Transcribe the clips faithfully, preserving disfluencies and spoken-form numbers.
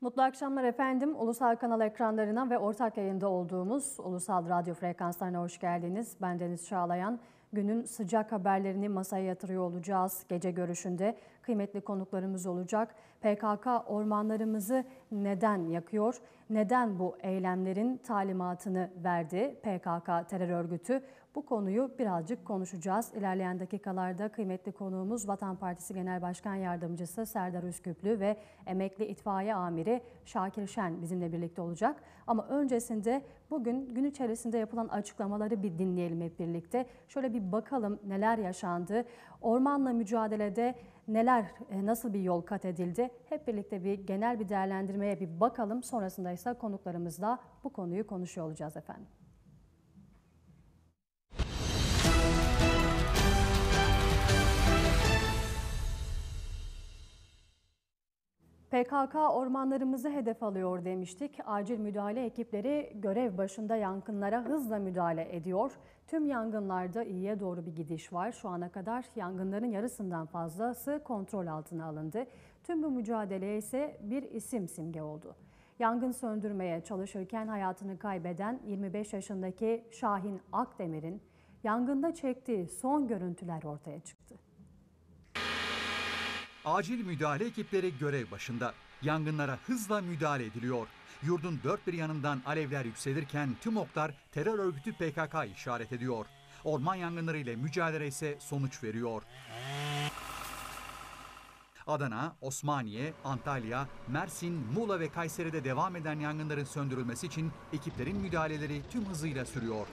Mutlu akşamlar efendim. Ulusal kanal ekranlarına ve ortak yayında olduğumuz ulusal radyo frekanslarına hoş geldiniz. Ben Deniz Çağlayan. Günün sıcak haberlerini masaya yatırıyor olacağız. Gece görüşünde kıymetli konuklarımız olacak. P K K ormanlarımızı neden yakıyor? Neden bu eylemlerin talimatını verdi P K K terör örgütü? Bu konuyu birazcık konuşacağız. İlerleyen dakikalarda kıymetli konuğumuz Vatan Partisi Genel Başkan Yardımcısı Serdar Üsküplü ve emekli itfaiye amiri Şakir Şen bizimle birlikte olacak. Ama öncesinde bugün gün içerisinde yapılan açıklamaları bir dinleyelim hep birlikte. Şöyle bir bakalım neler yaşandı, ormanla mücadelede neler, nasıl bir yol kat edildi? Hep birlikte bir genel bir değerlendirmeye bir bakalım. Sonrasında ise konuklarımızla bu konuyu konuşuyor olacağız efendim. P K K ormanlarımızı hedef alıyor demiştik. Acil müdahale ekipleri görev başında yangınlara hızla müdahale ediyor. Tüm yangınlarda iyiye doğru bir gidiş var. Şu ana kadar yangınların yarısından fazlası kontrol altına alındı. Tüm bu mücadeleye ise bir isim simge oldu. Yangın söndürmeye çalışırken hayatını kaybeden yirmi beş yaşındaki Şahin Akdemir'in yangında çektiği son görüntüler ortaya çıktı. Acil müdahale ekipleri görev başında. Yangınlara hızla müdahale ediliyor. Yurdun dört bir yanından alevler yükselirken tüm oklar terör örgütü P K K işaret ediyor. Orman yangınları ile mücadele ise sonuç veriyor. Adana, Osmaniye, Antalya, Mersin, Muğla ve Kayseri'de devam eden yangınların söndürülmesi için ekiplerin müdahaleleri tüm hızıyla sürüyor.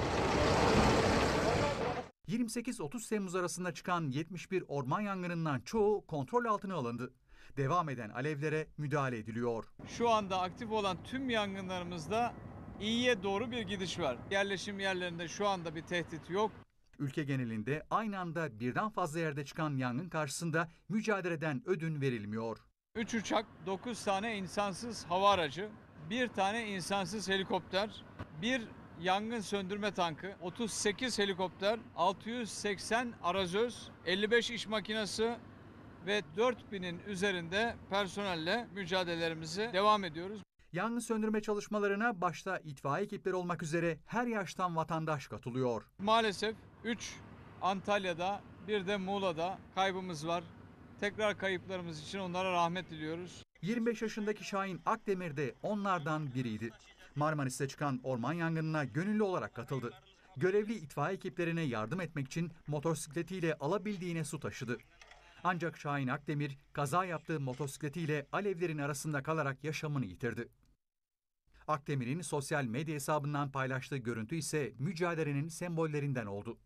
yirmi sekiz otuz Temmuz arasında çıkan yetmiş bir orman yangınından çoğu kontrol altına alındı. Devam eden alevlere müdahale ediliyor. Şu anda aktif olan tüm yangınlarımızda iyiye doğru bir gidiş var. Yerleşim yerlerinde şu anda bir tehdit yok. Ülke genelinde aynı anda birden fazla yerde çıkan yangın karşısında mücadeleden ödün verilmiyor. üç uçak, dokuz tane insansız hava aracı, bir tane insansız helikopter, bir yangın söndürme tankı, otuz sekiz helikopter, altı yüz seksen arazöz, elli beş iş makinesi ve dört binin üzerinde personelle mücadelelerimize devam ediyoruz. Yangın söndürme çalışmalarına başta itfaiye ekipleri olmak üzere her yaştan vatandaş katılıyor. Maalesef üç Antalya'da, bir de Muğla'da kaybımız var. Tekrar kayıplarımız için onlara rahmet diliyoruz. yirmi beş yaşındaki Şahin Akdemir de onlardan biriydi. Marmaris'te çıkan orman yangınına gönüllü olarak katıldı. Görevli itfaiye ekiplerine yardım etmek için motosikletiyle alabildiğine su taşıdı. Ancak Şahin Akdemir kaza yaptığı motosikletiyle alevlerin arasında kalarak yaşamını yitirdi. Akdemir'in sosyal medya hesabından paylaştığı görüntü ise mücadelenin sembollerinden oldu.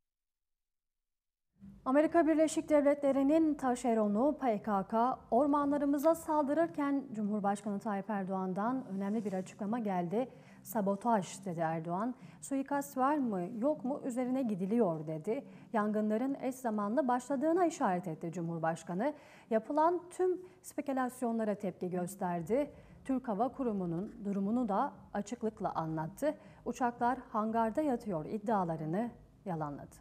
Amerika Birleşik Devletleri'nin taşeronu P K K ormanlarımıza saldırırken Cumhurbaşkanı Tayyip Erdoğan'dan önemli bir açıklama geldi. Sabotaj dedi Erdoğan. Suikast var mı yok mu üzerine gidiliyor dedi. Yangınların eş zamanlı başladığına işaret etti Cumhurbaşkanı. Yapılan tüm spekülasyonlara tepki gösterdi. Türk Hava Kurumu'nun durumunu da açıklıkla anlattı. Uçaklar hangarda yatıyor iddialarını yalanladı.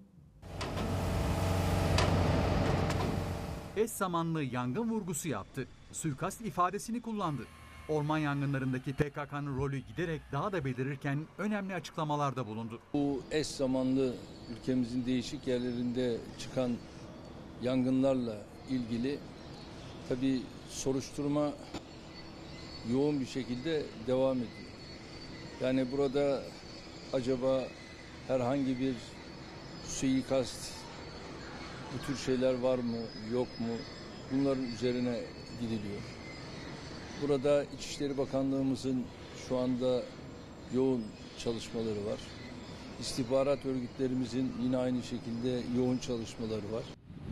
Eş zamanlı yangın vurgusu yaptı. Suikast ifadesini kullandı. Orman yangınlarındaki P K K'nın rolü giderek daha da belirirken önemli açıklamalarda bulundu. Bu eş zamanlı ülkemizin değişik yerlerinde çıkan yangınlarla ilgili tabii soruşturma yoğun bir şekilde devam ediyor. Yani burada acaba herhangi bir suikast, bu tür şeyler var mı, yok mu? Bunların üzerine gidiliyor. Burada İçişleri Bakanlığımızın şu anda yoğun çalışmaları var. İstihbarat örgütlerimizin yine aynı şekilde yoğun çalışmaları var.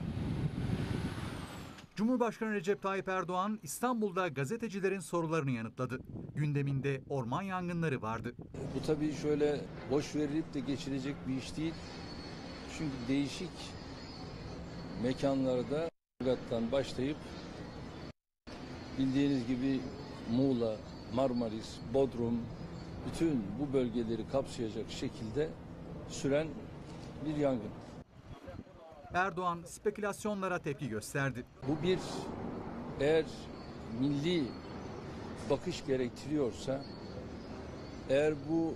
Cumhurbaşkanı Recep Tayyip Erdoğan İstanbul'da gazetecilerin sorularını yanıtladı. Gündeminde orman yangınları vardı. Bu tabii şöyle boş verilip de geçilecek bir iş değil. Çünkü değişik mekanlarda Yozgat'tan başlayıp bildiğiniz gibi Muğla, Marmaris, Bodrum, bütün bu bölgeleri kapsayacak şekilde süren bir yangın. Erdoğan spekülasyonlara tepki gösterdi. Bu bir eğer milli bakış gerektiriyorsa, eğer bu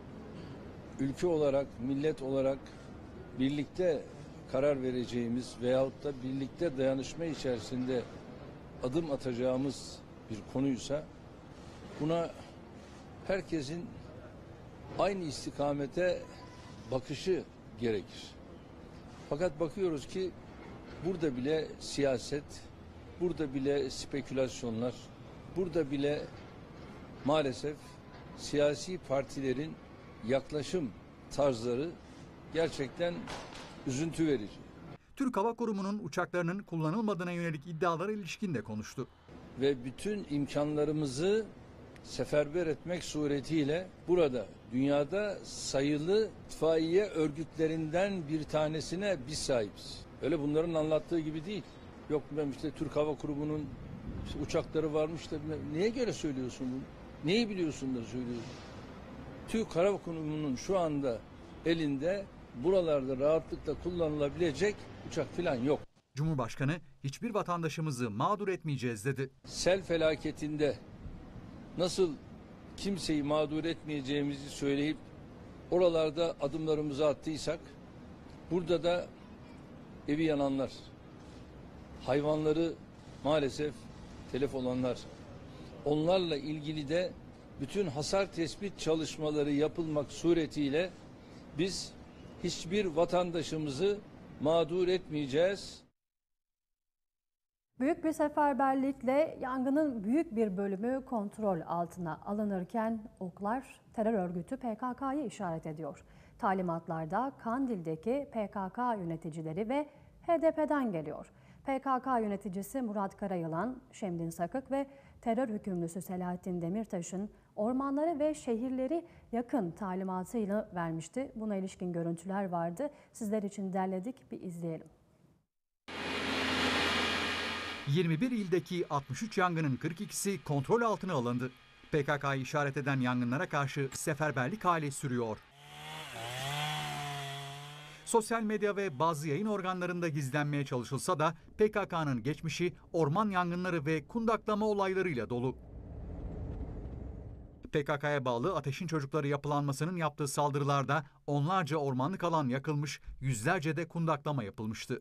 ülke olarak, millet olarak birlikte karar vereceğimiz veyahut da birlikte dayanışma içerisinde adım atacağımız bir konuysa, buna herkesin aynı istikamete bakışı gerekir. Fakat bakıyoruz ki burada bile siyaset, burada bile spekülasyonlar, burada bile maalesef siyasi partilerin yaklaşım tarzları gerçekten üzüntü verici. Türk Hava Kurumu'nun uçaklarının kullanılmadığına yönelik iddialara ilişkin de konuştu. Ve bütün imkanlarımızı seferber etmek suretiyle burada dünyada sayılı itfaiye örgütlerinden bir tanesine biz sahibiz. Öyle bunların anlattığı gibi değil. Yok ben işte Türk Hava Kurumu'nun işte uçakları varmış da neye göre söylüyorsun bunu? Neyi biliyorsun da söylüyorsun? Türk Hava Kurumu'nun şu anda elinde buralarda rahatlıkla kullanılabilecek uçak falan yok. Cumhurbaşkanı hiçbir vatandaşımızı mağdur etmeyeceğiz dedi. Sel felaketinde nasıl kimseyi mağdur etmeyeceğimizi söyleyip oralarda adımlarımızı attıysak, burada da evi yananlar, hayvanları maalesef telef olanlar, onlarla ilgili de bütün hasar tespit çalışmaları yapılmak suretiyle biz hiçbir vatandaşımızı mağdur etmeyeceğiz. Büyük bir seferberlikle yangının büyük bir bölümü kontrol altına alınırken oklar terör örgütü P K K'yı işaret ediyor. Talimatlarda Kandil'deki P K K yöneticileri ve H D P'den geliyor. P K K yöneticisi Murat Karayılan, Şemdin Sakık ve terör hükümlüsü Selahattin Demirtaş'ın ormanları ve şehirleri yakın talimatıyla vermişti. Buna ilişkin görüntüler vardı. Sizler için derledik, bir izleyelim. yirmi bir ildeki altmış üç yangının kırk ikisi kontrol altına alındı. P K K'yı işaret eden yangınlara karşı seferberlik hali sürüyor. Sosyal medya ve bazı yayın organlarında gizlenmeye çalışılsa da P K K'nın geçmişi orman yangınları ve kundaklama olaylarıyla dolu. P K K'ya bağlı Ateşin Çocukları yapılanmasının yaptığı saldırılarda onlarca ormanlık alan yakılmış, yüzlerce de kundaklama yapılmıştı.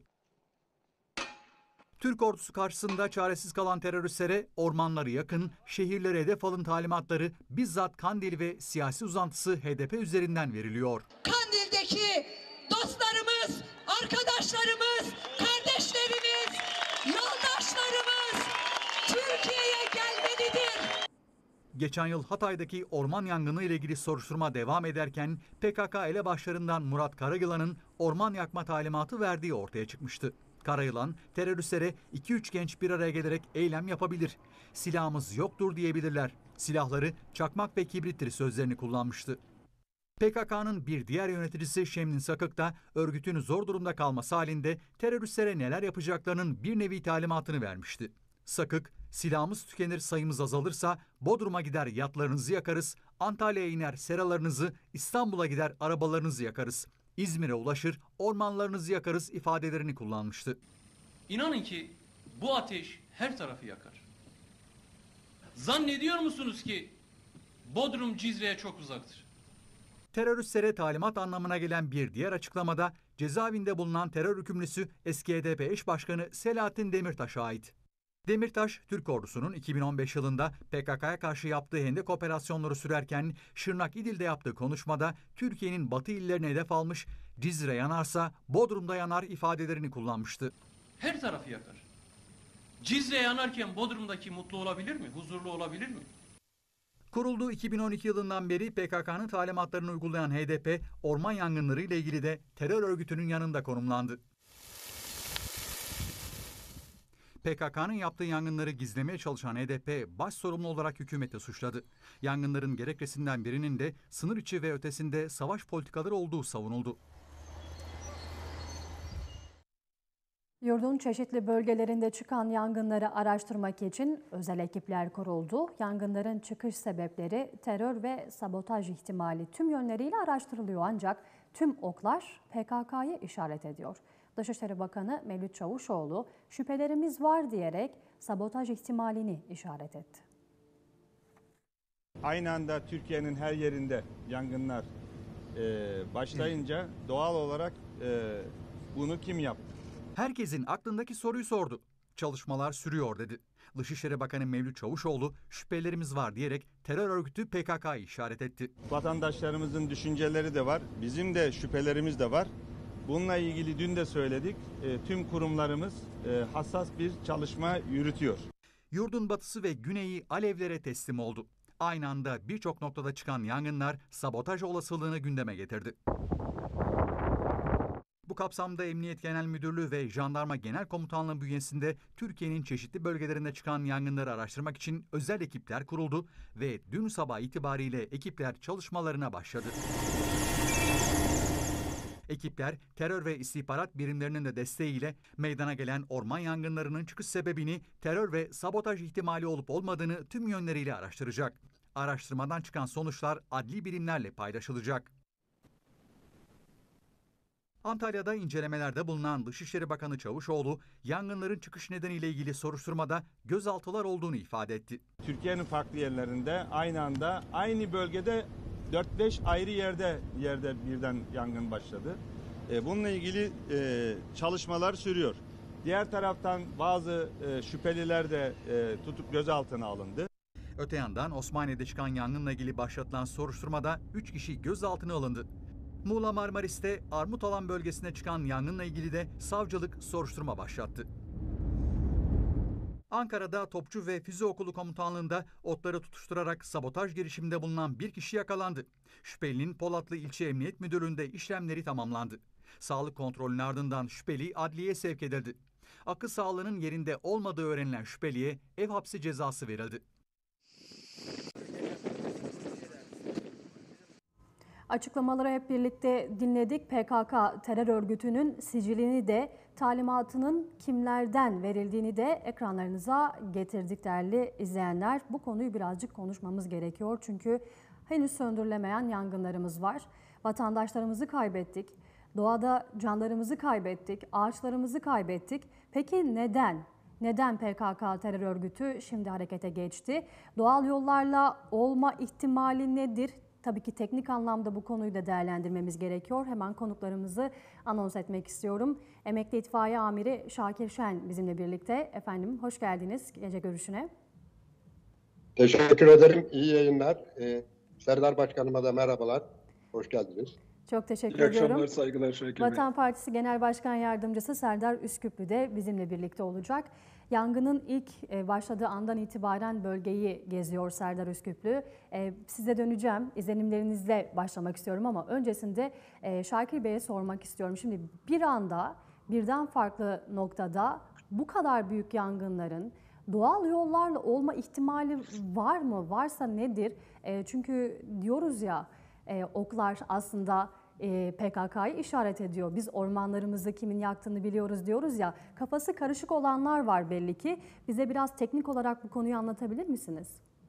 Türk ordusu karşısında çaresiz kalan teröristlere ormanları yakın, şehirlere hedef alın talimatları bizzat Kandil ve siyasi uzantısı H D P üzerinden veriliyor. Kandil'deki dostlarımız, arkadaşlarımız, kardeşlerimiz, yoldaşlarımız Türkiye'ye gelmelidir. Geçen yıl Hatay'daki orman yangını ile ilgili soruşturma devam ederken P K K elebaşlarından Murat Karayılan'ın orman yakma talimatı verdiği ortaya çıkmıştı. Karayılan, teröristlere iki üç genç bir araya gelerek eylem yapabilir, silahımız yoktur diyebilirler, silahları çakmak ve kibrittir sözlerini kullanmıştı. P K K'nın bir diğer yöneticisi Şemdin Sakık da örgütün zor durumda kalması halinde teröristlere neler yapacaklarının bir nevi talimatını vermişti. Sakık, silahımız tükenir sayımız azalırsa Bodrum'a gider yatlarınızı yakarız, Antalya'ya iner seralarınızı, İstanbul'a gider arabalarınızı yakarız, İzmir'e ulaşır ormanlarınızı yakarız ifadelerini kullanmıştı. İnanın ki bu ateş her tarafı yakar. Zannediyor musunuz ki Bodrum Cizre'ye çok uzaktır? Teröristlere talimat anlamına gelen bir diğer açıklamada cezaevinde bulunan terör hükümlüsü eski H D P eş başkanı Selahattin Demirtaş'a ait. Demirtaş, Türk ordusunun iki bin on beş yılında P K K'ya karşı yaptığı hendek operasyonları sürerken Şırnak İdil'de yaptığı konuşmada Türkiye'nin batı illerine hedef almış, Cizre yanarsa Bodrum'da yanar ifadelerini kullanmıştı. Her tarafı yakar. Cizre yanarken Bodrum'daki mutlu olabilir mi? Huzurlu olabilir mi? Kurulduğu iki bin on iki yılından beri P K K'nın talimatlarını uygulayan H D P, orman yangınları ile ilgili de terör örgütünün yanında konumlandı. P K K'nın yaptığı yangınları gizlemeye çalışan H D P baş sorumlu olarak hükümeti suçladı. Yangınların gerekçesinden birinin de sınır içi ve ötesinde savaş politikaları olduğu savunuldu. Yurdun çeşitli bölgelerinde çıkan yangınları araştırmak için özel ekipler kuruldu. Yangınların çıkış sebepleri, terör ve sabotaj ihtimali tüm yönleriyle araştırılıyor ancak tüm oklar P K K'yı işaret ediyor. Dışişleri Bakanı Mevlüt Çavuşoğlu şüphelerimiz var diyerek sabotaj ihtimalini işaret etti. aynı anda Türkiye'nin her yerinde yangınlar e, başlayınca doğal olarak e, bunu kim yaptı? Herkesin aklındaki soruyu sordu. Çalışmalar sürüyor dedi. Dışişleri Bakanı Mevlüt Çavuşoğlu şüphelerimiz var diyerek terör örgütü P K K'yı işaret etti. Vatandaşlarımızın düşünceleri de var, bizim de şüphelerimiz de var. Bununla ilgili dün de söyledik, e, tüm kurumlarımız e, hassas bir çalışma yürütüyor. Yurdun batısı ve güneyi alevlere teslim oldu. Aynı anda birçok noktada çıkan yangınlar sabotaj olasılığını gündeme getirdi. Bu kapsamda Emniyet Genel Müdürlüğü ve Jandarma Genel Komutanlığı bünyesinde Türkiye'nin çeşitli bölgelerinde çıkan yangınları araştırmak için özel ekipler kuruldu ve dün sabah itibariyle ekipler çalışmalarına başladı. Ekipler terör ve istihbarat birimlerinin de desteğiyle meydana gelen orman yangınlarının çıkış sebebini, terör ve sabotaj ihtimali olup olmadığını tüm yönleriyle araştıracak. Araştırmadan çıkan sonuçlar adli birimlerle paylaşılacak. Antalya'da incelemelerde bulunan Dışişleri Bakanı Çavuşoğlu, yangınların çıkış nedeniyle ilgili soruşturmada gözaltılar olduğunu ifade etti. Türkiye'nin farklı yerlerinde aynı anda aynı bölgede dört beş ayrı yerde yerde birden yangın başladı. E, bununla ilgili e, çalışmalar sürüyor. Diğer taraftan bazı e, şüpheliler de e, tutup gözaltına alındı. Öte yandan Osmaniye'de çıkan yangınla ilgili başlatılan soruşturmada üç kişi gözaltına alındı. Muğla Marmaris'te Armutalan bölgesine çıkan yangınla ilgili de savcılık soruşturma başlattı. Ankara'da Topçu ve Füze Okulu Komutanlığı'nda otları tutuşturarak sabotaj girişiminde bulunan bir kişi yakalandı. Şüphelinin Polatlı İlçe Emniyet Müdürlüğü'nde işlemleri tamamlandı. Sağlık kontrolünün ardından şüpheli adliyeye sevk edildi. Akıl sağlığının yerinde olmadığı öğrenilen şüpheliye ev hapsi cezası verildi. Açıklamaları hep birlikte dinledik. P K K terör örgütünün sicilini de talimatının kimlerden verildiğini de ekranlarınıza getirdik değerli izleyenler. Bu konuyu birazcık konuşmamız gerekiyor. Çünkü henüz söndürülemeyen yangınlarımız var. Vatandaşlarımızı kaybettik. Doğada canlarımızı kaybettik. Ağaçlarımızı kaybettik. Peki neden? Neden P K K terör örgütü şimdi harekete geçti? Doğal yollarla olma ihtimali nedir? Tabii ki teknik anlamda bu konuyu da değerlendirmemiz gerekiyor. Hemen konuklarımızı anons etmek istiyorum. Emekli İtfaiye Amiri Şakir Şen bizimle birlikte. Efendim hoş geldiniz gece görüşüne. Teşekkür ederim. İyi yayınlar. Ee, Serdar Başkanıma da merhabalar. Hoş geldiniz. Çok teşekkür İyi ediyorum. akşamlar, saygılar Şakir Bey. Vatan Partisi Genel Başkan Yardımcısı Serdar Üsküplü de bizimle birlikte olacak. Yangının ilk başladığı andan itibaren bölgeyi geziyor Serdar Üsküplü. Size döneceğim. İzlenimlerinizle başlamak istiyorum ama öncesinde Şakir Bey'e sormak istiyorum. Şimdi bir anda birden farklı noktada bu kadar büyük yangınların doğal yollarla olma ihtimali var mı? Varsa nedir? Çünkü diyoruz ya oklar aslında P K K'yı işaret ediyor. Biz ormanlarımızı kimin yaktığını biliyoruz diyoruz ya. Kafası karışık olanlar var belli ki. Bize biraz teknik olarak bu konuyu anlatabilir misiniz?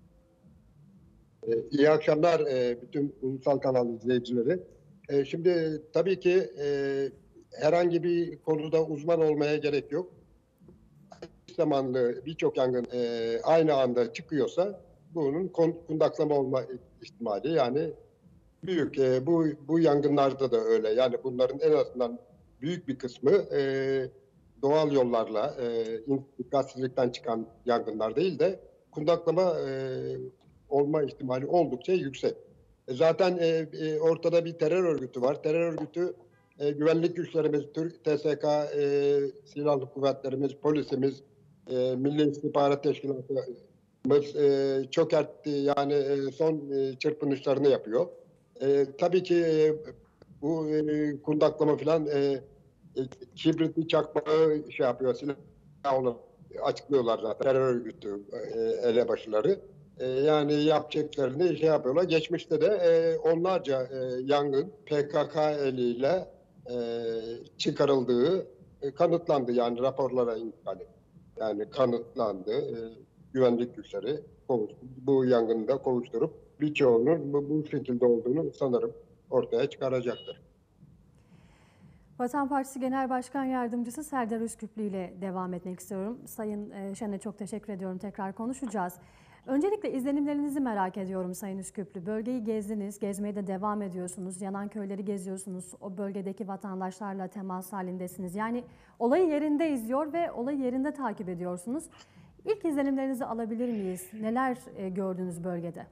İyi akşamlar bütün ulusal kanal izleyicileri. Şimdi tabii ki herhangi bir konuda uzman olmaya gerek yok. Zamanlı birçok yangın aynı anda çıkıyorsa bunun kundaklama olma ihtimali yani büyük. E, bu bu yangınlarda da öyle. Yani bunların en azından büyük bir kısmı e, doğal yollarla, e, dikkatsizlikten çıkan yangınlar değil de kundaklama e, olma ihtimali oldukça yüksek. E, zaten e, e, ortada bir terör örgütü var. Terör örgütü e, güvenlik güçlerimiz, Türk T S K, e, silahlı kuvvetlerimiz, polisimiz, e, Milli İstihbarat Teşkilatımız e, çökertti. Yani e, son e, çırpınışlarını yapıyor. E, tabii ki e, bu e, kundaklama falan e, e, kibritli çakmağı şey yapıyor, silah olarak açıklıyorlar zaten terör örgütü e, elebaşıları. E, yani yapacaklarını şey yapıyorlar. Geçmişte de e, onlarca e, yangın P K K eliyle e, çıkarıldığı e, kanıtlandı. Yani raporlara intikal etti. Yani kanıtlandı. E, güvenlik güçleri bu yangını da kovuşturup birçoğunun bu, bu şekilde olduğunu sanırım ortaya çıkaracaktır. Vatan Partisi Genel Başkan Yardımcısı Serdar Üsküplü ile devam etmek istiyorum. Sayın Şen'e çok teşekkür ediyorum. Tekrar konuşacağız. Öncelikle izlenimlerinizi merak ediyorum Sayın Üsküplü. Bölgeyi gezdiniz, gezmeye de devam ediyorsunuz. Yanan köyleri geziyorsunuz. O bölgedeki vatandaşlarla temas halindesiniz. Yani olayı yerinde izliyor ve olayı yerinde takip ediyorsunuz. İlk izlenimlerinizi alabilir miyiz? Neler gördünüz bölgede?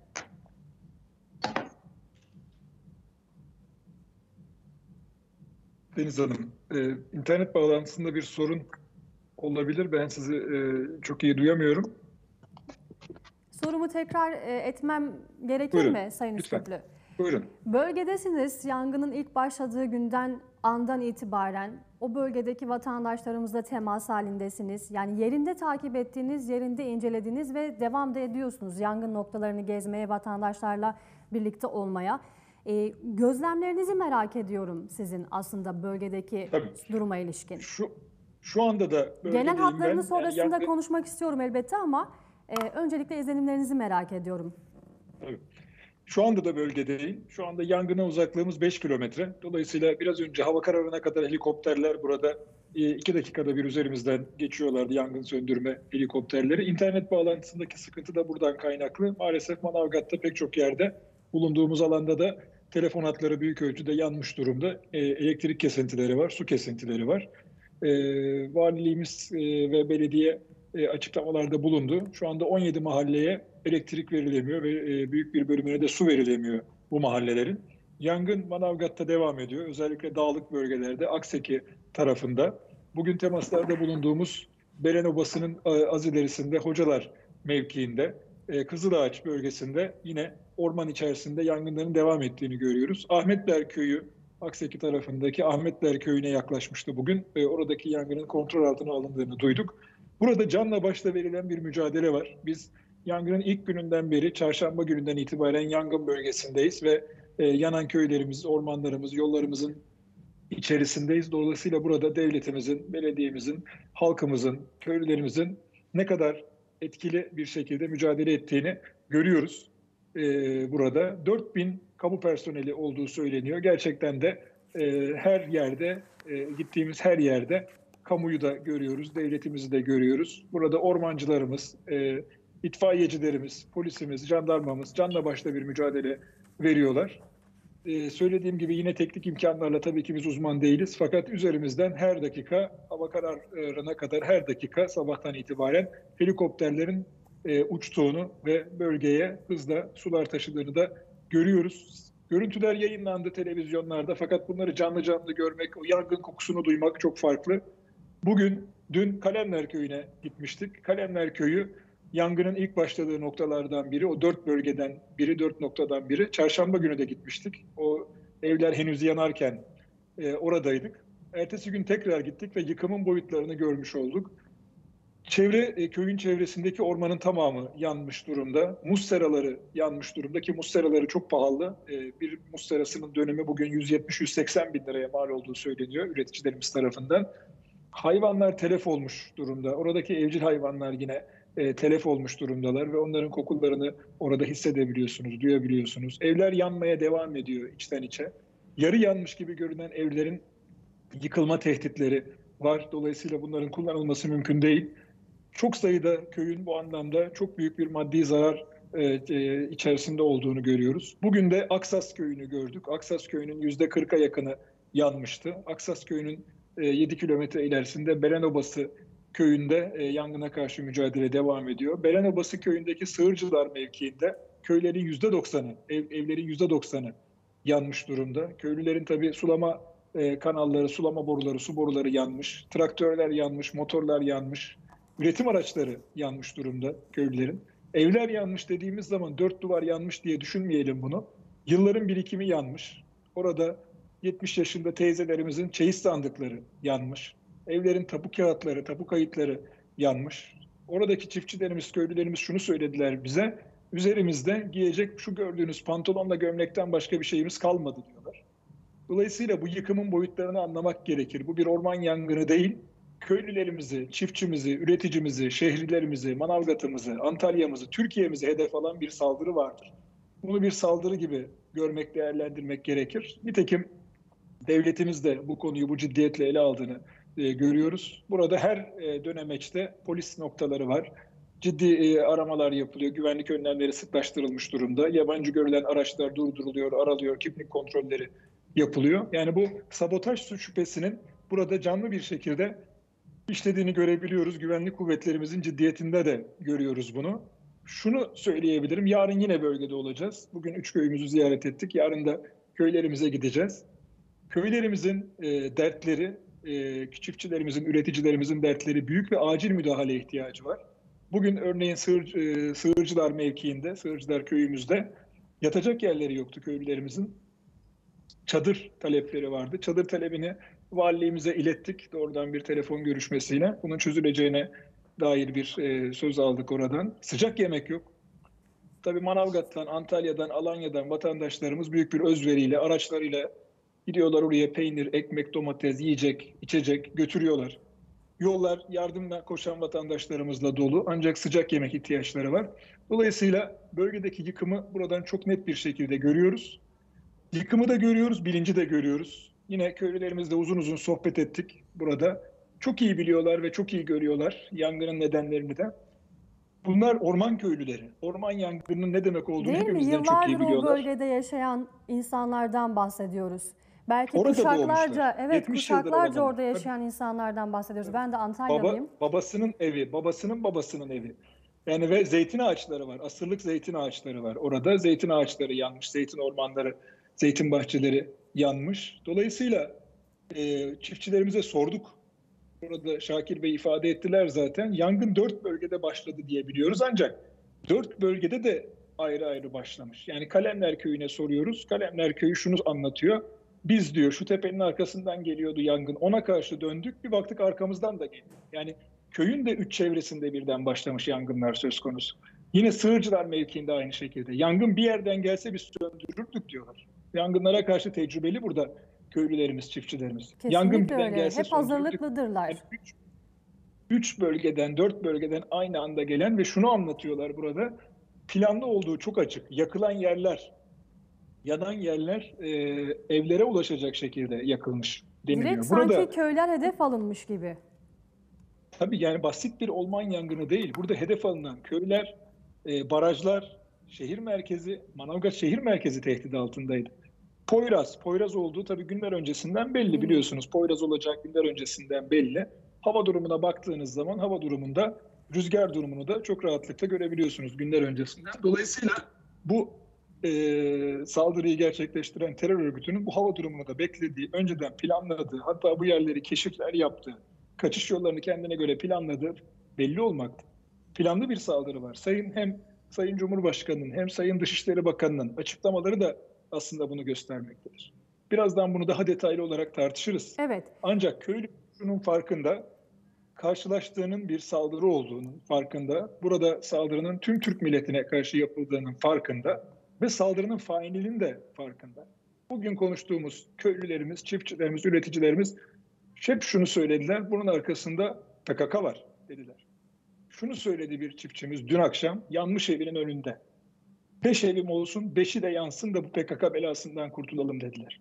Deniz Hanım, e, internet bağlantısında bir sorun olabilir. Ben sizi e, çok iyi duyamıyorum. Sorumu tekrar e, etmem gerekir Buyurun, mi Sayın lütfen. Üsküplü? Buyurun. Bölgedesiniz. Yangının ilk başladığı günden andan itibaren o bölgedeki vatandaşlarımızla temas halindesiniz. Yani yerinde takip ettiğiniz, yerinde incelediğiniz ve devam da ediyorsunuz yangın noktalarını gezmeye, vatandaşlarla birlikte olmaya. E, gözlemlerinizi merak ediyorum sizin aslında bölgedeki Tabii. duruma ilişkin. Şu şu anda da bölgedeyim Genel hatlarını ben. sonrasında Yani yangın... konuşmak istiyorum elbette ama e, öncelikle izlenimlerinizi merak ediyorum. Tabii. Şu anda da bölgedeyim. Şu anda yangına uzaklığımız beş kilometre. Dolayısıyla biraz önce hava kararına kadar helikopterler burada iki dakikada bir üzerimizden geçiyorlardı, yangın söndürme helikopterleri. İnternet bağlantısındaki sıkıntı da buradan kaynaklı. Maalesef Manavgat'ta pek çok yerde, bulunduğumuz alanda da telefon hatları büyük ölçüde yanmış durumda. E, elektrik kesintileri var, su kesintileri var. E, valiliğimiz e, ve belediye e, açıklamalarda bulundu. Şu anda on yedi mahalleye elektrik verilemiyor ve e, büyük bir bölümüne de su verilemiyor bu mahallelerin. Yangın Manavgat'ta devam ediyor. Özellikle dağlık bölgelerde, Akseki tarafında. Bugün temaslarda bulunduğumuz Belen Obası'nın az ilerisinde Hocalar mevkiinde, e, Kızılağaç bölgesinde yine orman içerisinde yangınların devam ettiğini görüyoruz. Ahmetler Köyü, Akseki tarafındaki Ahmetler Köyü'ne yaklaşmıştı bugün. E, oradaki yangının kontrol altına alındığını duyduk. Burada canla başla verilen bir mücadele var. Biz yangının ilk gününden beri, çarşamba gününden itibaren yangın bölgesindeyiz ve e, yanan köylerimiz, ormanlarımız, yollarımızın içerisindeyiz. Dolayısıyla burada devletimizin, belediyemizin, halkımızın, köylülerimizin ne kadar etkili bir şekilde mücadele ettiğini görüyoruz e, burada. dört bin kamu personeli olduğu söyleniyor. Gerçekten de e, her yerde, e, gittiğimiz her yerde kamuyu da görüyoruz, devletimizi de görüyoruz. Burada ormancılarımız, e, itfaiyecilerimiz, polisimiz, jandarmamız canla başla bir mücadele veriyorlar. Ee, söylediğim gibi yine teknik imkanlarla tabii ki biz uzman değiliz. Fakat üzerimizden her dakika, hava kararına kadar her dakika sabahtan itibaren helikopterlerin e, uçtuğunu ve bölgeye hızla sular taşıdığını da görüyoruz. Görüntüler yayınlandı televizyonlarda fakat bunları canlı canlı görmek, o yangın kokusunu duymak çok farklı. Bugün, dün Kalemler Köyü'ne gitmiştik. Kalemler Köyü yangının ilk başladığı noktalardan biri, o dört bölgeden biri, dört noktadan biri. Çarşamba günü de gitmiştik. O evler henüz yanarken e, oradaydık. Ertesi gün tekrar gittik ve yıkımın boyutlarını görmüş olduk. Çevre, e, köyün çevresindeki ormanın tamamı yanmış durumda. Muz seraları yanmış durumda ki muz seraları çok pahalı. E, bir muz serasının dönümü bugün yüz yetmiş yüz seksen bin liraya mal olduğu söyleniyor üreticilerimiz tarafından. Hayvanlar telef olmuş durumda. Oradaki evcil hayvanlar yine E, telef olmuş durumdalar ve onların kokularını orada hissedebiliyorsunuz, duyabiliyorsunuz. Evler yanmaya devam ediyor içten içe. Yarı yanmış gibi görünen evlerin yıkılma tehditleri var. Dolayısıyla bunların kullanılması mümkün değil. Çok sayıda köyün bu anlamda çok büyük bir maddi zarar e, e, içerisinde olduğunu görüyoruz. Bugün de Aksas Köyü'nü gördük. Aksas Köyü'nün yüzde kırka yakını yanmıştı. Aksas Köyü'nün e, yedi kilometre ilerisinde Belen Obası köyünde e, yangına karşı mücadele devam ediyor. Belen Obası köyündeki Sığırcılar mevkiinde köylerin yüzde doksanı, ev, evlerin yüzde doksanı yanmış durumda. Köylülerin tabii sulama e, kanalları, sulama boruları, su boruları yanmış. Traktörler yanmış, motorlar yanmış. Üretim araçları yanmış durumda köylülerin. Evler yanmış dediğimiz zaman dört duvar yanmış diye düşünmeyelim bunu. Yılların birikimi yanmış. Orada yetmiş yaşında teyzelerimizin çeyiz sandıkları yanmış. Evlerin tapu kağıtları, tapu kayıtları yanmış. Oradaki çiftçilerimiz, köylülerimiz şunu söylediler bize. Üzerimizde giyecek şu gördüğünüz pantolonla gömlekten başka bir şeyimiz kalmadı diyorlar. Dolayısıyla bu yıkımın boyutlarını anlamak gerekir. Bu bir orman yangını değil. Köylülerimizi, çiftçimizi, üreticimizi, şehirlerimizi, Manavgat'ımızı, Antalya'mızı, Türkiye'mizi hedef alan bir saldırı vardır. Bunu bir saldırı gibi görmek, değerlendirmek gerekir. Nitekim Devletimiz de bu konuyu bu ciddiyetle ele aldığını e, görüyoruz. Burada her e, dönemeçte polis noktaları var. Ciddi e, aramalar yapılıyor. Güvenlik önlemleri sıklaştırılmış durumda. Yabancı görülen araçlar durduruluyor, aranıyor, kimlik kontrolleri yapılıyor. Yani bu sabotaj suç şüphesinin burada canlı bir şekilde işlediğini görebiliyoruz. Güvenlik kuvvetlerimizin ciddiyetinde de görüyoruz bunu. Şunu söyleyebilirim, yarın yine bölgede olacağız. Bugün üç köyümüzü ziyaret ettik, yarın da köylerimize gideceğiz. Köylerimizin e, dertleri, e, çiftçilerimizin, üreticilerimizin dertleri büyük ve acil müdahaleye ihtiyacı var. Bugün örneğin Sığır, e, Sığırcılar mevkiinde, Sığırcılar köyümüzde yatacak yerleri yoktu köylülerimizin. Çadır talepleri vardı. Çadır talebini valiliğimize ilettik doğrudan bir telefon görüşmesiyle. Bunun çözüleceğine dair bir e, söz aldık oradan. Sıcak yemek yok. Tabii Manavgat'tan, Antalya'dan, Alanya'dan vatandaşlarımız büyük bir özveriyle, araçlarıyla gidiyorlar oraya peynir, ekmek, domates, yiyecek, içecek götürüyorlar. Yollar yardımla koşan vatandaşlarımızla dolu ancak sıcak yemek ihtiyaçları var. Dolayısıyla bölgedeki yıkımı buradan çok net bir şekilde görüyoruz. Yıkımı da görüyoruz, bilinci de görüyoruz. Yine köylülerimizle uzun uzun sohbet ettik burada. Çok iyi biliyorlar ve çok iyi görüyorlar yangının nedenlerini de. Bunlar orman köylüleri. Orman yangınının ne demek olduğunu Değil mi? hepimizden çok iyi Yıllardır o biliyorlar. bölgede yaşayan insanlardan bahsediyoruz. Belki Orada kuşaklarca, doğmuşlar. evet yetmiş yıldır kuşaklarca orada. orada yaşayan insanlardan bahsediyoruz. Ben de Antalyalıyım. Baba, babasının evi, babasının babasının evi. Yani ve zeytin ağaçları var. Asırlık zeytin ağaçları var. Orada zeytin ağaçları yanmış, zeytin ormanları, zeytin bahçeleri yanmış. Dolayısıyla e, çiftçilerimize sorduk. Orada Şakir Bey ifade ettiler zaten. Yangın dört bölgede başladı diye biliyoruz ancak dört bölgede de ayrı ayrı başlamış. Yani Kalemler Köyü'ne soruyoruz. Kalemler Köyü şunu anlatıyor. Biz diyor şu tepenin arkasından geliyordu yangın. Ona karşı döndük. Bir baktık arkamızdan da geliyor. Yani köyün de üç çevresinde birden başlamış yangınlar söz konusu. Yine Sığırcılar mevkiinde aynı şekilde. Yangın bir yerden gelse biz söndürürdük diyorlar. Yangınlara karşı tecrübeli burada köylülerimiz, çiftçilerimiz. Kesinlikle Yangın birden öyle. gelse Hep söndürürdük. hazırlıklıdırlar. Yani üç, üç bölgeden, dört bölgeden aynı anda gelen ve şunu anlatıyorlar burada. Planlı olduğu çok açık. Yakılan yerler, yanan yerler e, evlere ulaşacak şekilde yakılmış deniliyor. Direkt Burada, sanki köyler hedef alınmış gibi. tabii yani basit bir orman yangını değil. Burada hedef alınan köyler, e, barajlar, şehir merkezi, Manavgat şehir merkezi tehdit altındaydı. Poyraz, Poyraz olduğu tabii günler öncesinden belli biliyorsunuz. Poyraz olacak günler öncesinden belli. Hava durumuna baktığınız zaman hava durumunda rüzgar durumunu da çok rahatlıkla görebiliyorsunuz günler öncesinden. Dolayısıyla bu e, saldırıyı gerçekleştiren terör örgütünün bu hava durumunu da beklediği, önceden planladığı, hatta bu yerleri keşifler yaptığı, kaçış yollarını kendine göre planladığı belli olmakta. Planlı bir saldırı var. Sayın hem Sayın Cumhurbaşkanı'nın hem Sayın Dışişleri Bakanı'nın açıklamaları da aslında bunu göstermektedir. Birazdan bunu daha detaylı olarak tartışırız. Evet. Ancak köylü şunun farkında, karşılaştığının bir saldırı olduğunun farkında, burada saldırının tüm Türk milletine karşı yapıldığının farkında ve saldırının failinin de farkında. Bugün konuştuğumuz köylülerimiz, çiftçilerimiz, üreticilerimiz hep şunu söylediler, bunun arkasında P K K var dediler. Şunu söyledi bir çiftçimiz dün akşam, yanmış evinin önünde. Beş evim olsun, beşi de yansın da bu P K K belasından kurtulalım dediler.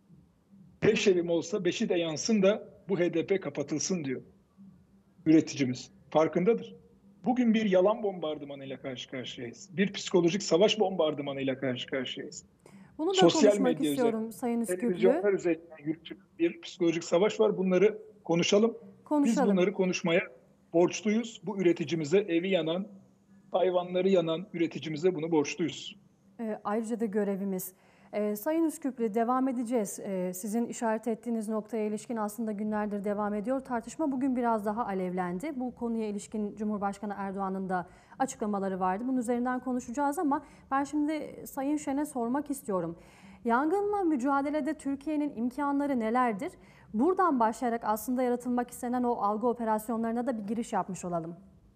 Beş evim olsa beşi de yansın da bu H D P kapatılsın diyor üreticimiz. Farkındadır. Bugün bir yalan bombardımanıyla karşı karşıyayız. Bir psikolojik savaş bombardımanıyla karşı karşıyayız. Bunu da Sosyal konuşmak medya istiyorum üzerinde, Sayın Üsküplü. televizyonlar üzerinden yürütülen bir psikolojik savaş var. Bunları konuşalım. Konuşalım. Biz bunları konuşmaya borçluyuz. Bu üreticimize, evi yanan, hayvanları yanan üreticimize bunu borçluyuz. E, ayrıca da görevimiz. E, Sayın Üsküplü devam edeceğiz. E, sizin işaret ettiğiniz noktaya ilişkin aslında günlerdir devam ediyor. Tartışma bugün biraz daha alevlendi. Bu konuya ilişkin Cumhurbaşkanı Erdoğan'ın da açıklamaları vardı. Bunun üzerinden konuşacağız ama ben şimdi Sayın Şen'e sormak istiyorum. Yangınla mücadelede Türkiye'nin imkanları nelerdir? Buradan başlayarak aslında yaratılmak istenen o algı operasyonlarına da bir giriş yapmış olalım.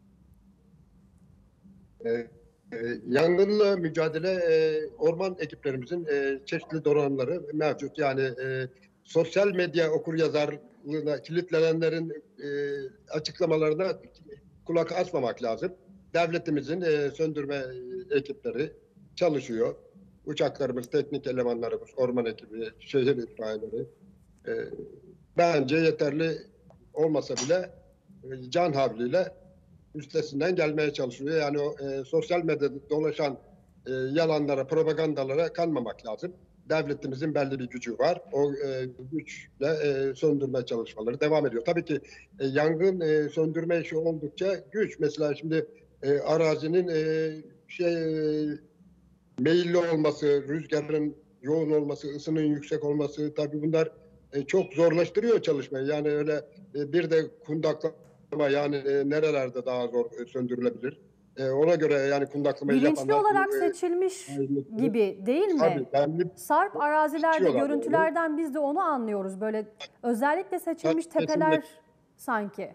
Evet. E, yangınla mücadele e, orman ekiplerimizin e, çeşitli donanımları mevcut. Yani e, sosyal medya okuryazarlığına kilitlenenlerin e, açıklamalarına kulak asmamak lazım. Devletimizin e, söndürme ekipleri çalışıyor. Uçaklarımız, teknik elemanlarımız, orman ekibi, şehir itfaiyeleri e, bence yeterli olmasa bile e, can havliyle üstesinden gelmeye çalışıyor. Yani o e, sosyal medyada dolaşan e, yalanlara, propagandalara kanmamak lazım. Devletimizin belli bir gücü var. O e, güçle e, söndürme çalışmaları devam ediyor. Tabii ki e, yangın e, söndürme işi oldukça güç. Mesela şimdi e, arazinin e, şey e, meyilli olması, rüzgarın yoğun olması, ısının yüksek olması, tabii bunlar e, çok zorlaştırıyor çalışmayı. Yani öyle e, bir de kundaklama, yani e, nerelerde daha zor e, söndürülebilir. E, ona göre yani kundaklamayı Bilinçli yapanlar... olarak e, seçilmiş e, gibi değil mi? Tabii, belli Sarp arazilerde, seçiyorlar görüntülerden biz de onu anlıyoruz. Böyle özellikle seçilmiş Tabii, tepeler kesinlikle. sanki.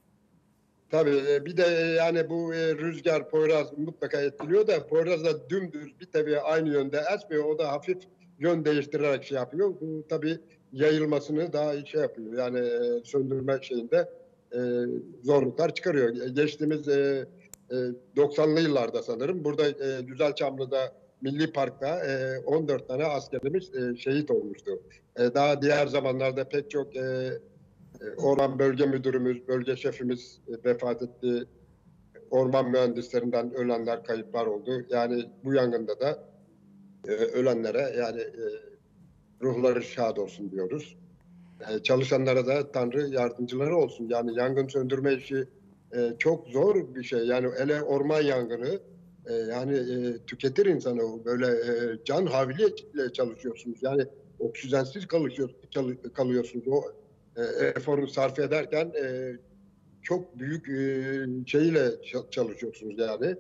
Tabii e, bir de e, yani bu e, rüzgar, Poyraz mutlaka etkiliyor da Poyraz da dümdüz bir tabii aynı yönde esmiyor. O da hafif yön değiştirerek şey yapıyor. Bu tabii yayılmasını daha iyi şey yapıyor. Yani e, söndürme şeyinde e, zorluklar çıkarıyor. Geçtiğimiz e, e, doksanlı yıllarda sanırım burada e, Güzelçamlı'da Milli Park'ta e, on dört tane askerimiz e, şehit olmuştu. E, daha diğer zamanlarda pek çok e, Orman Bölge Müdürümüz, bölge şefimiz vefat etti. Orman mühendislerinden ölenler, kayıplar oldu. Yani bu yangında da e, ölenlere yani e, ruhları şad olsun diyoruz. E, çalışanlara da Tanrı yardımcıları olsun. Yani yangın söndürme işi e, çok zor bir şey. Yani hele orman yangını e, yani e, tüketir insanı. Böyle e, can havliyle çalışıyorsunuz. Yani oksijensiz kalıyor, kalıyorsunuz. O e, eforu sarf ederken e, çok büyük e, şeyle çalışıyorsunuz yani.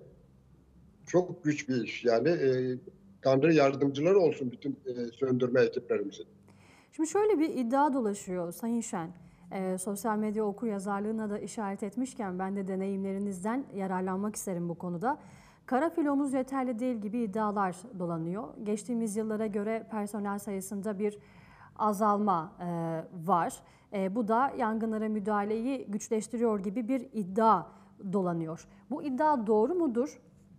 Çok güç bir iş yani. E, Tanrı yardımcıları olsun bütün e, söndürme ekiplerimizin. Şimdi şöyle bir iddia dolaşıyor Sayın Şen. E, sosyal medya okuryazarlığına da işaret etmişken ben de deneyimlerinizden yararlanmak isterim bu konuda. Kara filomuz yeterli değil gibi iddialar dolanıyor. Geçtiğimiz yıllara göre personel sayısında bir azalma e, var. E, bu da yangınlara müdahaleyi güçleştiriyor gibi bir iddia dolanıyor. Bu iddia doğru mudur?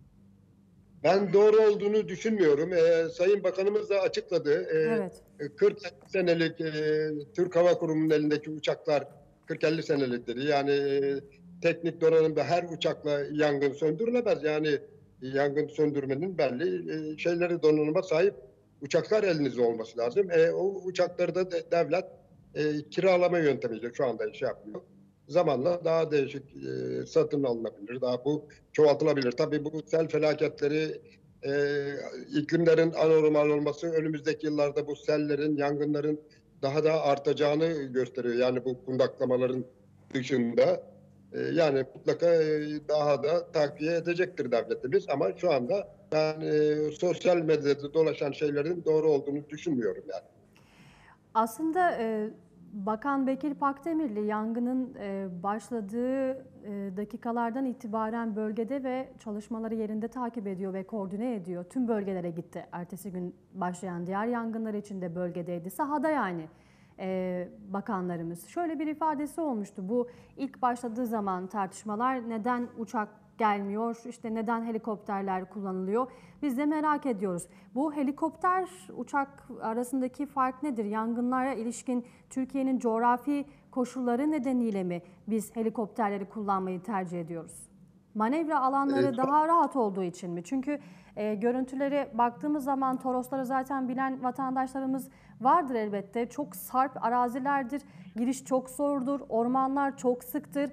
Ben doğru olduğunu düşünmüyorum. Ee, Sayın Bakanımız da açıkladı. Ee, Evet. kırk senelik e, Türk Hava Kurumu'nun elindeki uçaklar kırk elli senelik dedi. Yani e, teknik donanımda her uçakla yangın söndürülemez. Yani yangın söndürmenin belli e, şeyleri, donanıma sahip uçaklar elinizde olması lazım. E, o uçakları da de, devlet e, kiralama yöntemiyle şu anda şey yapıyor. Zamanla daha değişik e, satın alınabilir. Daha bu çoğaltılabilir. Tabii bu sel felaketleri, e, iklimlerin anormal olması önümüzdeki yıllarda bu sellerin, yangınların daha da artacağını gösteriyor. Yani bu kundaklamaların dışında e, yani mutlaka e, daha da takviye edecektir devletimiz. Ama şu anda ben e, sosyal medyada dolaşan şeylerin doğru olduğunu düşünmüyorum yani. Aslında e, Bakan Bekir Pakdemirli yangının e, başladığı e, dakikalardan itibaren bölgede ve çalışmaları yerinde takip ediyor ve koordine ediyor. Tüm bölgelere gitti. Ertesi gün başlayan diğer yangınlar için de bölgedeydi. Sahada yani e, bakanlarımız. Şöyle bir ifadesi olmuştu. Bu ilk başladığı zaman tartışmalar neden uçak gelmiyor, işte neden helikopterler kullanılıyor? Biz de merak ediyoruz. Bu helikopter uçak arasındaki fark nedir? Yangınlara ilişkin Türkiye'nin coğrafi koşulları nedeniyle mi biz helikopterleri kullanmayı tercih ediyoruz? Manevra alanları Evet. daha rahat olduğu için mi? Çünkü e, görüntülere baktığımız zaman Torosları zaten bilen vatandaşlarımız vardır elbette. Çok sarp arazilerdir, giriş çok zordur, ormanlar çok sıktır.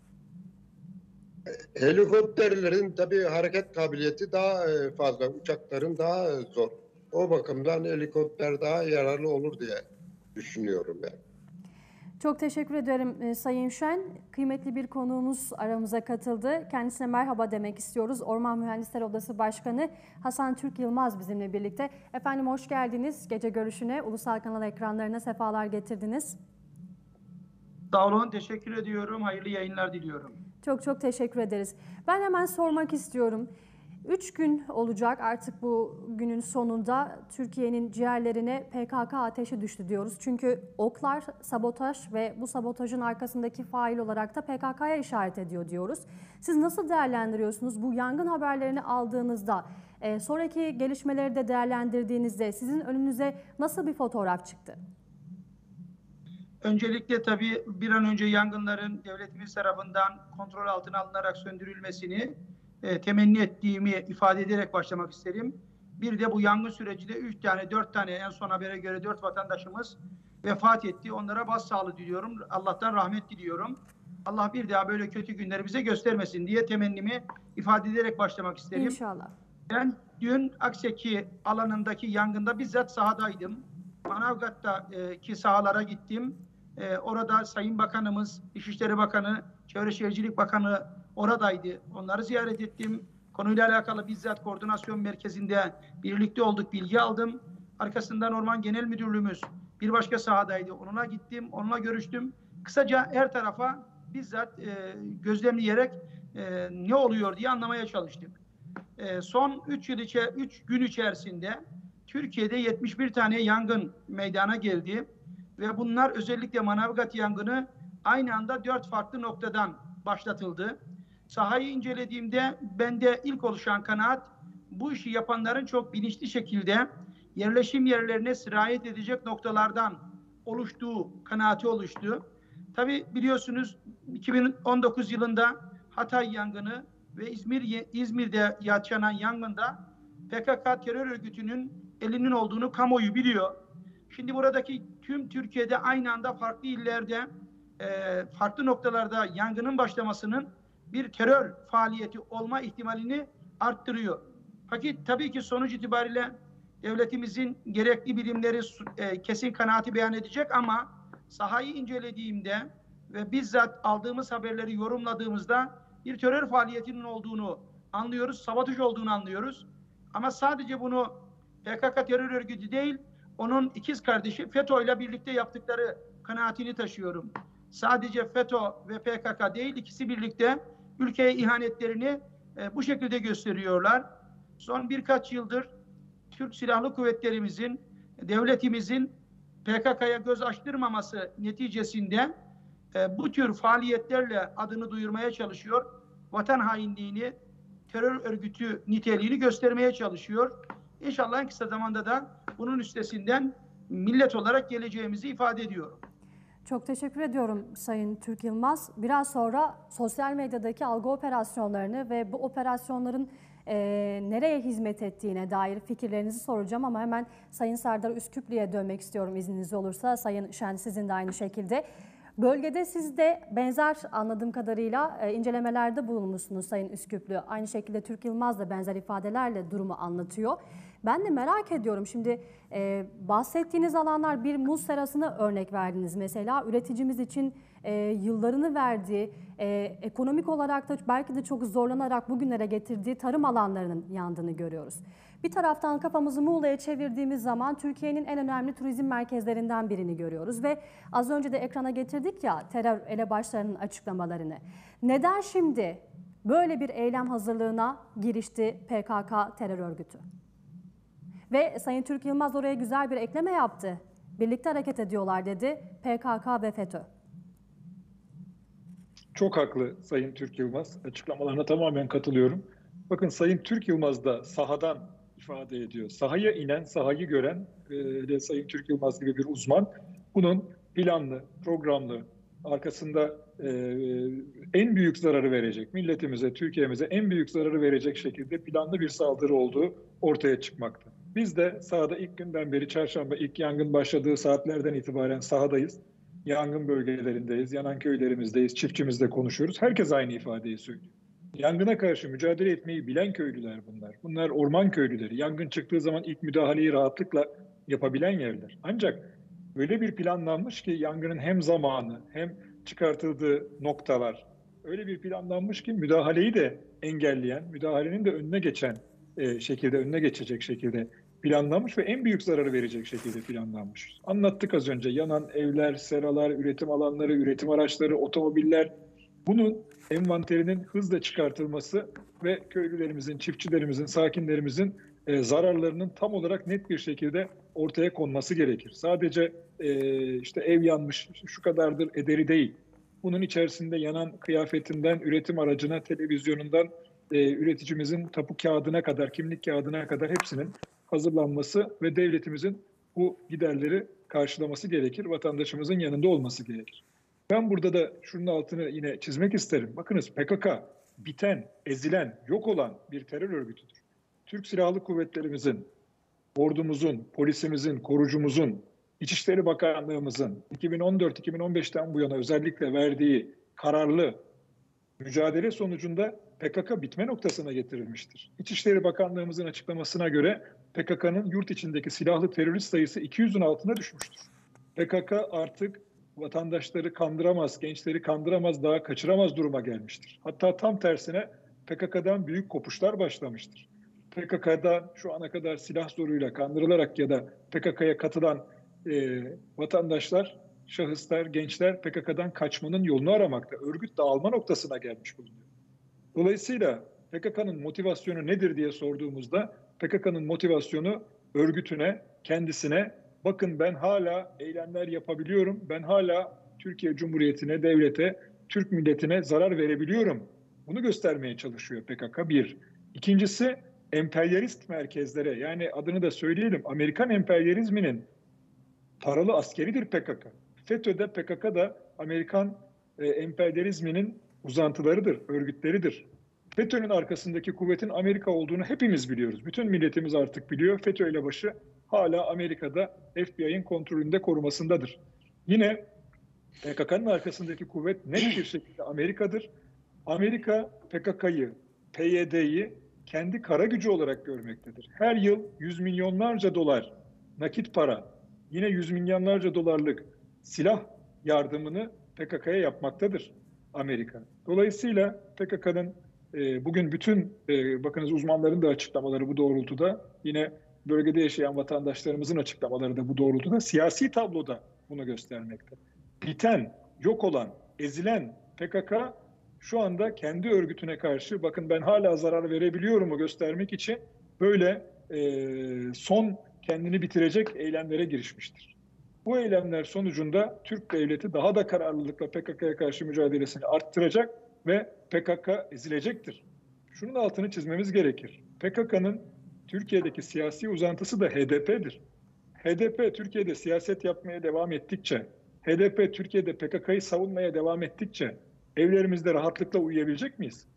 Helikopterlerin tabii hareket kabiliyeti daha fazla, uçakların daha zor. O bakımdan helikopter daha yararlı olur diye düşünüyorum ben. Çok teşekkür ederim Sayın Şen. Kıymetli bir konuğumuz aramıza katıldı. Kendisine merhaba demek istiyoruz. Orman Mühendisler Odası Başkanı Hasan Türk Yılmaz bizimle birlikte. Efendim hoş geldiniz. Gece görüşüne, ulusal kanal ekranlarına sefalar getirdiniz. Sağ olun, teşekkür ediyorum. Hayırlı yayınlar diliyorum. Çok çok teşekkür ederiz. Ben hemen sormak istiyorum. Üç gün olacak artık bu günün sonunda Türkiye'nin ciğerlerine P K K ateşi düştü diyoruz. Çünkü oklar sabotaj ve bu sabotajın arkasındaki fail olarak da P K K'ya işaret ediyor diyoruz. Siz nasıl değerlendiriyorsunuz bu yangın haberlerini aldığınızda, e, sonraki gelişmeleri de değerlendirdiğinizde sizin önünüze nasıl bir fotoğraf çıktı? Öncelikle tabii bir an önce yangınların devletimiz tarafından kontrol altına alınarak söndürülmesini e, temenni ettiğimi ifade ederek başlamak isterim. Bir de bu yangın sürecinde üç tane, dört tane en son habere göre dört vatandaşımız vefat etti. Onlara başsağlığı diliyorum. Allah'tan rahmet diliyorum. Allah bir daha böyle kötü günleri bize göstermesin diye temennimi ifade ederek başlamak isterim. İnşallah. Ben dün Akseki alanındaki yangında bizzat sahadaydım. Manavgat'taki sahalara gittim. Ee, orada Sayın Bakanımız, İçişleri Bakanı, Çevre Şehircilik Bakanı oradaydı. Onları ziyaret ettim. Konuyla alakalı bizzat koordinasyon merkezinde birlikte olduk, bilgi aldım. Arkasından Orman Genel Müdürlüğümüz bir başka sahadaydı. Onunla gittim, onunla görüştüm. Kısaca her tarafa bizzat e, gözlemleyerek e, ne oluyor diye anlamaya çalıştım. E, son üç yıl içe üç gün içerisinde Türkiye'de yetmiş bir tane yangın meydana geldi ve bunlar özellikle Manavgat yangını aynı anda dört farklı noktadan başlatıldı. Sahayı incelediğimde bende ilk oluşan kanaat bu işi yapanların çok bilinçli şekilde yerleşim yerlerine sirayet edecek noktalardan oluştuğu kanaati oluştu. Tabii biliyorsunuz iki bin on dokuz yılında Hatay yangını ve İzmir İzmir'de yaşanan yangında P K K terör örgütünün elinin olduğunu kamuoyu biliyor. Şimdi buradaki tüm Türkiye'de aynı anda farklı illerde, e, farklı noktalarda yangının başlamasının bir terör faaliyeti olma ihtimalini arttırıyor. Fakat tabii ki sonuç itibariyle devletimizin gerekli birimleri e, kesin kanaati beyan edecek ama sahayı incelediğimde ve bizzat aldığımız haberleri yorumladığımızda bir terör faaliyetinin olduğunu anlıyoruz, sabotaj olduğunu anlıyoruz. Ama sadece bunu P K K terör örgütü değil, onun ikiz kardeşi FETÖ ile birlikte yaptıkları kanaatini taşıyorum. Sadece FETÖ ve P K K değil, ikisi birlikte ülkeye ihanetlerini e, bu şekilde gösteriyorlar. Son birkaç yıldır Türk Silahlı Kuvvetlerimizin, devletimizin P K K'ya göz açtırmaması neticesinde e, bu tür faaliyetlerle adını duyurmaya çalışıyor. Vatan hainliğini, terör örgütü niteliğini göstermeye çalışıyor. İnşallah en kısa zamanda da bunun üstesinden millet olarak geleceğimizi ifade ediyorum. Çok teşekkür ediyorum Sayın Türk Yılmaz. Biraz sonra sosyal medyadaki algı operasyonlarını ve bu operasyonların e, nereye hizmet ettiğine dair fikirlerinizi soracağım ama hemen Sayın Serdar Üsküplü'ye dönmek istiyorum izniniz olursa. Sayın Şen, sizin de aynı şekilde. Bölgede siz de benzer anladığım kadarıyla e, incelemelerde bulunmuşsunuz Sayın Üsküplü. Aynı şekilde Türk Yılmaz da benzer ifadelerle durumu anlatıyor. Ben de merak ediyorum, şimdi e, bahsettiğiniz alanlar, bir muz serasını örnek verdiniz mesela. Üreticimiz için e, yıllarını verdiği, e, ekonomik olarak da belki de çok zorlanarak bugünlere getirdiği tarım alanlarının yandığını görüyoruz. Bir taraftan kafamızı Muğla'ya çevirdiğimiz zaman Türkiye'nin en önemli turizm merkezlerinden birini görüyoruz. Ve az önce de ekrana getirdik ya terör elebaşlarının açıklamalarını. Neden şimdi böyle bir eylem hazırlığına girişti P K K terör örgütü? Ve Sayın Türk Yılmaz oraya güzel bir ekleme yaptı. Birlikte hareket ediyorlar dedi P K K ve FETÖ. Çok haklı Sayın Türk Yılmaz. Açıklamalarına tamamen katılıyorum. Bakın Sayın Türk Yılmaz da sahadan ifade ediyor. Sahaya inen, sahayı gören e, de Sayın Türk Yılmaz gibi bir uzman bunun planlı, programlı, arkasında e, en büyük zararı verecek, milletimize, Türkiye'mize en büyük zararı verecek şekilde planlı bir saldırı olduğu ortaya çıkmakta. Biz de sahada ilk günden beri, çarşamba ilk yangın başladığı saatlerden itibaren sahadayız. Yangın bölgelerindeyiz, yanan köylerimizdeyiz, çiftçimizle konuşuyoruz. Herkes aynı ifadeyi söylüyor. Yangına karşı mücadele etmeyi bilen köylüler bunlar. Bunlar orman köylüleri. Yangın çıktığı zaman ilk müdahaleyi rahatlıkla yapabilen yerler. Ancak öyle bir planlanmış ki yangının hem zamanı hem çıkartıldığı noktalar öyle bir planlanmış ki müdahaleyi de engelleyen, müdahalenin de önüne geçen e, şekilde, önüne geçecek şekilde planlanmış ve en büyük zararı verecek şekilde planlanmış. Anlattık az önce, yanan evler, seralar, üretim alanları, üretim araçları, otomobiller. Bunun envanterinin hızla çıkartılması ve köylülerimizin, çiftçilerimizin, sakinlerimizin e, zararlarının tam olarak net bir şekilde ortaya konması gerekir. Sadece e, işte ev yanmış, şu kadardır ederi değil. Bunun içerisinde yanan kıyafetinden, üretim aracına, televizyonundan, e, üreticimizin tapu kağıdına kadar, kimlik kağıdına kadar hepsinin hazırlanması ve devletimizin bu giderleri karşılaması gerekir, vatandaşımızın yanında olması gerekir. Ben burada da şunun altını yine çizmek isterim. Bakınız, P K K biten, ezilen, yok olan bir terör örgütüdür. Türk Silahlı Kuvvetlerimizin, ordumuzun, polisimizin, korucumuzun, İçişleri Bakanlığımızın iki bin on dört iki bin on beşten bu yana özellikle verdiği kararlı mücadele sonucunda P K K bitme noktasına getirilmiştir. İçişleri Bakanlığımızın açıklamasına göre P K K'nın yurt içindeki silahlı terörist sayısı iki yüzün altına düşmüştür. P K K artık vatandaşları kandıramaz, gençleri kandıramaz, daha kaçıramaz duruma gelmiştir. Hatta tam tersine P K K'dan büyük kopuşlar başlamıştır. P K K'da şu ana kadar silah zoruyla kandırılarak ya da P K K'ya katılan e, vatandaşlar, şahıslar, gençler P K K'dan kaçmanın yolunu aramakta. Örgüt dağılma noktasına gelmiş bulunuyor. Dolayısıyla P K K'nın motivasyonu nedir diye sorduğumuzda P K K'nın motivasyonu örgütüne, kendisine, bakın ben hala eylemler yapabiliyorum, ben hala Türkiye Cumhuriyeti'ne, devlete, Türk milletine zarar verebiliyorum. Bunu göstermeye çalışıyor P K K bir. İkincisi, emperyalist merkezlere, yani adını da söyleyelim, Amerikan emperyalizminin paralı askeridir P K K. FETÖ'de P K K da Amerikan e, emperyalizminin uzantılarıdır, örgütleridir. FETÖ'nün arkasındaki kuvvetin Amerika olduğunu hepimiz biliyoruz. Bütün milletimiz artık biliyor. FETÖ ile başı hala Amerika'da F B I'nin kontrolünde, korumasındadır. Yine P K K'nın arkasındaki kuvvet net bir şekilde Amerika'dır. Amerika P K K'yı, P Y D'yi kendi kara gücü olarak görmektedir. Her yıl yüz milyonlarca dolar nakit para, yine yüz milyonlarca dolarlık silah yardımını P K K'ya yapmaktadır Amerika. Dolayısıyla P K K'nın e, bugün bütün e, bakınız uzmanların da açıklamaları bu doğrultuda, yine bölgede yaşayan vatandaşlarımızın açıklamaları da bu doğrultuda, siyasi tabloda bunu göstermekte. Biten, yok olan, ezilen P K K şu anda kendi örgütüne karşı, bakın ben hala zarar verebiliyorumu göstermek için böyle e, son kendini bitirecek eylemlere girişmiştir. Bu eylemler sonucunda Türk devleti daha da kararlılıkla P K K'ya karşı mücadelesini arttıracak ve P K K ezilecektir. Şunun altını çizmemiz gerekir. P K K'nın Türkiye'deki siyasi uzantısı da H D P'dir. H D P Türkiye'de siyaset yapmaya devam ettikçe, H D P Türkiye'de P K K'yı savunmaya devam ettikçe evlerimizde rahatlıkla uyuyabilecek miyiz?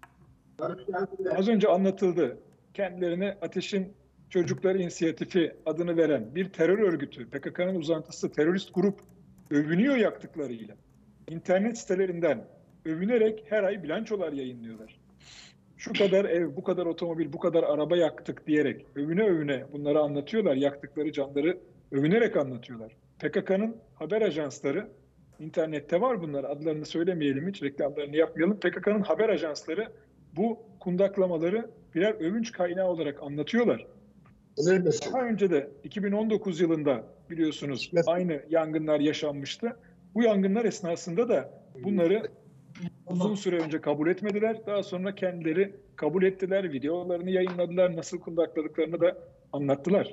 Az önce anlatıldı. Kendilerine Ateş'in Çocukları İnisiyatifi adını veren bir terör örgütü, P K K'nın uzantısı, terörist grup övünüyor yaktıklarıyla. İnternet sitelerinden övünerek her ay bilançolar yayınlıyorlar. Şu kadar ev, bu kadar otomobil, bu kadar araba yaktık diyerek övüne övüne bunları anlatıyorlar. Yaktıkları canları övünerek anlatıyorlar. P K K'nın haber ajansları, internette var bunlar, adlarını söylemeyelim, hiç reklamlarını yapmayalım. P K K'nın haber ajansları bu kundaklamaları birer övünç kaynağı olarak anlatıyorlar. Daha önce de iki bin on dokuz yılında biliyorsunuz aynı yangınlar yaşanmıştı. Bu yangınlar esnasında da bunları uzun süre önce kabul etmediler. Daha sonra kendileri kabul ettiler, videolarını yayınladılar, nasıl kundakladıklarını da anlattılar.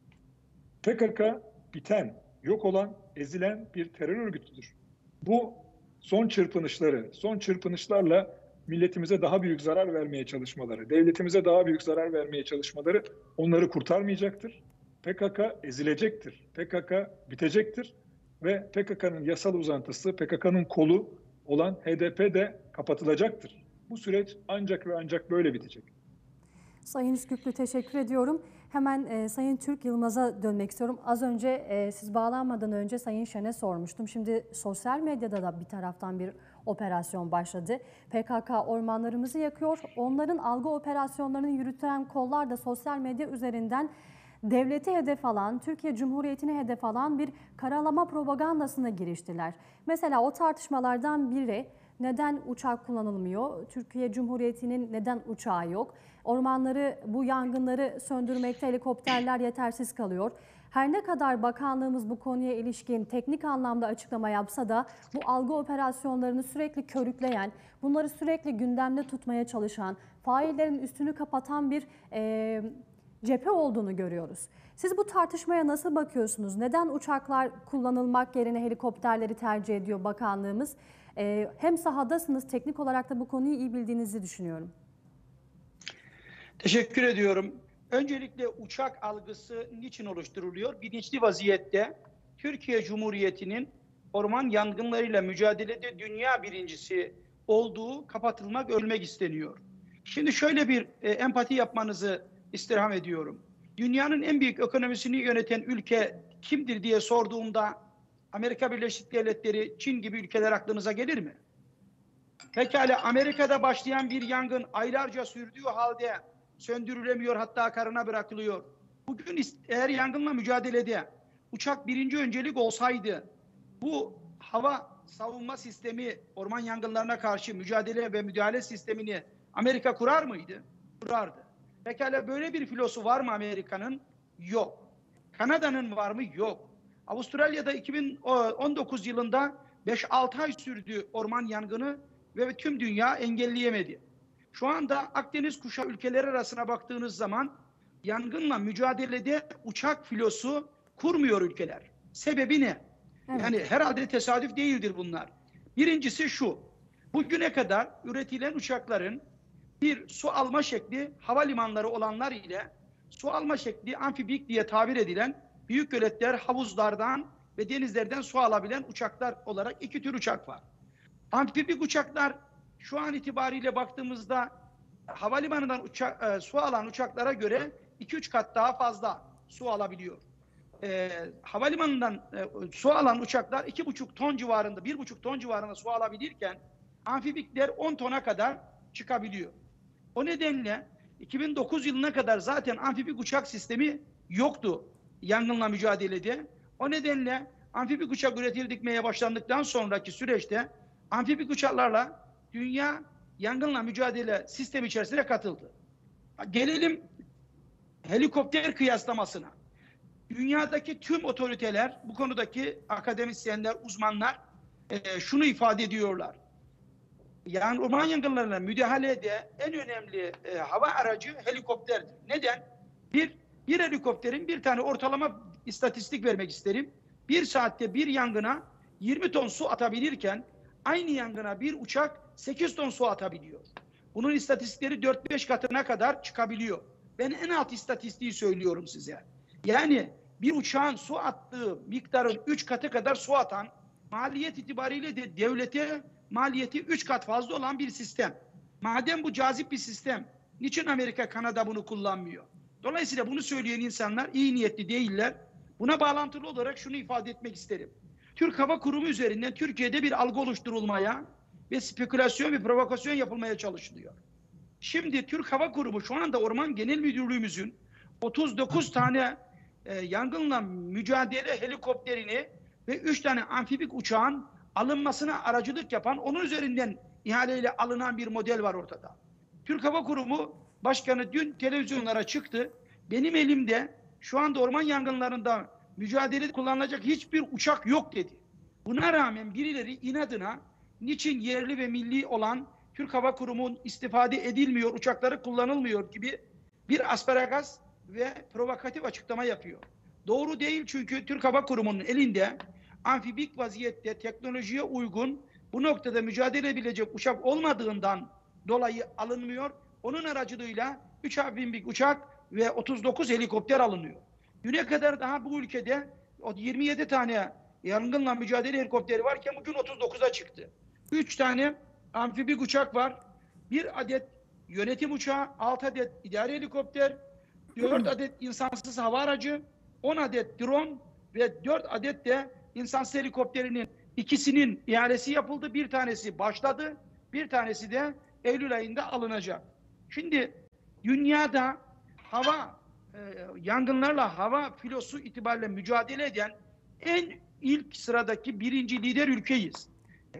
P K K biten, yok olan, ezilen bir terör örgütüdür. Bu son çırpınışları, son çırpınışlarla milletimize daha büyük zarar vermeye çalışmaları, devletimize daha büyük zarar vermeye çalışmaları onları kurtarmayacaktır. P K K ezilecektir. P K K bitecektir. Ve P K K'nın yasal uzantısı, P K K'nın kolu olan H D P de kapatılacaktır. Bu süreç ancak ve ancak böyle bitecek. Sayın Üsküplü, teşekkür ediyorum. Hemen e, Sayın Türk Yılmaz'a dönmek istiyorum. Az önce e, siz bağlanmadan önce Sayın Şen'e sormuştum. Şimdi sosyal medyada da bir taraftan bir operasyon başladı. P K K ormanlarımızı yakıyor. Onların algı operasyonlarını yürüten kollar da sosyal medya üzerinden devleti hedef alan, Türkiye Cumhuriyeti'ni hedef alan bir karalama propagandasına giriştiler. Mesela o tartışmalardan biri, neden uçak kullanılmıyor? Türkiye Cumhuriyeti'nin neden uçağı yok? Ormanları, bu yangınları söndürmekte helikopterler yetersiz kalıyor. Her ne kadar bakanlığımız bu konuya ilişkin teknik anlamda açıklama yapsa da bu algı operasyonlarını sürekli körükleyen, bunları sürekli gündemde tutmaya çalışan, faillerin üstünü kapatan bir e, cephe olduğunu görüyoruz. Siz bu tartışmaya nasıl bakıyorsunuz? Neden uçaklar kullanılmak yerine helikopterleri tercih ediyor bakanlığımız? Ee, hem sahadasınız, teknik olarak da bu konuyu iyi bildiğinizi düşünüyorum. Teşekkür ediyorum. Öncelikle uçak algısı niçin oluşturuluyor? Bilinçli vaziyette Türkiye Cumhuriyeti'nin orman yangınlarıyla mücadelede dünya birincisi olduğu kapatılmak, ölmek isteniyor. Şimdi şöyle bir e, empati yapmanızı istirham ediyorum. Dünyanın en büyük ekonomisini yöneten ülke kimdir diye sorduğumda Amerika Birleşik Devletleri, Çin gibi ülkeler aklınıza gelir mi? Pekala, Amerika'da başlayan bir yangın aylarca sürdüğü halde söndürülemiyor, hatta karına bırakılıyor. Bugün eğer yangınla mücadelede uçak birinci öncelik olsaydı, bu hava savunma sistemi, orman yangınlarına karşı mücadele ve müdahale sistemini Amerika kurar mıydı? Kurardı. Pekala, böyle bir filosu var mı Amerika'nın? Yok. Kanada'nın var mı? Yok. Avustralya'da iki bin on dokuz yılında beş altı ay sürdü orman yangını ve tüm dünya engelleyemedi. Şu anda Akdeniz kuşağı ülkeleri arasına baktığınız zaman yangınla mücadelede uçak filosu kurmuyor ülkeler. Sebebi ne? Evet. Yani herhalde tesadüf değildir bunlar. Birincisi şu: bugüne kadar üretilen uçakların bir su alma şekli, havalimanları olanlar ile su alma şekli amfibik diye tabir edilen büyük göletler, havuzlardan ve denizlerden su alabilen uçaklar olarak iki tür uçak var. Amfibik uçaklar şu an itibariyle baktığımızda havalimanından uçak, e, su alan uçaklara göre iki üç kat daha fazla su alabiliyor. E, havalimanından e, su alan uçaklar iki buçuk ton civarında, bir buçuk ton civarında su alabilirken amfibikler on tona kadar çıkabiliyor. O nedenle iki bin dokuz yılına kadar zaten amfibik uçak sistemi yoktu yangınla mücadelede. O nedenle amfibik uçak üretildikmeye başlandıktan sonraki süreçte amfibik uçaklarla dünya yangınla mücadele sistemi içerisine katıldı. Gelelim helikopter kıyaslamasına. Dünyadaki tüm otoriteler, bu konudaki akademisyenler, uzmanlar e, şunu ifade ediyorlar. Yani orman yangınlarına müdahalede en önemli e, hava aracı helikopterdir. Neden? Bir, bir helikopterin bir tane ortalama istatistik vermek isterim. Bir saatte bir yangına yirmi ton su atabilirken aynı yangına bir uçak sekiz ton su atabiliyor. Bunun istatistikleri dört beş katına kadar çıkabiliyor. Ben en alt istatistiği söylüyorum size. Yani bir uçağın su attığı miktarın üç katı kadar su atan, maliyet itibariyle de devlete maliyeti üç kat fazla olan bir sistem. Madem bu cazip bir sistem, niçin Amerika, Kanada bunu kullanmıyor? Dolayısıyla bunu söyleyen insanlar iyi niyetli değiller. Buna bağlantılı olarak şunu ifade etmek isterim. Türk Hava Kurumu üzerinden Türkiye'de bir algı oluşturulmaya ve spekülasyon ve provokasyon yapılmaya çalışılıyor. Şimdi Türk Hava Kurumu şu anda Orman Genel Müdürlüğümüzün otuz dokuz tane e, yangınla mücadele helikopterini ve üç tane amfibik uçağın alınmasına aracılık yapan, onun üzerinden ihaleyle alınan bir model var ortada. Türk Hava Kurumu Başkanı dün televizyonlara çıktı. Benim elimde şu anda orman yangınlarında mücadelede kullanılacak hiçbir uçak yok dedi. Buna rağmen birileri inadına niçin yerli ve milli olan Türk Hava Kurumu'nun istifade edilmiyor, uçakları kullanılmıyor gibi bir asparagas ve provokatif açıklama yapıyor. Doğru değil, çünkü Türk Hava Kurumu'nun elinde amfibik vaziyette teknolojiye uygun bu noktada mücadele edebilecek uçak olmadığından dolayı alınmıyor. Onun aracılığıyla üç amfibik uçak ve otuz dokuz helikopter alınıyor. Düne kadar daha bu ülkede yirmi yedi tane yangınla mücadele helikopteri varken bugün otuz dokuza çıktı. üç tane amfibik uçak var. bir adet yönetim uçağı, altı adet idari helikopter, dört adet insansız hava aracı, on adet drone ve dört adet de insansız helikopterinin ikisinin ihalesi yapıldı. Bir tanesi başladı, bir tanesi de Eylül ayında alınacak. Şimdi dünyada hava e, yangınlarla hava filosu itibariyle mücadele eden en ilk sıradaki birinci lider ülkeyiz.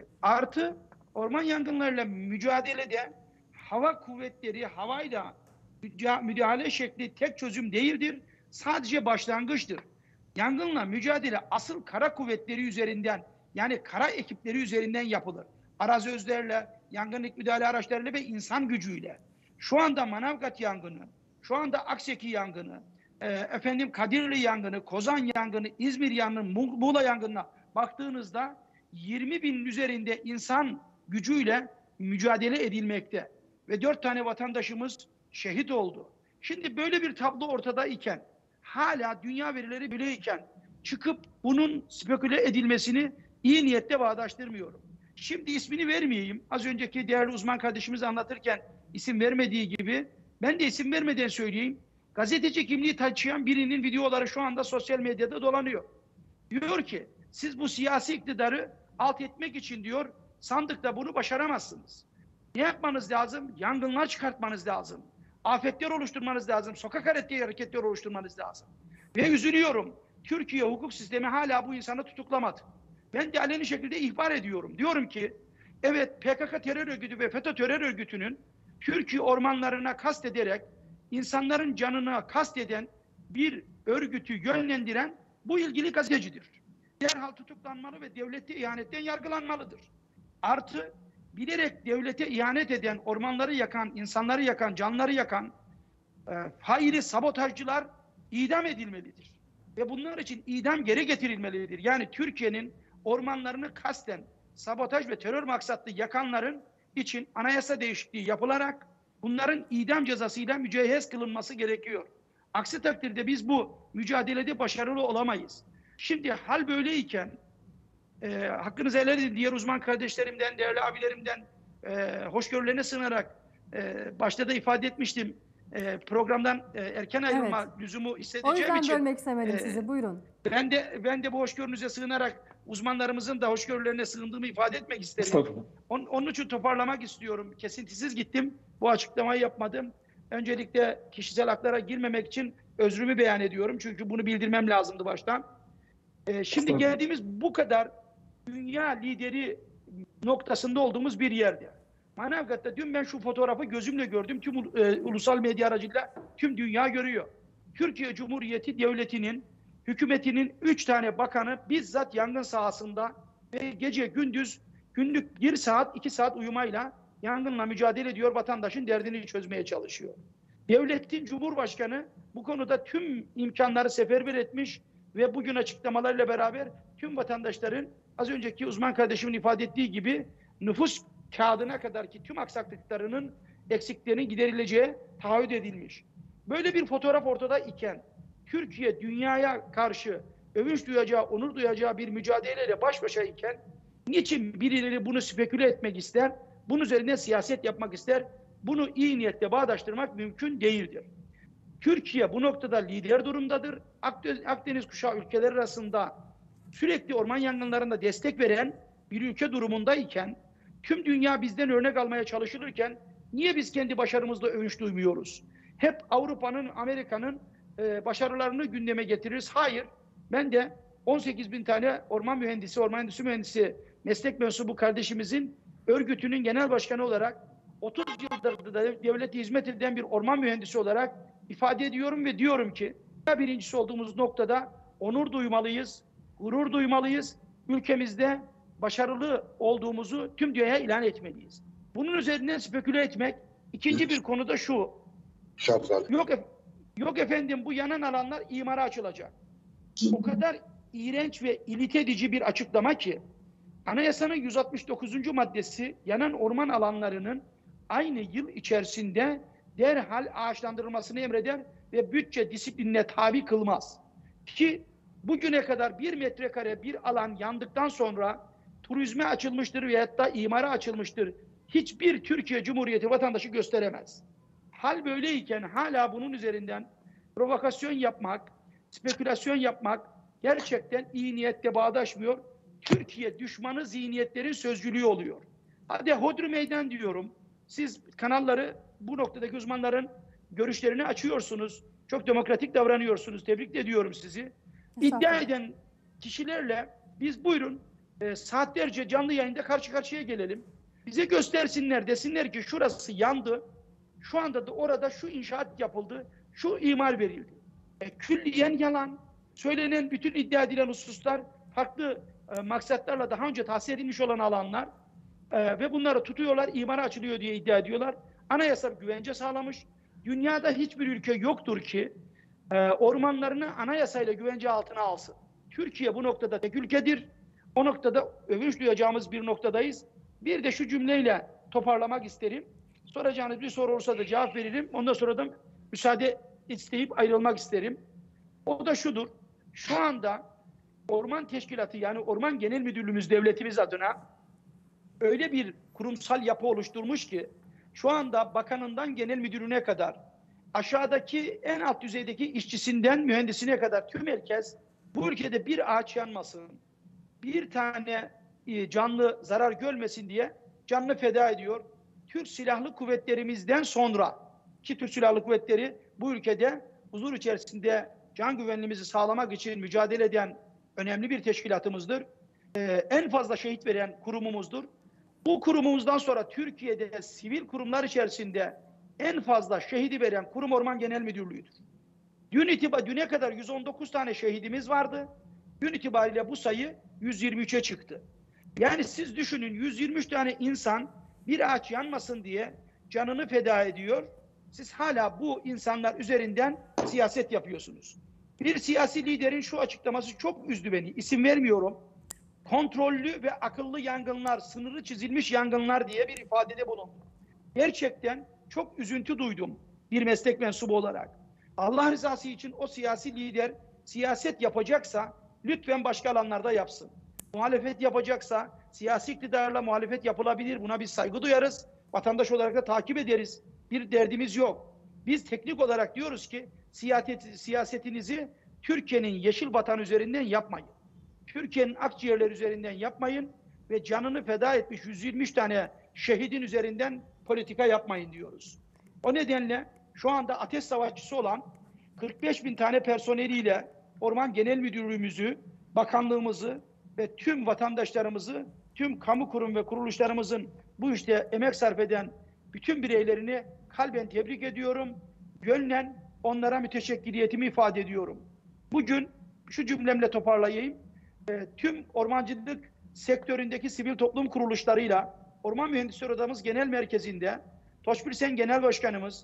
Artı orman yangınlarıyla mücadelede hava kuvvetleri, havayla müdahale şekli tek çözüm değildir. Sadece başlangıçtır. Yangınla mücadele asıl kara kuvvetleri üzerinden, yani kara ekipleri üzerinden yapılır. Arazözlerle, yangınlık müdahale araçlarıyla ve insan gücüyle. Şu anda Manavgat yangını, şu anda Akseki yangını, e, efendim Kadirli yangını, Kozan yangını, İzmir yangını, Muğla yangınına baktığınızda yirmi binin üzerinde insan gücüyle mücadele edilmekte. Ve dört tane vatandaşımız şehit oldu. Şimdi böyle bir tablo ortada iken, hala dünya verileri böyleyken çıkıp bunun speküle edilmesini iyi niyetle bağdaştırmıyorum. Şimdi ismini vermeyeyim. Az önceki değerli uzman kardeşimiz anlatırken isim vermediği gibi ben de isim vermeden söyleyeyim. Gazeteci kimliği taşıyan birinin videoları şu anda sosyal medyada dolanıyor. Diyor ki siz bu siyasi iktidarı alt etmek için diyor sandıkta bunu başaramazsınız. Ne yapmanız lazım? Yangınlar çıkartmanız lazım. Afetler oluşturmanız lazım. Sokak hareketleri oluşturmanız lazım. Ve üzülüyorum. Türkiye hukuk sistemi hala bu insanı tutuklamadı. Ben de aleni şekilde ihbar ediyorum. Diyorum ki evet P K K terör örgütü ve FETÖ terör örgütünün Türkiye ormanlarına kastederek insanların canına kasteden bir örgütü yönlendiren bu ilgili gazetecidir. Derhal tutuklanmalı ve devlete ihanetten yargılanmalıdır. Artı bilerek devlete ihanet eden, ormanları yakan, insanları yakan, canları yakan e, faili sabotajcılar idam edilmelidir. Ve bunlar için idam geri getirilmelidir. Yani Türkiye'nin ormanlarını kasten sabotaj ve terör maksatlı yakanların için anayasa değişikliği yapılarak bunların idam cezasıyla mücehhez kılınması gerekiyor. Aksi takdirde biz bu mücadelede başarılı olamayız. Şimdi hal böyleyken e, hakkınızı helal edin diğer uzman kardeşlerimden, değerli abilerimden e, hoşgörülerine sığınarak e, başta da ifade etmiştim. E, programdan e, erken ayrılma evet. lüzumu hissedeceğim için. O yüzden bölmek istemedim e, sizi. Buyurun. Ben de ben de bu hoşgörünüze sığınarak uzmanlarımızın da hoşgörülerine sığındığımı ifade etmek isterim. Onun, onun için toparlamak istiyorum. Kesintisiz gittim. Bu açıklamayı yapmadım. Öncelikle kişisel haklara girmemek için özrümü beyan ediyorum. Çünkü bunu bildirmem lazımdı baştan. Ee, şimdi geldiğimiz bu kadar dünya lideri noktasında olduğumuz bir yerde. Manavgat'ta dün ben şu fotoğrafı gözümle gördüm. Tüm e, ulusal medya aracılığıyla tüm dünya görüyor. Türkiye Cumhuriyeti Devleti'nin hükümetinin üç tane bakanı bizzat yangın sahasında ve gece gündüz günlük bir saat iki saat uyumayla yangınla mücadele ediyor, vatandaşın derdini çözmeye çalışıyor. Devletin Cumhurbaşkanı bu konuda tüm imkanları seferber etmiş ve bugün açıklamalarıyla beraber tüm vatandaşların az önceki uzman kardeşimin ifade ettiği gibi nüfus kağıdına kadar ki tüm aksaklıklarının eksiklerinin giderileceği taahhüt edilmiş. Böyle bir fotoğraf ortada iken Türkiye dünyaya karşı övünç duyacağı, onur duyacağı bir mücadeleyle baş başa iken niçin birileri bunu speküle etmek ister, bunun üzerine siyaset yapmak ister, bunu iyi niyetle bağdaştırmak mümkün değildir. Türkiye bu noktada lider durumdadır. Akdeniz kuşağı ülkeleri arasında sürekli orman yangınlarında destek veren bir ülke durumundayken, tüm dünya bizden örnek almaya çalışılırken niye biz kendi başarımızda övünç duymuyoruz? Hep Avrupa'nın, Amerika'nın e, başarılarını gündeme getiririz. Hayır, ben de on sekiz bin tane orman mühendisi, orman endüstri mühendisi meslek mensubu kardeşimizin örgütünün genel başkanı olarak otuz yıldır da devlete hizmet eden bir orman mühendisi olarak ifade ediyorum ve diyorum ki birincisi olduğumuz noktada onur duymalıyız, gurur duymalıyız. Ülkemizde başarılı olduğumuzu tüm dünyaya ilan etmeliyiz. Bunun üzerinden speküle etmek. İkinci bir konu da şu. Yok, yok efendim bu yanan alanlar imara açılacak. O kadar iğrenç ve ilit edici bir açıklama ki Anayasanın yüz altmış dokuzuncu maddesi yanan orman alanlarının aynı yıl içerisinde derhal ağaçlandırılmasını emreder ve bütçe disiplinine tabi kılmaz. Ki bugüne kadar bir metrekare bir alan yandıktan sonra turizme açılmıştır veyahut da imara açılmıştır. Hiçbir Türkiye Cumhuriyeti vatandaşı gösteremez. Hal böyleyken hala bunun üzerinden provokasyon yapmak, spekülasyon yapmak gerçekten iyi niyetle bağdaşmıyor. Türkiye düşmanı zihniyetlerin sözcülüğü oluyor. Hadi hodri meydan diyorum. Siz kanalları bu noktadaki uzmanların görüşlerini açıyorsunuz. Çok demokratik davranıyorsunuz. Tebrik ediyorum sizi. İddia eden kişilerle biz buyurun e, saatlerce canlı yayında karşı karşıya gelelim. Bize göstersinler, desinler ki şurası yandı. Şu anda da orada şu inşaat yapıldı. Şu imar verildi. E, külliyen yalan. Söylenen bütün iddia edilen hususlar farklı e, maksatlarla daha önce tahsis edilmiş olan alanlar e, ve bunları tutuyorlar, imara açılıyor diye iddia ediyorlar. Anayasa güvence sağlamış. Dünyada hiçbir ülke yoktur ki e, ormanlarını anayasayla güvence altına alsın. Türkiye bu noktada tek ülkedir. O noktada övünç duyacağımız bir noktadayız. Bir de şu cümleyle toparlamak isterim. Soracağınız bir soru olursa da cevap veririm. Ondan sonra da müsaade isteyip ayrılmak isterim. O da şudur. Şu anda Orman Teşkilatı yani Orman Genel Müdürlüğümüz devletimiz adına öyle bir kurumsal yapı oluşturmuş ki şu anda bakanından genel müdürüne kadar aşağıdaki en alt düzeydeki işçisinden mühendisine kadar tüm herkes bu ülkede bir ağaç yanmasın, bir tane canlı zarar görmesin diye canını feda ediyor. Türk Silahlı Kuvvetlerimizden sonra ki Türk Silahlı Kuvvetleri bu ülkede huzur içerisinde can güvenliğimizi sağlamak için mücadele eden önemli bir teşkilatımızdır. Ee, en fazla şehit veren kurumumuzdur. Bu kurumumuzdan sonra Türkiye'de sivil kurumlar içerisinde en fazla şehidi veren kurum Orman Genel Müdürlüğü'dür. Dün itibariyle düne kadar yüz on dokuz tane şehidimiz vardı. Dün itibariyle bu sayı yüz yirmi üçe çıktı. Yani siz düşünün yüz yirmi üç tane insan bir ağaç yanmasın diye canını feda ediyor. Siz hala bu insanlar üzerinden siyaset yapıyorsunuz. Bir siyasi liderin şu açıklaması çok üzdü beni. İsim vermiyorum. Kontrollü ve akıllı yangınlar, sınırı çizilmiş yangınlar diye bir ifadede bulundu. Gerçekten çok üzüntü duydum bir meslek mensubu olarak. Allah rızası için o siyasi lider siyaset yapacaksa lütfen başka alanlarda yapsın. Muhalefet yapacaksa siyasi iktidarla muhalefet yapılabilir. Buna biz saygı duyarız. Vatandaş olarak da takip ederiz. Bir derdimiz yok. Biz teknik olarak diyoruz ki siyaset, siyasetinizi Türkiye'nin yeşil vatan üzerinden yapmayın. Türkiye'nin akciğerleri üzerinden yapmayın ve canını feda etmiş yüz yirmi üç tane şehidin üzerinden politika yapmayın diyoruz. O nedenle şu anda ateş savaşçısı olan kırk beş bin tane personeliyle Orman Genel Müdürlüğümüzü, bakanlığımızı ve tüm vatandaşlarımızı, tüm kamu kurum ve kuruluşlarımızın bu işte emek sarf eden bütün bireylerini kalben tebrik ediyorum. Gönlen onlara müteşekkiriyetimi ifade ediyorum. Bugün şu cümlemle toparlayayım. E, tüm ormancılık sektöründeki sivil toplum kuruluşlarıyla Orman Mühendisleri Odamız Genel Merkezi'nde Toşbilsen Genel Başkanımız,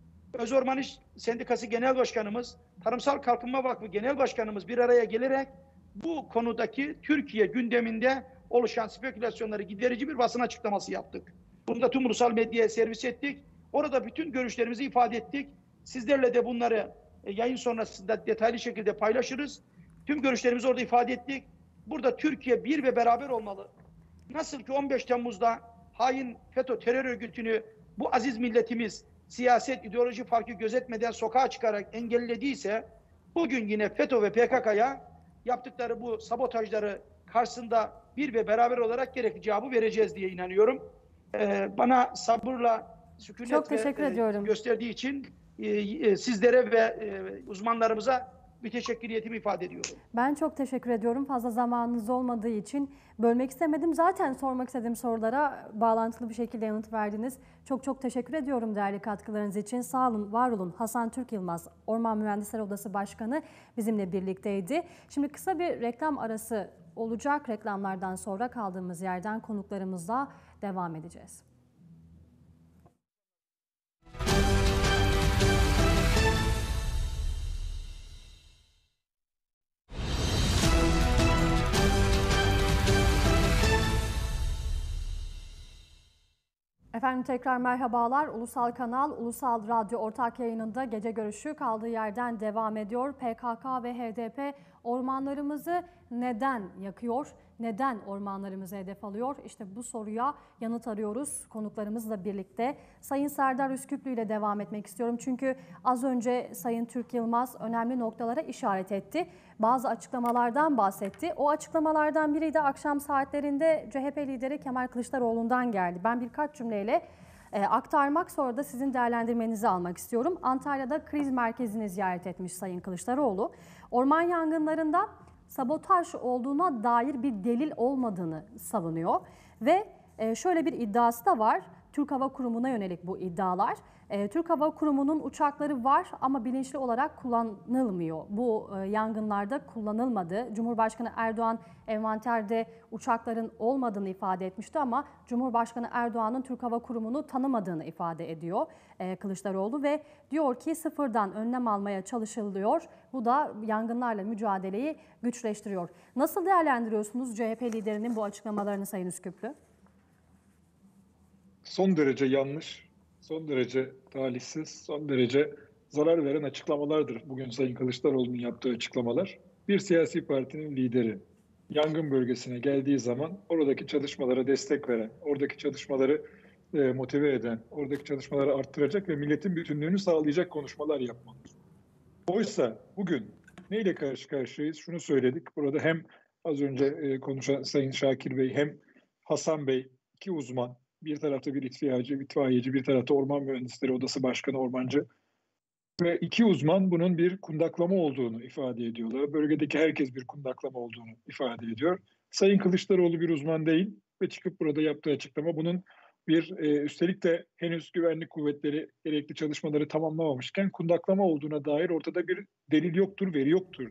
Öz Orman İş Sendikası Genel Başkanımız, Tarımsal Kalkınma Vakfı Genel Başkanımız bir araya gelerek bu konudaki Türkiye gündeminde oluşan spekülasyonları giderici bir basın açıklaması yaptık. Bunu da tüm ulusal medyaya servis ettik. Orada bütün görüşlerimizi ifade ettik. Sizlerle de bunları yayın sonrasında detaylı şekilde paylaşırız. Tüm görüşlerimizi orada ifade ettik. Burada Türkiye bir ve beraber olmalı. Nasıl ki on beş Temmuz'da hain FETÖ terör örgütünü bu aziz milletimiz siyaset, ideoloji farkı gözetmeden sokağa çıkarak engellediyse bugün yine FETÖ ve P K K'ya yaptıkları bu sabotajları karşısında bir ve beraber olarak gerekli cevabı vereceğiz diye inanıyorum. Ee, bana sabırla, sükunet Çok teşekkür ve ediyorum. E, gösterdiği için e, e, sizlere ve e, uzmanlarımıza müteşekkiriyetimi ifade ediyorum. Ben çok teşekkür ediyorum. Fazla zamanınız olmadığı için bölmek istemedim. Zaten sormak istediğim sorulara bağlantılı bir şekilde yanıt verdiniz. Çok çok teşekkür ediyorum değerli katkılarınız için. Sağ olun, var olun. Hasan Türk Yılmaz, Orman Mühendisleri Odası Başkanı bizimle birlikteydi. Şimdi kısa bir reklam arası olacak. Reklamlardan sonra kaldığımız yerden konuklarımızla devam edeceğiz. Efendim tekrar merhabalar. Ulusal Kanal, Ulusal Radyo ortak yayınında gece görüşü kaldığı yerden devam ediyor. P K K ve H D P ormanlarımızı neden yakıyor? Neden ormanlarımızı hedef alıyor? İşte bu soruya yanıt arıyoruz konuklarımızla birlikte. Sayın Serdar Üsküplü ile devam etmek istiyorum. Çünkü az önce Sayın Türk Yılmaz önemli noktalara işaret etti. Bazı açıklamalardan bahsetti. O açıklamalardan biri de akşam saatlerinde C H P lideri Kemal Kılıçdaroğlu'ndan geldi. Ben birkaç cümleyle e, aktarmak, sonra da sizin değerlendirmenizi almak istiyorum. Antalya'da kriz merkezini ziyaret etmiş Sayın Kılıçdaroğlu. Orman yangınlarında sabotaj olduğuna dair bir delil olmadığını savunuyor ve şöyle bir iddiası da var. Türk Hava Kurumu'na yönelik bu iddialar. Türk Hava Kurumu'nun uçakları var ama bilinçli olarak kullanılmıyor. Bu yangınlarda kullanılmadı. Cumhurbaşkanı Erdoğan envanterde uçakların olmadığını ifade etmişti ama Cumhurbaşkanı Erdoğan'ın Türk Hava Kurumu'nu tanımadığını ifade ediyor Kılıçdaroğlu ve diyor ki sıfırdan önlem almaya çalışılıyor. Bu da yangınlarla mücadeleyi güçleştiriyor. Nasıl değerlendiriyorsunuz C H P liderinin bu açıklamalarını Sayın Üsküplü? Son derece yanlış, son derece talihsiz, son derece zarar veren açıklamalardır bugün Sayın Kılıçdaroğlu'nun yaptığı açıklamalar. Bir siyasi partinin lideri yangın bölgesine geldiği zaman oradaki çalışmalara destek veren, oradaki çalışmaları e, motive eden, oradaki çalışmaları arttıracak ve milletin bütünlüğünü sağlayacak konuşmalar yapmalı. Oysa bugün neyle karşı karşıyayız? Şunu söyledik. Burada hem az önce e, konuşan Sayın Şakir Bey hem Hasan Bey, iki uzman, bir tarafta bir itfaiyeci, itfaiyeci, bir tarafta Orman Mühendisleri Odası Başkanı Ormancı ve iki uzman bunun bir kundaklama olduğunu ifade ediyorlar. Bölgedeki herkes bir kundaklama olduğunu ifade ediyor. Sayın Kılıçdaroğlu bir uzman değil ve çıkıp burada yaptığı açıklama bunun bir e, üstelik de henüz güvenlik kuvvetleri gerekli çalışmaları tamamlamamışken kundaklama olduğuna dair ortada bir delil yoktur, veri yoktur.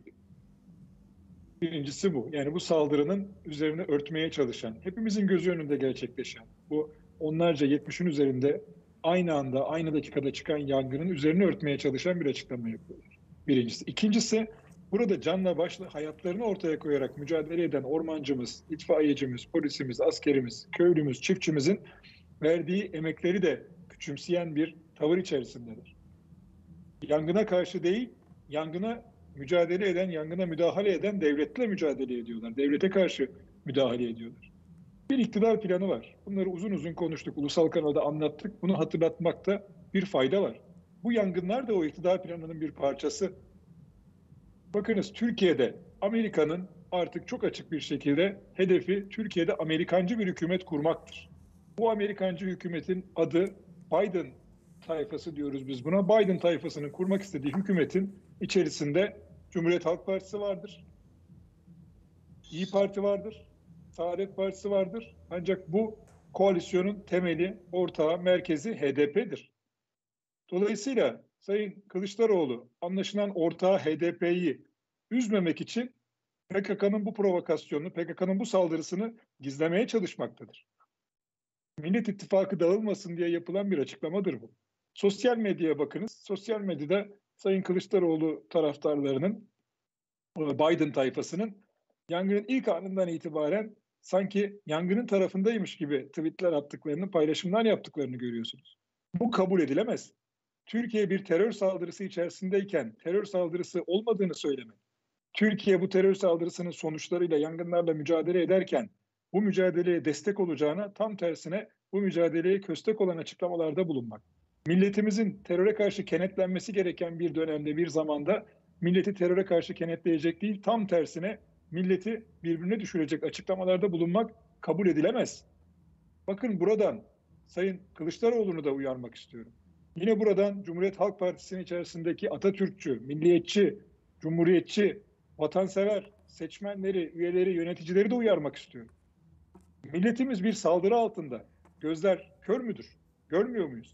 Birincisi bu. Yani bu saldırının üzerine örtmeye çalışan, hepimizin gözü önünde gerçekleşen, bu onlarca yetmişin üzerinde aynı anda, aynı dakikada çıkan yangının üzerine örtmeye çalışan bir açıklama yapıyorlar. Birincisi. İkincisi, burada canla başla hayatlarını ortaya koyarak mücadele eden ormancımız, itfaiyecimiz, polisimiz, askerimiz, köylümüz, çiftçimizin verdiği emekleri de küçümseyen bir tavır içerisindedir. Yangına karşı değil, yangına mücadele eden, yangına müdahale eden devletle mücadele ediyorlar. Devlete karşı müdahale ediyorlar. Bir iktidar planı var. Bunları uzun uzun konuştuk. Ulusal kanalda anlattık. Bunu hatırlatmakta bir fayda var. Bu yangınlar da o iktidar planının bir parçası. Bakınız Türkiye'de Amerika'nın artık çok açık bir şekilde hedefi Türkiye'de Amerikancı bir hükümet kurmaktır. Bu Amerikancı hükümetin adı Biden tayfası diyoruz biz buna. Biden tayfasının kurmak istediği hükümetin içerisinde Cumhuriyet Halk Partisi vardır. İYİ Parti vardır. Saadet Partisi vardır. Ancak bu koalisyonun temeli, ortağı, merkezi H D P'dir. Dolayısıyla Sayın Kılıçdaroğlu anlaşılan ortağı H D P'yi üzmemek için P K K'nın bu provokasyonunu, P K K'nın bu saldırısını gizlemeye çalışmaktadır. Millet İttifakı dağılmasın diye yapılan bir açıklamadır bu. Sosyal medyaya bakınız. Sosyal medyada Sayın Kılıçdaroğlu taraftarlarının, Biden tayfasının yangının ilk anından itibaren sanki yangının tarafındaymış gibi tweetler attıklarını, paylaşımlar yaptıklarını görüyorsunuz. Bu kabul edilemez. Türkiye bir terör saldırısı içerisindeyken terör saldırısı olmadığını söylemek, Türkiye bu terör saldırısının sonuçlarıyla, yangınlarla mücadele ederken bu mücadeleye destek olacağına, tam tersine bu mücadeleye köstek olan açıklamalarda bulunmak. Milletimizin teröre karşı kenetlenmesi gereken bir dönemde, bir zamanda milleti teröre karşı kenetleyecek değil, tam tersine milleti birbirine düşürecek açıklamalarda bulunmak kabul edilemez. Bakın buradan Sayın Kılıçdaroğlu'nu da uyarmak istiyorum. Yine buradan Cumhuriyet Halk Partisi'nin içerisindeki Atatürkçü, milliyetçi, cumhuriyetçi, vatansever seçmenleri, üyeleri, yöneticileri de uyarmak istiyorum. Milletimiz bir saldırı altında. Gözler kör müdür? Görmüyor muyuz?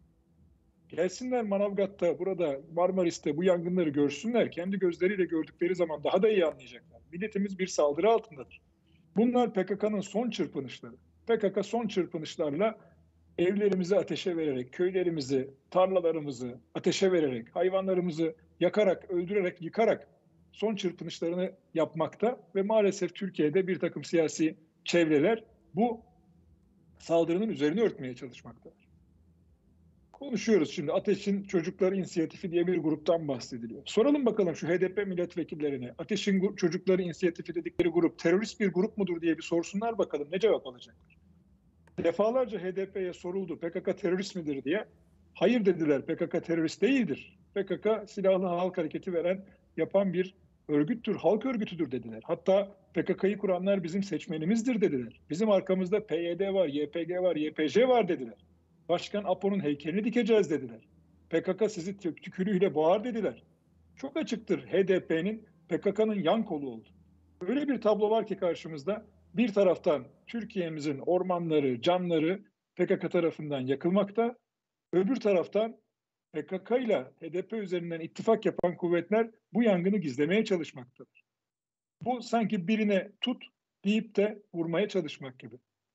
Gelsinler Manavgat'ta, burada Marmaris'te bu yangınları görsünler. Kendi gözleriyle gördükleri zaman daha da iyi anlayacaklar. Milletimiz bir saldırı altındadır. Bunlar P K K'nın son çırpınışları. P K K son çırpınışlarla evlerimizi ateşe vererek, köylerimizi, tarlalarımızı ateşe vererek, hayvanlarımızı yakarak, öldürerek, yıkarak son çırpınışlarını yapmakta ve maalesef Türkiye'de bir takım siyasi çevreler bu saldırının üzerine örtmeye çalışmaktadır. Konuşuyoruz şimdi. Ateş'in Çocukları İnisiyatifi diye bir gruptan bahsediliyor. Soralım bakalım şu H D P milletvekillerine. Ateş'in Çocukları İnisiyatifi dedikleri grup terörist bir grup mudur diye bir sorsunlar bakalım. Ne cevap alacaklar? Defalarca H D P'ye soruldu. P K K terörist midir diye. Hayır dediler. P K K terörist değildir. P K K silahlı halk hareketi veren, yapan bir örgüttür, halk örgütüdür dediler. Hatta P K K'yı kuranlar bizim seçmenimizdir dediler. Bizim arkamızda P Y D var, Y P G var, Y P J var dediler. Başkan Apo'nun heykelini dikeceğiz dediler. P K K sizi tükürüğüyle boğar dediler. Çok açıktır, H D P'nin P K K'nın yan kolu oldu. Öyle bir tablo var ki karşımızda, bir taraftan Türkiye'mizin ormanları, canları P K K tarafından yakılmakta, öbür taraftan P K K ile H D P üzerinden ittifak yapan kuvvetler bu yangını gizlemeye çalışmaktadır. Bu sanki birine tut deyip de vurmaya çalışmak gibi.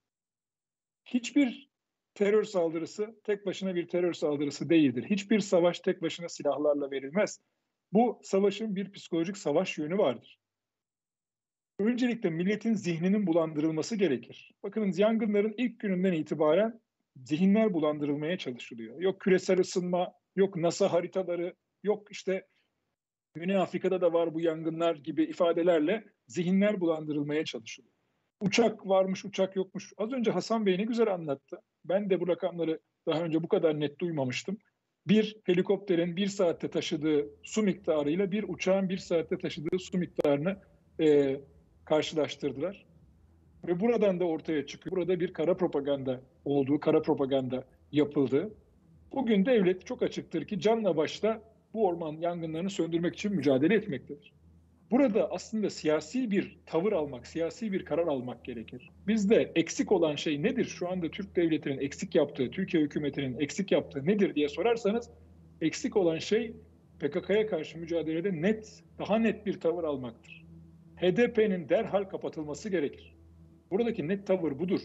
Hiçbir terör saldırısı tek başına bir terör saldırısı değildir. Hiçbir savaş tek başına silahlarla verilmez. Bu savaşın bir psikolojik savaş yönü vardır. Öncelikle milletin zihninin bulandırılması gerekir. Bakınız yangınların ilk gününden itibaren zihinler bulandırılmaya çalışılıyor. Yok küresel ısınma, yok NASA haritaları, yok işte Güney Afrika'da da var bu yangınlar gibi ifadelerle zihinler bulandırılmaya çalışılıyor. Uçak varmış, uçak yokmuş. Az önce Hasan Bey ne güzel anlattı. Ben de bu rakamları daha önce bu kadar net duymamıştım. Bir helikopterin bir saatte taşıdığı su miktarıyla bir uçağın bir saatte taşıdığı su miktarını e, karşılaştırdılar. Ve buradan da ortaya çıkıyor. Burada bir kara propaganda olduğu, kara propaganda yapıldı. Bugün devlet çok açıktır ki canla başla bu orman yangınlarını söndürmek için mücadele etmektedir. Burada aslında siyasi bir tavır almak, siyasi bir karar almak gerekir. Bizde eksik olan şey nedir? Şu anda Türk devletinin eksik yaptığı, Türkiye hükümetinin eksik yaptığı nedir diye sorarsanız, eksik olan şey P K K'ya karşı mücadelede net, daha net bir tavır almaktır. H D P'nin derhal kapatılması gerekir. Buradaki net tavır budur.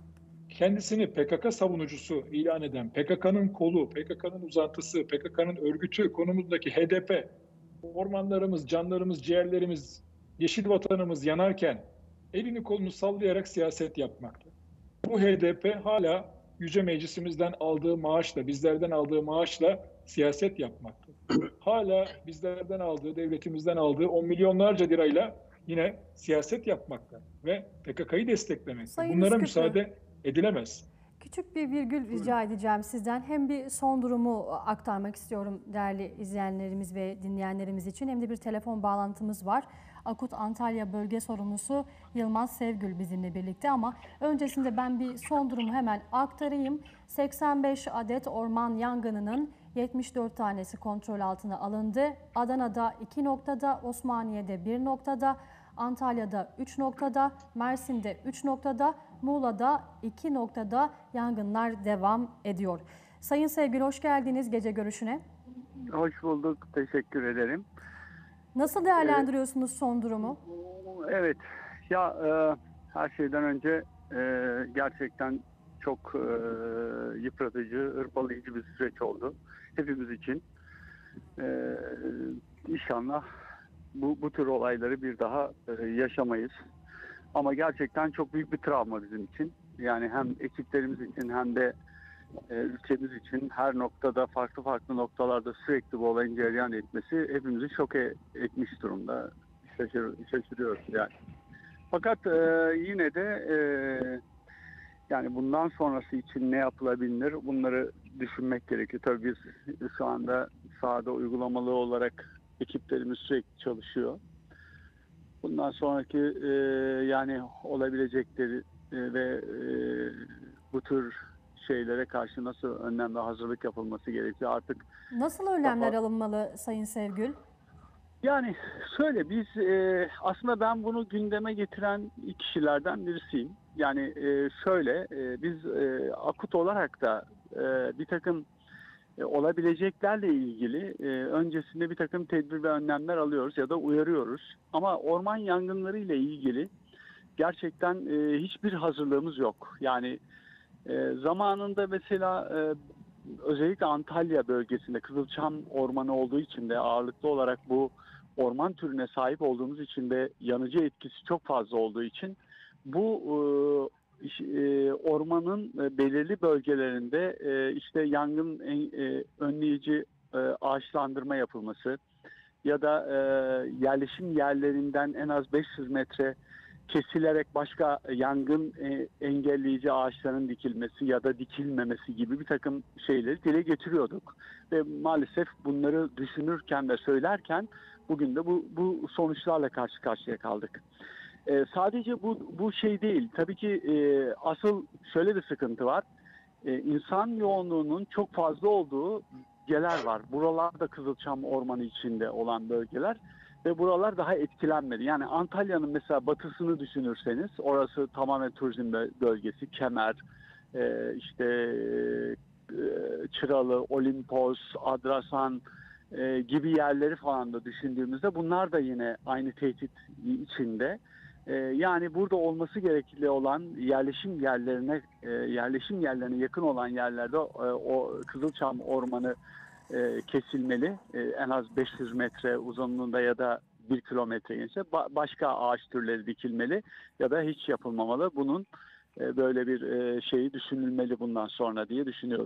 Kendisini P K K savunucusu ilan eden, P K K'nın kolu, P K K'nın uzantısı, P K K'nın örgütü konumundaki H D P, ormanlarımız, canlarımız, ciğerlerimiz, yeşil vatanımız yanarken elini kolunu sallayarak siyaset yapmakta. Bu H D P hala Yüce Meclisimizden aldığı maaşla, bizlerden aldığı maaşla siyaset yapmakta. Hala bizlerden aldığı, devletimizden aldığı on milyonlarca lirayla yine siyaset yapmakta ve P K K'yı desteklemekte. Sayın Bunlara Üsküplü, müsaade edilemez. küçük bir virgül rica edeceğim sizden. Hem bir son durumu aktarmak istiyorum değerli izleyenlerimiz ve dinleyenlerimiz için, hem de bir telefon bağlantımız var. Akut Antalya Bölge Sorumlusu Yılmaz Sevgül bizimle birlikte, ama öncesinde ben bir son durumu hemen aktarayım. seksen beş adet orman yangınının yetmiş dört tanesi kontrol altına alındı. Adana'da iki noktada, Osmaniye'de bir noktada, Antalya'da üç noktada, Mersin'de üç noktada, Muğla'da iki noktada yangınlar devam ediyor. Sayın Sevgül, hoş geldiniz gece görüşüne. Hoş bulduk, teşekkür ederim. Nasıl değerlendiriyorsunuz ee, son durumu? Evet, ya e, her şeyden önce e, gerçekten çok e, yıpratıcı, hırpalayıcı bir süreç oldu hepimiz için. E, inşallah bu, bu tür olayları bir daha e, yaşamayız. Ama gerçekten çok büyük bir travma bizim için. Yani hem ekiplerimiz için hem de e, ülkemiz için her noktada, farklı farklı noktalarda sürekli bu olayın cereyan etmesi hepimizi şok etmiş durumda. Şaşır, şaşırıyoruz yani. Fakat e, yine de e, yani bundan sonrası için ne yapılabilir? Bunları düşünmek gerekiyor. Tabii biz şu anda sahada uygulamalı olarak ekiplerimiz sürekli çalışıyor. Bundan sonraki e, yani olabilecekleri e, ve e, bu tür şeylere karşı nasıl önlem ve hazırlık yapılması gerekiyor artık. Nasıl önlemler daha... alınmalı Sayın Sevgül? Yani şöyle, biz e, aslında ben bunu gündeme getiren kişilerden birisiyim. Yani e, şöyle e, biz e, akut olarak da e, bir takım e, olabileceklerle ilgili e, öncesinde bir takım tedbir ve önlemler alıyoruz ya da uyarıyoruz. Ama orman yangınları ile ilgili gerçekten e, hiçbir hazırlığımız yok. Yani e, zamanında mesela e, özellikle Antalya bölgesinde Kızılçam Ormanı olduğu için de ağırlıklı olarak bu orman türüne sahip olduğumuz için ve yanıcı etkisi çok fazla olduğu için bu e, ormanın belirli bölgelerinde e, işte yangın e, önleyici e, ağaçlandırma yapılması ya da e, yerleşim yerlerinden en az beş yüz metre kesilerek başka yangın e, engelleyici ağaçların dikilmesi ya da dikilmemesi gibi bir takım şeyleri dile getiriyorduk. Ve maalesef bunları düşünürken ve söylerken bugün de bu, bu sonuçlarla karşı karşıya kaldık. E, sadece bu, bu şey değil. Tabii ki e, asıl şöyle bir sıkıntı var. E, insan yoğunluğunun çok fazla olduğu bölgeler var. Buralar da Kızılçam Ormanı içinde olan bölgeler. Ve buralar daha etkilenmedi. Yani Antalya'nın mesela batısını düşünürseniz orası tamamen turizm bölgesi. Kemer, e, işte e, Çıralı, Olimpos, Adrasan e, gibi yerleri falan da düşündüğümüzde bunlar da yine aynı tehdit içinde. E, yani burada olması gerekli olan yerleşim yerlerine e, yerleşim yerlerine yakın olan yerlerde e, o Kızılçam Ormanı E, kesilmeli. E, en az beş yüz metre uzunluğunda ya da bir kilometre genişse ba- başka ağaç türleri dikilmeli ya da hiç yapılmamalı. Bunun e, böyle bir e, şeyi düşünülmeli bundan sonra diye düşünüyoruz.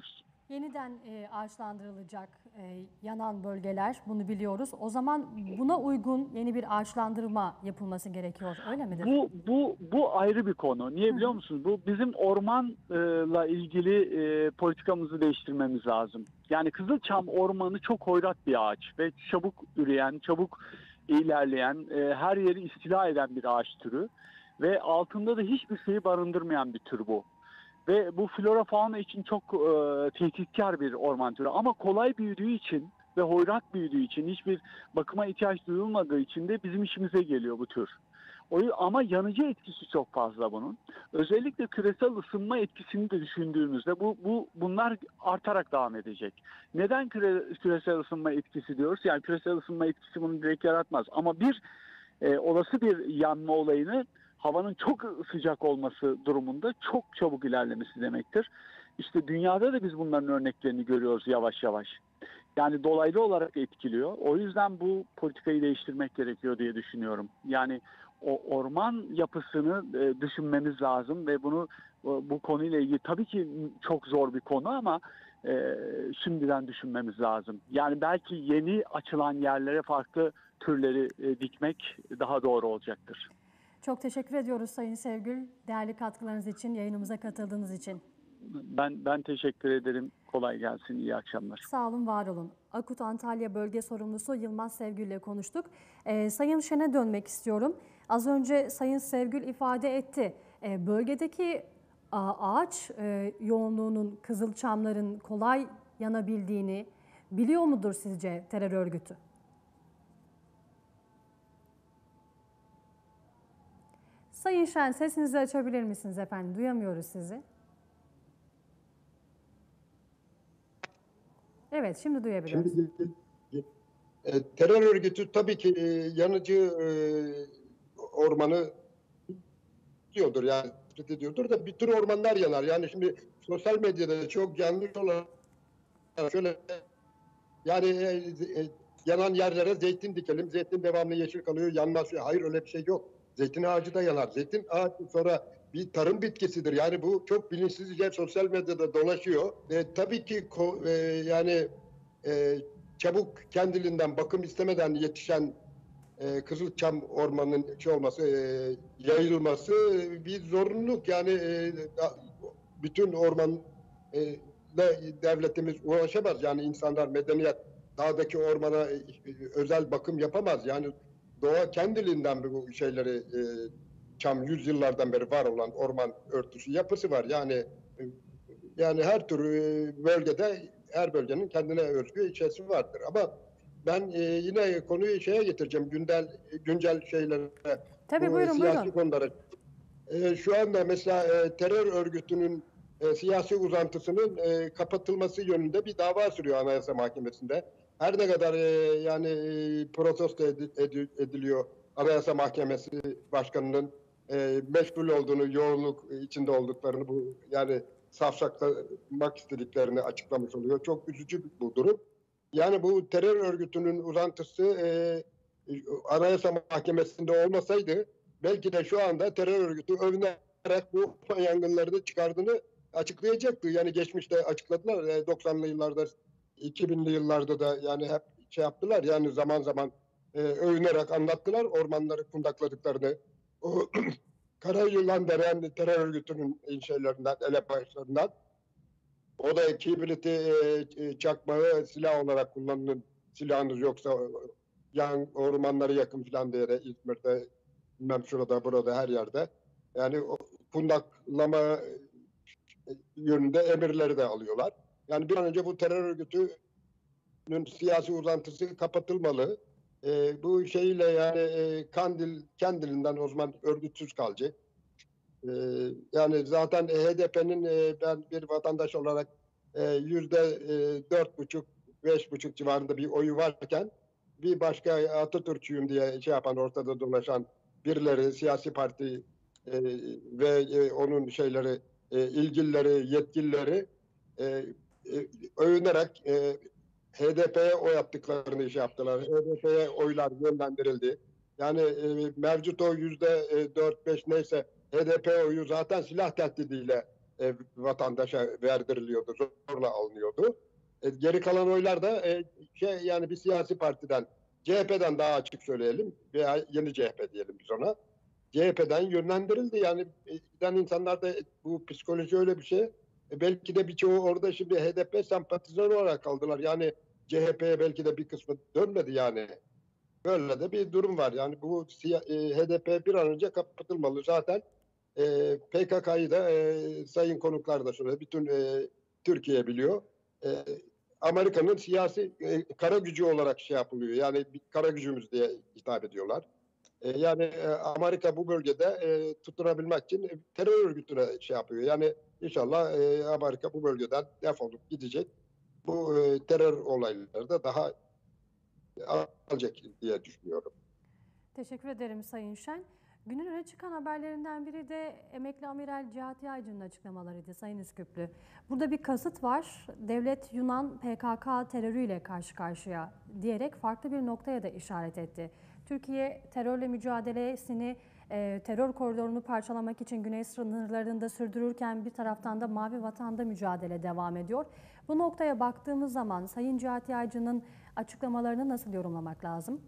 Yeniden e, ağaçlandırılacak e, yanan bölgeler, bunu biliyoruz. O zaman buna uygun yeni bir ağaçlandırma yapılması gerekiyor, öyle midir? Bu bu bu ayrı bir konu. Niye biliyor musunuz? Bu bizim ormanla ilgili e, politikamızı değiştirmemiz lazım. Yani Kızılçam ormanı çok hoyrat bir ağaç ve çabuk üreyen, çabuk ilerleyen, e, her yeri istila eden bir ağaç türü ve altında da hiçbir şeyi barındırmayan bir tür bu. Ve bu flora fauna için çok e, tehditkar bir orman türü. Ama kolay büyüdüğü için ve hoyrat büyüdüğü için, hiçbir bakıma ihtiyaç duyulmadığı için de bizim işimize geliyor bu tür. O, ama yanıcı etkisi çok fazla bunun. Özellikle küresel ısınma etkisini de düşündüğümüzde bu, bu bunlar artarak devam edecek. Neden küre, küresel ısınma etkisi diyoruz? Yani küresel ısınma etkisi bunu direkt yaratmaz. Ama bir e, olası bir yanma olayını havanın çok sıcak olması durumunda çok çabuk ilerlemesi demektir. İşte dünyada da biz bunların örneklerini görüyoruz yavaş yavaş. Yani dolaylı olarak etkiliyor. O yüzden bu politikayı değiştirmek gerekiyor diye düşünüyorum. Yani o orman yapısını e, düşünmemiz lazım ve bunu bu konuyla ilgili tabii ki çok zor bir konu ama e, şimdiden düşünmemiz lazım. Yani belki yeni açılan yerlere farklı türleri e, dikmek daha doğru olacaktır. Çok teşekkür ediyoruz Sayın Sevgül, değerli katkılarınız için, yayınımıza katıldığınız için. Ben ben teşekkür ederim. Kolay gelsin. İyi akşamlar. Sağ olun, var olun. Akut Antalya Bölge Sorumlusu Yılmaz Sevgül ile konuştuk. Ee, Sayın Şen'e dönmek istiyorum. Az önce Sayın Sevgül ifade etti. Ee, bölgedeki ağaç e, yoğunluğunun, kızılçamların kolay yanabildiğini biliyor mudur sizce terör örgütü? Sayın Şen, sesinizi açabilir misiniz efendim? Duyamıyoruz sizi. Evet, şimdi duyabiliyoruz. Şimdi, e, terör örgütü tabii ki e, yanıcı e, ormanı diyordur yani ediyordur da bir tür ormanlar yanar. Yani şimdi sosyal medyada çok yanlış olan şöyle yani e, e, yanan yerlere zeytin dikelim, zeytin devamlı yeşil kalıyor, yanmaz. Hayır, öyle bir şey yok. Zeytin ağacı da yanar. Zeytin ağacı sonra bir tarım bitkisidir. Yani bu çok bilinçsizce sosyal medyada dolaşıyor. E, tabii ki ko, e, yani e, çabuk kendiliğinden bakım istemeden yetişen e, Kızılçam ormanının şey olması, e, yayılması bir zorunluluk. Yani e, bütün orman e, devletimiz ulaşamaz. Yani insanlar, medeniyet dağdaki ormana e, özel bakım yapamaz. Yani doğa kendiliğinden bu şeyleri e, çam yüzyıllardan beri var olan orman örtüsü yapısı var. Yani e, yani her tür e, bölgede, her bölgenin kendine özgü içerisi vardır. Ama ben e, yine konuyu şeye getireceğim, güncel güncel şeylere. Tabii, buyurun siyasi buyurun. konulara. E, şu anda mesela e, terör örgütünün e, siyasi uzantısının e, kapatılması yönünde bir dava sürüyor Anayasa Mahkemesi'nde. Her ne kadar e, yani e, protesto ediliyor Anayasa Mahkemesi Başkanı'nın e, meşgul olduğunu, yoğunluk içinde olduklarını, bu yani safsaklamak istediklerini açıklamış oluyor. Çok üzücü bu durum. Yani bu terör örgütünün uzantısı e, Anayasa Mahkemesi'nde olmasaydı belki de şu anda terör örgütü övünerek bu yangınlarını çıkardığını açıklayacaktı. Yani geçmişte açıkladılar. E, doksanlı yıllarda, iki binli yıllarda da yani hep şey yaptılar. Yani zaman zaman e, övünerek anlattılar ormanları kundakladıklarını. O Karayılan denen terör örgütünün şeylerinden, elebaşlarından. O da kibriti, e, çakmağı silah olarak kullanılın. Silahınız yoksa yan ormanları yakın falan diye İzmir'de, bilmem şurada burada her yerde. Yani o kundaklama yönünde emirleri de alıyorlar. Yani bir an önce bu terör örgütünün siyasi uzantısı kapatılmalı. E, bu şeyle yani e, Kandil kendiliğinden o zaman örgütsüz kalacak. E, yani zaten H D P'nin e, ben bir vatandaş olarak e, yüzde e, dört buçuk, beş buçuk civarında bir oyu varken bir başka Atatürkçüyüm diye şey yapan, ortada dolaşan birileri, siyasi parti e, ve e, onun şeyleri, e, ilgilileri, yetkilileri e, e, övünerek e, H D P'ye oy attıklarını şey yaptılar. H D P'ye oylar yönlendirildi. Yani e, mevcut o yüzde dört beş neyse H D P oyu zaten silah tehdidiyle e, vatandaşa verdiriliyordu, zorla alınıyordu. E, geri kalan oylar da e, şey yani bir siyasi partiden, C H P'den daha açık söyleyelim veya yeni C H P diyelim biz ona. C H P'den yönlendirildi. Yani e, giden insanlarda bu psikoloji öyle bir şey. E, belki de birçoğu orada şimdi H D P sempatizanı olarak kaldılar. Yani C H P'ye belki de bir kısmı dönmedi yani. Böyle de bir durum var. Yani bu e, H D P bir an önce kapatılmalı. Zaten e, P K K'yı da e, sayın konuklar da söyledi. Bütün e, Türkiye biliyor. E, Amerika'nın siyasi e, kara gücü olarak şey yapılıyor. Yani bir kara gücümüz diye hitap ediyorlar. E, yani e, Amerika bu bölgede e, tutunabilmek için e, terör örgütüne şey yapıyor. Yani inşallah e, Amerika bu bölgeden defolup gidecek. Bu e, terör olayları da daha alacak diye düşünüyorum. Teşekkür ederim Sayın Şen. Günün öne çıkan haberlerinden biri de emekli amiral Cihati Aycı'nın açıklamalarıydı Sayın Üsküplü. Burada bir kasıt var. Devlet Yunan P K K terörüyle karşı karşıya diyerek farklı bir noktaya da işaret etti. Türkiye terörle mücadelesini, e, terör koridorunu parçalamak için güney sınırlarında sürdürürken bir taraftan da Mavi Vatan'da mücadele devam ediyor. Bu noktaya baktığımız zaman Sayın Cihati Aycı'nın açıklamalarını nasıl yorumlamak lazım?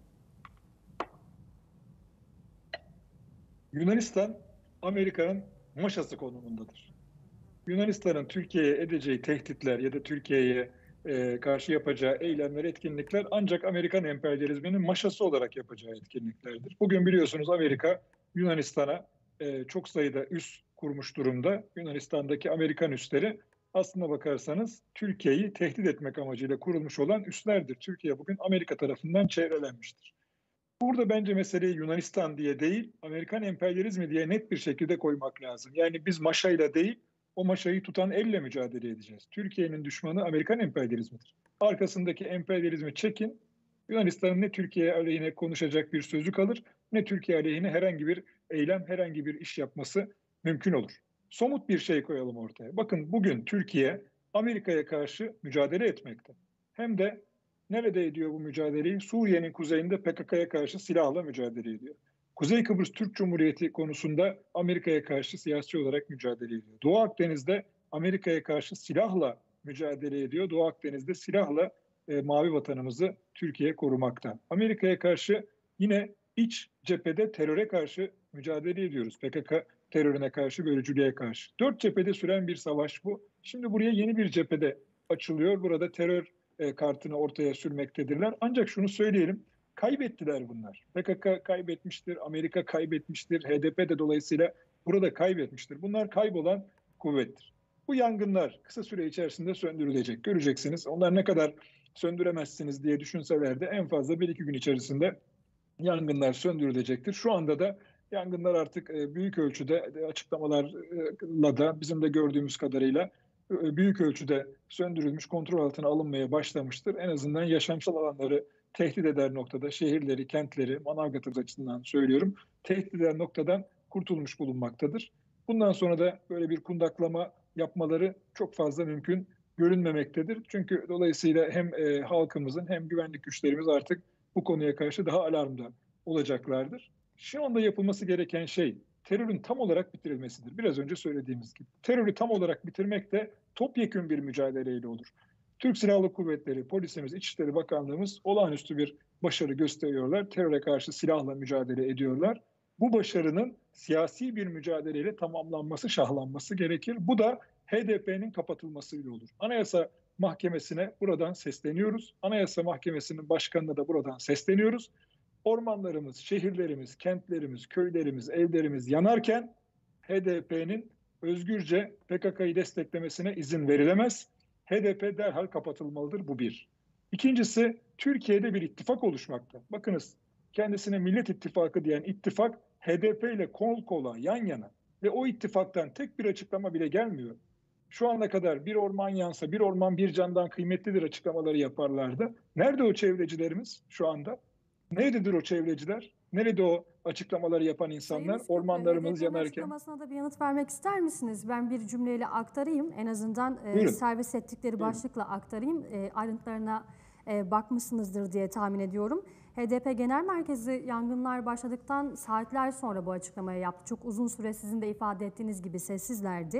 Yunanistan, Amerika'nın maşası konumundadır. Yunanistan'ın Türkiye'ye edeceği tehditler ya da Türkiye'ye e, karşı yapacağı eylemler, etkinlikler ancak Amerikan emperyalizminin maşası olarak yapacağı etkinliklerdir. Bugün biliyorsunuz Amerika Yunanistan'a e, çok sayıda üs kurmuş durumda. Yunanistan'daki Amerikan üsleri aslına bakarsanız Türkiye'yi tehdit etmek amacıyla kurulmuş olan üslerdir. Türkiye bugün Amerika tarafından çevrelenmiştir. Burada bence meseleyi Yunanistan diye değil, Amerikan emperyalizmi diye net bir şekilde koymak lazım. Yani biz maşayla değil, o maşayı tutan elle mücadele edeceğiz. Türkiye'nin düşmanı Amerikan emperyalizmidir. Arkasındaki emperyalizmi çekin, Yunanistan'ın ne Türkiye aleyhine konuşacak bir sözü kalır, ne Türkiye aleyhine herhangi bir eylem, herhangi bir iş yapması mümkün olur. Somut bir şey koyalım ortaya. Bakın bugün Türkiye Amerika'ya karşı mücadele etmekte. Hem de nerede ediyor bu mücadeleyi? Suriye'nin kuzeyinde P K K'ya karşı silahla mücadele ediyor. Kuzey Kıbrıs Türk Cumhuriyeti konusunda Amerika'ya karşı siyasi olarak mücadele ediyor. Doğu Akdeniz'de Amerika'ya karşı silahla mücadele ediyor. Doğu Akdeniz'de silahla e, mavi vatanımızı Türkiye korumakta. Amerika'ya karşı yine iç cephede teröre karşı mücadele ediyoruz. P K K terörüne karşı, bölücülüğe karşı. Dört cephede süren bir savaş bu. Şimdi buraya yeni bir cephede açılıyor. Burada terör e, kartını ortaya sürmektedirler. Ancak şunu söyleyelim, kaybettiler bunlar. P K K kaybetmiştir, Amerika kaybetmiştir, H D P de dolayısıyla burada kaybetmiştir. Bunlar kaybolan kuvvettir. Bu yangınlar kısa süre içerisinde söndürülecek. Göreceksiniz. Onlar ne kadar söndüremezsiniz diye düşünseler de en fazla bir iki gün içerisinde yangınlar söndürülecektir. Şu anda da yangınlar artık büyük ölçüde açıklamalarla da bizim de gördüğümüz kadarıyla büyük ölçüde söndürülmüş, kontrol altına alınmaya başlamıştır. En azından yaşamsal alanları tehdit eder noktada, şehirleri, kentleri, Manavgat açısından söylüyorum, tehdit eder noktadan kurtulmuş bulunmaktadır. Bundan sonra da böyle bir kundaklama yapmaları çok fazla mümkün görünmemektedir. Çünkü dolayısıyla hem e, halkımızın hem güvenlik güçlerimiz artık bu konuya karşı daha alarmda olacaklardır. Şu anda yapılması gereken şey terörün tam olarak bitirilmesidir. Biraz önce söylediğimiz gibi. Terörü tam olarak bitirmek de topyekün bir mücadeleyle olur. Türk Silahlı Kuvvetleri, polisimiz, İçişleri Bakanlığımız olağanüstü bir başarı gösteriyorlar. Teröre karşı silahla mücadele ediyorlar. Bu başarının siyasi bir mücadeleyle tamamlanması, şahlanması gerekir. Bu da H D P'nin kapatılmasıyla olur. Anayasa Mahkemesi'ne buradan sesleniyoruz. Anayasa Mahkemesi'nin başkanına da buradan sesleniyoruz. Ormanlarımız, şehirlerimiz, kentlerimiz, köylerimiz, evlerimiz yanarken H D P'nin özgürce P K K'yı desteklemesine izin verilemez. H D P derhal kapatılmalıdır, bu bir. İkincisi, Türkiye'de bir ittifak oluşmakta. Bakınız, kendisine Millet İttifakı diyen ittifak H D P ile kol kola, yan yana ve o ittifaktan tek bir açıklama bile gelmiyor. Şu ana kadar bir orman yansa bir orman bir candan kıymetlidir açıklamaları yaparlardı. Nerede o çevrecilerimiz şu anda? Nerededir o çevreciler? Nerede o açıklamaları yapan insanlar? Ormanlarımız yanarken. Açıklamasına da bir yanıt vermek ister misiniz? Ben bir cümleyle aktarayım. En azından e, servis ettikleri başlıkla aktarayım. E, ayrıntılarına e, bakmışsınızdır diye tahmin ediyorum. H D P Genel Merkezi yangınlar başladıktan saatler sonra bu açıklamayı yaptı. Çok uzun süre sizin de ifade ettiğiniz gibi sessizlerdi.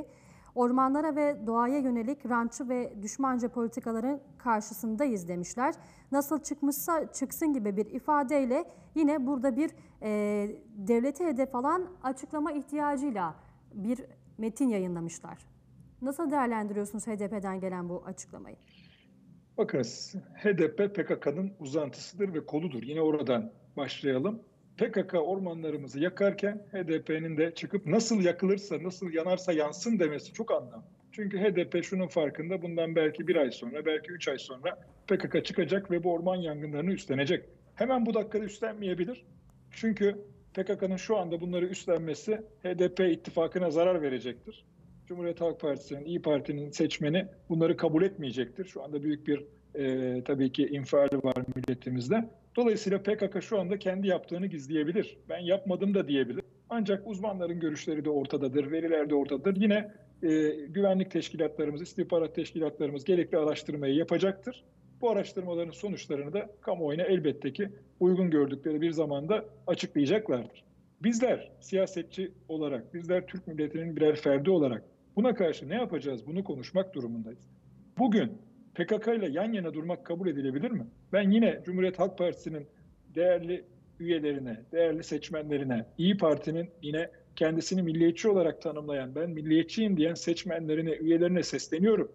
Ormanlara ve doğaya yönelik rantçı ve düşmanca politikaların karşısındayız demişler. Nasıl çıkmışsa çıksın gibi bir ifadeyle yine burada bir e, devlete hedef alan açıklama ihtiyacıyla bir metin yayınlamışlar. Nasıl değerlendiriyorsunuz H D P'den gelen bu açıklamayı? Bakınız, H D P P K K'nın uzantısıdır ve koludur. Yine oradan başlayalım. P K K ormanlarımızı yakarken H D P'nin de çıkıp nasıl yakılırsa, nasıl yanarsa yansın demesi çok anlamlı. Çünkü H D P şunun farkında, bundan belki bir ay sonra, belki üç ay sonra P K K çıkacak ve bu orman yangınlarını üstlenecek. Hemen bu dakikada üstlenmeyebilir. Çünkü P K K'nın şu anda bunları üstlenmesi H D P ittifakına zarar verecektir. Cumhuriyet Halk Partisi'nin, İYİ Parti'nin seçmeni bunları kabul etmeyecektir. Şu anda büyük bir e, tabii ki infiali var milletimizde. Dolayısıyla P K K şu anda kendi yaptığını gizleyebilir. Ben yapmadım da diyebilir. Ancak uzmanların görüşleri de ortadadır, veriler de ortadadır. Yine e, güvenlik teşkilatlarımız, istihbarat teşkilatlarımız gerekli araştırmayı yapacaktır. Bu araştırmaların sonuçlarını da kamuoyuna elbette ki uygun gördükleri bir zamanda açıklayacaklardır. Bizler siyasetçi olarak, bizler Türk milletinin birer ferdi olarak buna karşı ne yapacağız? Bunu konuşmak durumundayız. Bugün P K K ile yan yana durmak kabul edilebilir mi? Ben yine Cumhuriyet Halk Partisi'nin değerli üyelerine, değerli seçmenlerine, İYİ Parti'nin yine kendisini milliyetçi olarak tanımlayan, ben milliyetçiyim diyen seçmenlerine, üyelerine sesleniyorum.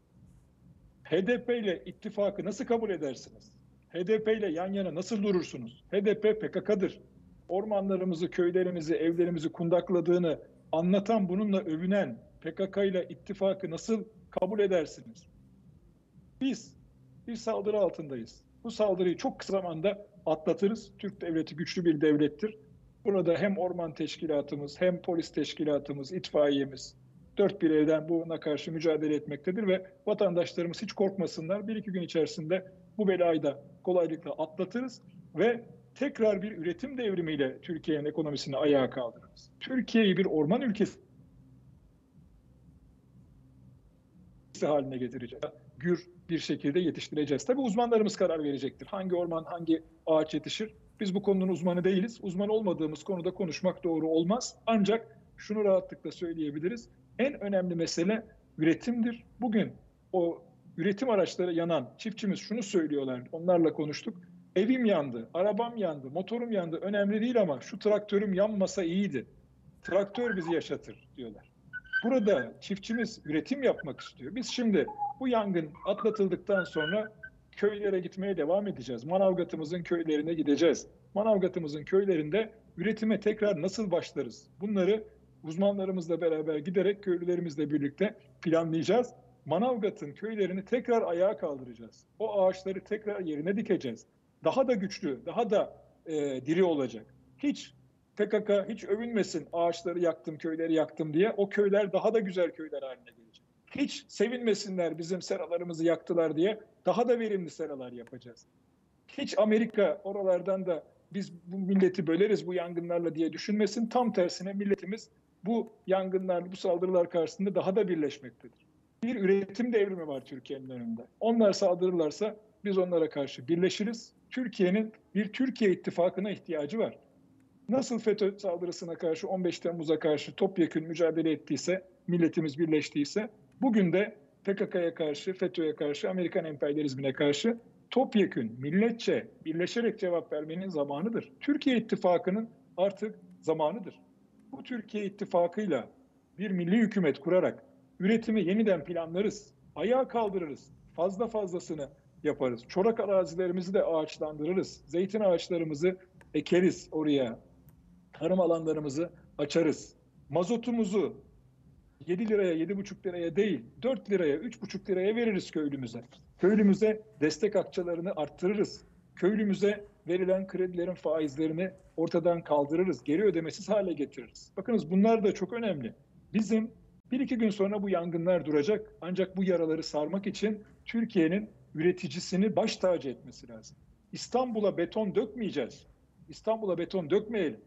H D P ile ittifakı nasıl kabul edersiniz? H D P ile yan yana nasıl durursunuz? H D P P K K'dır. Ormanlarımızı, köylerimizi, evlerimizi kundakladığını anlatan, bununla övünen P K K ile ittifakı nasıl kabul edersiniz? Biz bir saldırı altındayız. Bu saldırıyı çok kısa zamanda atlatırız. Türk devleti güçlü bir devlettir. Burada hem orman teşkilatımız, hem polis teşkilatımız, itfaiyemiz dört bir elden buna karşı mücadele etmektedir ve vatandaşlarımız hiç korkmasınlar. Bir iki gün içerisinde bu belayı da kolaylıkla atlatırız ve tekrar bir üretim devrimiyle Türkiye'nin ekonomisini ayağa kaldırırız. Türkiye'yi bir orman ülkesi haline getireceğiz. Gür bir şekilde yetiştireceğiz. Tabii uzmanlarımız karar verecektir. Hangi orman, hangi ağaç yetişir? Biz bu konunun uzmanı değiliz. Uzman olmadığımız konuda konuşmak doğru olmaz. Ancak şunu rahatlıkla söyleyebiliriz. En önemli mesele üretimdir. Bugün o üretim araçları yanan çiftçimiz şunu söylüyorlar. Onlarla konuştuk. Evim yandı, arabam yandı, motorum yandı. Önemli değil ama şu traktörüm yanmasa iyiydi. Traktör bizi yaşatır diyorlar. Burada çiftçimiz üretim yapmak istiyor. Biz şimdi bu yangın atlatıldıktan sonra köylere gitmeye devam edeceğiz. Manavgatımızın köylerine gideceğiz. Manavgatımızın köylerinde üretime tekrar nasıl başlarız? Bunları uzmanlarımızla beraber giderek köylülerimizle birlikte planlayacağız. Manavgat'ın köylerini tekrar ayağa kaldıracağız. O ağaçları tekrar yerine dikeceğiz. Daha da güçlü, daha da e, diri olacak. Hiç P K K hiç övünmesin, ağaçları yaktım, köyleri yaktım diye. O köyler daha da güzel köyler haline gelecek. Hiç sevinmesinler, bizim seralarımızı yaktılar diye. Daha da verimli seralar yapacağız. Hiç Amerika oralardan da biz bu milleti böleriz bu yangınlarla diye düşünmesin. Tam tersine milletimiz bu yangınlar, bu saldırılar karşısında daha da birleşmektedir. Bir üretim devrimi var Türkiye'nin önünde. Onlar saldırırlarsa biz onlara karşı birleşiriz. Türkiye'nin bir Türkiye ittifakına ihtiyacı var. Nasıl FETÖ saldırısına karşı, on beş Temmuz'a karşı topyekün mücadele ettiyse, milletimiz birleştiyse, bugün de P K K'ya karşı, FETÖ'ye karşı, Amerikan emperyalizmine karşı topyekün, milletçe, birleşerek cevap vermenin zamanıdır. Türkiye ittifakının artık zamanıdır. Bu Türkiye ittifakıyla bir milli hükümet kurarak üretimi yeniden planlarız, ayağa kaldırırız, fazla fazlasını yaparız. Çorak arazilerimizi de ağaçlandırırız, zeytin ağaçlarımızı ekeriz oraya, tarım alanlarımızı açarız. Mazotumuzu yedi liraya, yedi buçuk liraya değil, dört liraya, üç buçuk liraya veririz köylümüze. Köylümüze destek akçalarını arttırırız. Köylümüze verilen kredilerin faizlerini ortadan kaldırırız. Geri ödemesiz hale getiririz. Bakınız bunlar da çok önemli. Bizim bir iki gün sonra bu yangınlar duracak. Ancak bu yaraları sarmak için Türkiye'nin üreticisini baş tacı etmesi lazım. İstanbul'a beton dökmeyeceğiz. İstanbul'a beton dökmeyelim.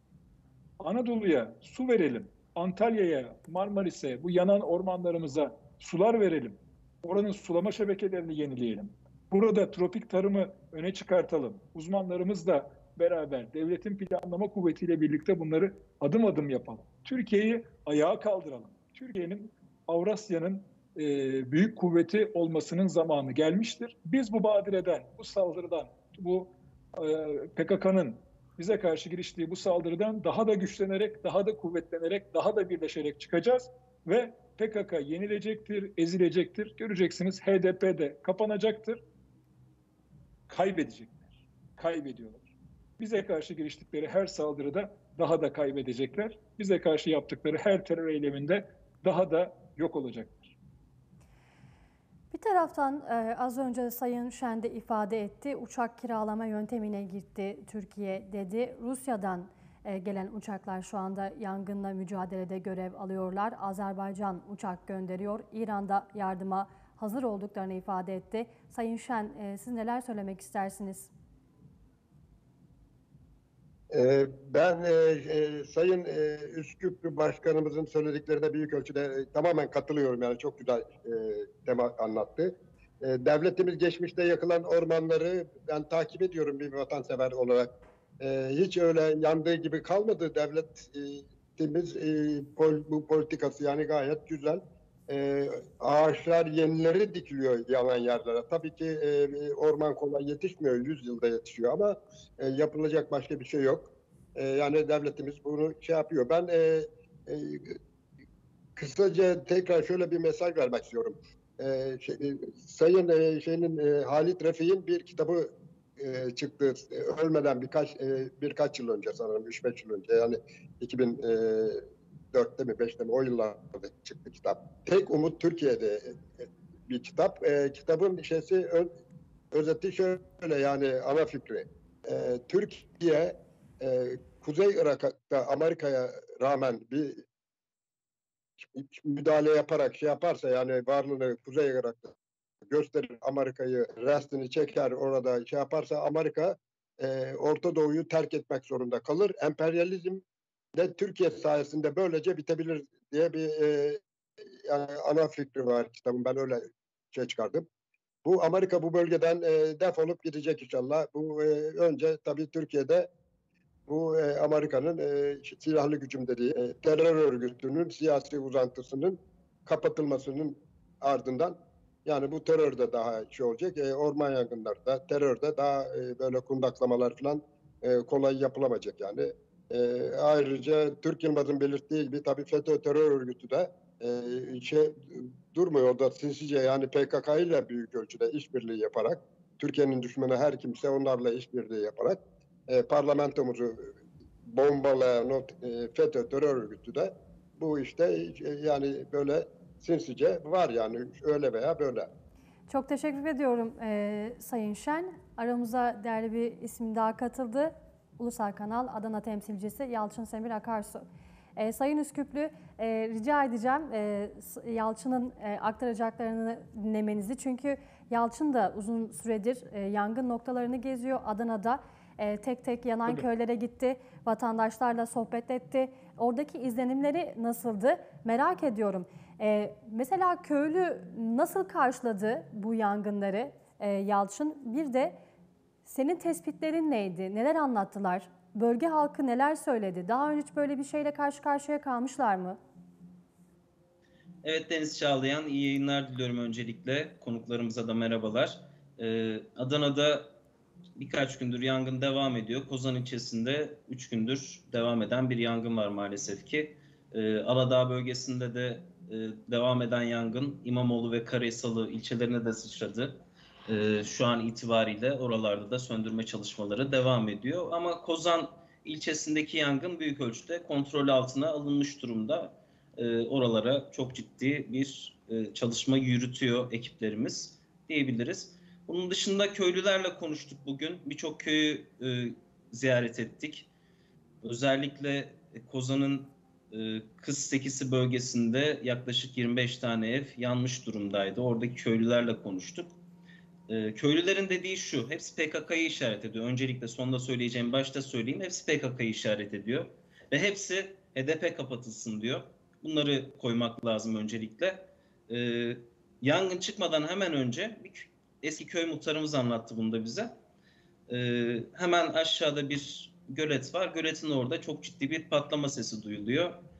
Anadolu'ya su verelim. Antalya'ya, Marmaris'e, bu yanan ormanlarımıza sular verelim. Oranın sulama şebekelerini yenileyelim. Burada tropik tarımı öne çıkartalım. Uzmanlarımızla beraber devletin planlama kuvvetiyle birlikte bunları adım adım yapalım. Türkiye'yi ayağa kaldıralım. Türkiye'nin Avrasya'nın e, büyük kuvveti olmasının zamanı gelmiştir. Biz bu badireden, bu saldırıdan, bu e, P K K'nın bize karşı giriştiği bu saldırıdan daha da güçlenerek, daha da kuvvetlenerek, daha da birleşerek çıkacağız ve P K K yenilecektir, ezilecektir. Göreceksiniz H D P de kapanacaktır. Kaybedecekler. Kaybediyorlar. Bize karşı giriştikleri her saldırıda daha da kaybedecekler. Bize karşı yaptıkları her terör eyleminde daha da yok olacaklar. Bir taraftan e, az önce Sayın Şen de ifade etti. Uçak kiralama yöntemine gitti Türkiye dedi. Rusya'dan e, gelen uçaklar şu anda yangınla mücadelede görev alıyorlar. Azerbaycan uçak gönderiyor. İran'da yardıma hazır olduklarını ifade etti. Sayın Şen, e, siz neler söylemek istersiniz? Ben e, e, Sayın e, Üsküp Başkanımızın söylediklerine büyük ölçüde e, tamamen katılıyorum. Yani çok güzel e, tema anlattı. E, devletimiz geçmişte yakılan ormanları ben takip ediyorum bir vatansever olarak. E, hiç öyle yandığı gibi kalmadı. Devletimiz e, pol, bu politikası yani gayet güzel. E, ağaçlar yenileri dikiliyor yanan yerlere. Tabii ki e, orman kolay yetişmiyor, yüz yılda yetişiyor ama e, yapılacak başka bir şey yok. E, yani devletimiz bunu şey yapıyor. Ben e, e, kısaca tekrar şöyle bir mesaj vermek istiyorum. E, şey, e, Sayın e, şeyinin e, Halit Refik'in bir kitabı e, çıktı. E, ölmeden birkaç e, birkaç yıl önce sanırım üç beş yıl önce yani iki bin dörtte mi beşte mi o yıllarda çıktı kitap. Tek Umut Türkiye'de bir kitap. E, kitabın şeysi ön, özeti şöyle yani ana fikri. E, Türkiye e, Kuzey Irak'ta Amerika'ya rağmen bir müdahale yaparak şey yaparsa yani varlığını Kuzey Irak'ta gösterir, Amerika'yı restini çeker orada şey yaparsa Amerika e, Orta Doğu'yu terk etmek zorunda kalır. Emperyalizm de Türkiye sayesinde böylece bitebilir diye bir e, yani ana fikri var kitabın. Ben öyle şey çıkardım. Bu Amerika bu bölgeden e, defolup gidecek inşallah. Bu e, önce tabii Türkiye'de bu e, Amerika'nın e, silahlı gücüm dediği e, terör örgütünün siyasi uzantısının kapatılmasının ardından yani bu terörde daha şey olacak. E, orman yangınlarda, terörde daha e, böyle kundaklamalar falan e, kolay yapılamayacak yani. E, ayrıca Türk Yılmaz'ın belirttiği gibi tabii FETÖ terör örgütü de e, şey durmuyor da sinsice yani P K K ile büyük ölçüde işbirliği yaparak Türkiye'nin düşmanı her kimse onlarla işbirliği yaparak e, parlamentomuzu bombalayan o e, FETÖ terör örgütü de bu işte e, yani böyle sinsice var yani öyle veya böyle. Çok teşekkür ediyorum e, Sayın Şen. Aramıza değerli bir isim daha katıldı. Ulusal Kanal Adana temsilcisi Yalçın Semir Akarsu. E, Sayın Üsküplü, e, rica edeceğim e, Yalçın'ın e, aktaracaklarını dinlemenizi. Çünkü Yalçın da uzun süredir e, yangın noktalarını geziyor. Adana'da e, tek tek yanan Tabii. köylere gitti, vatandaşlarla sohbet etti. Oradaki izlenimleri nasıldı merak ediyorum. E, mesela köylü nasıl karşıladı bu yangınları e, Yalçın? Bir de senin tespitlerin neydi? Neler anlattılar? Bölge halkı neler söyledi? Daha önce hiç böyle bir şeyle karşı karşıya kalmışlar mı? Evet Deniz Çağlayan, iyi yayınlar diliyorum öncelikle. Konuklarımıza da merhabalar. Ee, Adana'da birkaç gündür yangın devam ediyor. Kozan ilçesinde üç gündür devam eden bir yangın var maalesef ki. Ee, Aladağ bölgesinde de e, devam eden yangın İmamoğlu ve Karahisalı ilçelerine de sıçradı. Ee, şu an itibariyle oralarda da söndürme çalışmaları devam ediyor. Ama Kozan ilçesindeki yangın büyük ölçüde kontrol altına alınmış durumda. Ee, oralara çok ciddi bir e, çalışma yürütüyor ekiplerimiz diyebiliriz. Bunun dışında köylülerle konuştuk bugün. Birçok köyü e, ziyaret ettik. Özellikle Kozan'ın e, Kız Sekisi bölgesinde yaklaşık yirmi beş tane ev yanmış durumdaydı. Oradaki köylülerle konuştuk. E, köylülerin dediği şu, hepsi P K K'yı işaret ediyor. Öncelikle sonda söyleyeceğim, başta söyleyeyim. Hepsi P K K'yı işaret ediyor. Ve hepsi H D P kapatılsın diyor. Bunları koymak lazım öncelikle. E, yangın çıkmadan hemen önce bir eski köy muhtarımız anlattı bunu da bize. Ee, hemen aşağıda bir gölet var. Göletin orada çok ciddi bir patlama sesi duyuluyor.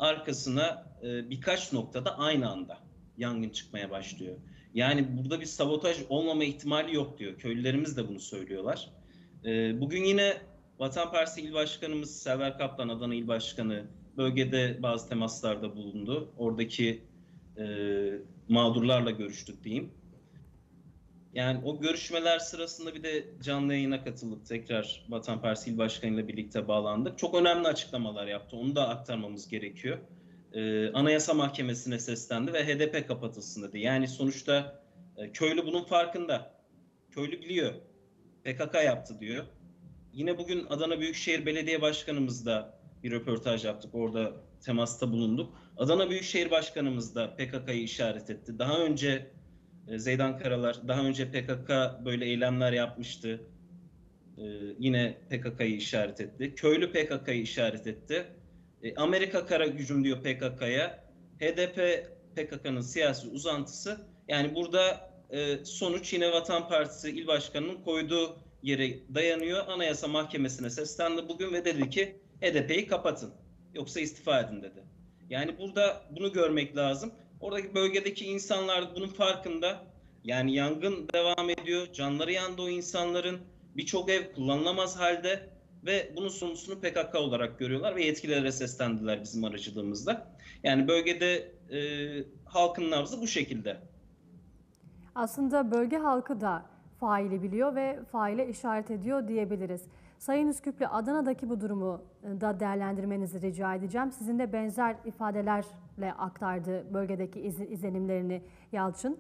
arkasına e, birkaç noktada aynı anda yangın çıkmaya başlıyor. Yani burada bir sabotaj olmama ihtimali yok diyor. Köylülerimiz de bunu söylüyorlar. E, bugün yine Vatan Partisi İl Başkanımız Selver Kaplan, Adana İl Başkanı bölgede bazı temaslarda bulundu. Oradaki e, mağdurlarla görüştük diyeyim. Yani o görüşmeler sırasında bir de canlı yayına katıldık. Tekrar Vatan Partisi İl Başkanı ile birlikte bağlandık. Çok önemli açıklamalar yaptı. Onu da aktarmamız gerekiyor. Ee, Anayasa Mahkemesi'ne seslendi ve H D P kapatılsın dedi. Yani sonuçta e, köylü bunun farkında. Köylü biliyor. P K K yaptı diyor. Yine bugün Adana Büyükşehir Belediye Başkanımız da bir röportaj yaptık. Orada temasta bulunduk. Adana Büyükşehir Başkanımız da P K K'yı işaret etti. Daha önce Zeydan Karalar, daha önce P K K böyle eylemler yapmıştı. Ee, yine P K K'yı işaret etti. Köylü P K K'yı işaret etti. Ee, Amerika kara gücüm diyor P K K'ya. H D P P K K'nın siyasi uzantısı. Yani burada e, sonuç yine Vatan Partisi İl Başkanı'nın koyduğu yere dayanıyor. Anayasa Mahkemesi'ne seslendi bugün ve dedi ki H D P'yi kapatın. Yoksa istifa edin dedi. Yani burada bunu görmek lazım. Oradaki bölgedeki insanlar bunun farkında. Yani yangın devam ediyor. Canları yandı o insanların. Birçok ev kullanılamaz halde ve bunun sonucunu P K K olarak görüyorlar ve yetkililere seslendiler bizim aracılığımızla. Yani bölgede e, halkın nabzı bu şekilde. Aslında bölge halkı da faili biliyor ve faile işaret ediyor diyebiliriz. Sayın Üsküplü, Adana'daki bu durumu da değerlendirmenizi rica edeceğim. Sizin de benzer ifadelerle aktardı bölgedeki iz, izlenimlerini Yalçın.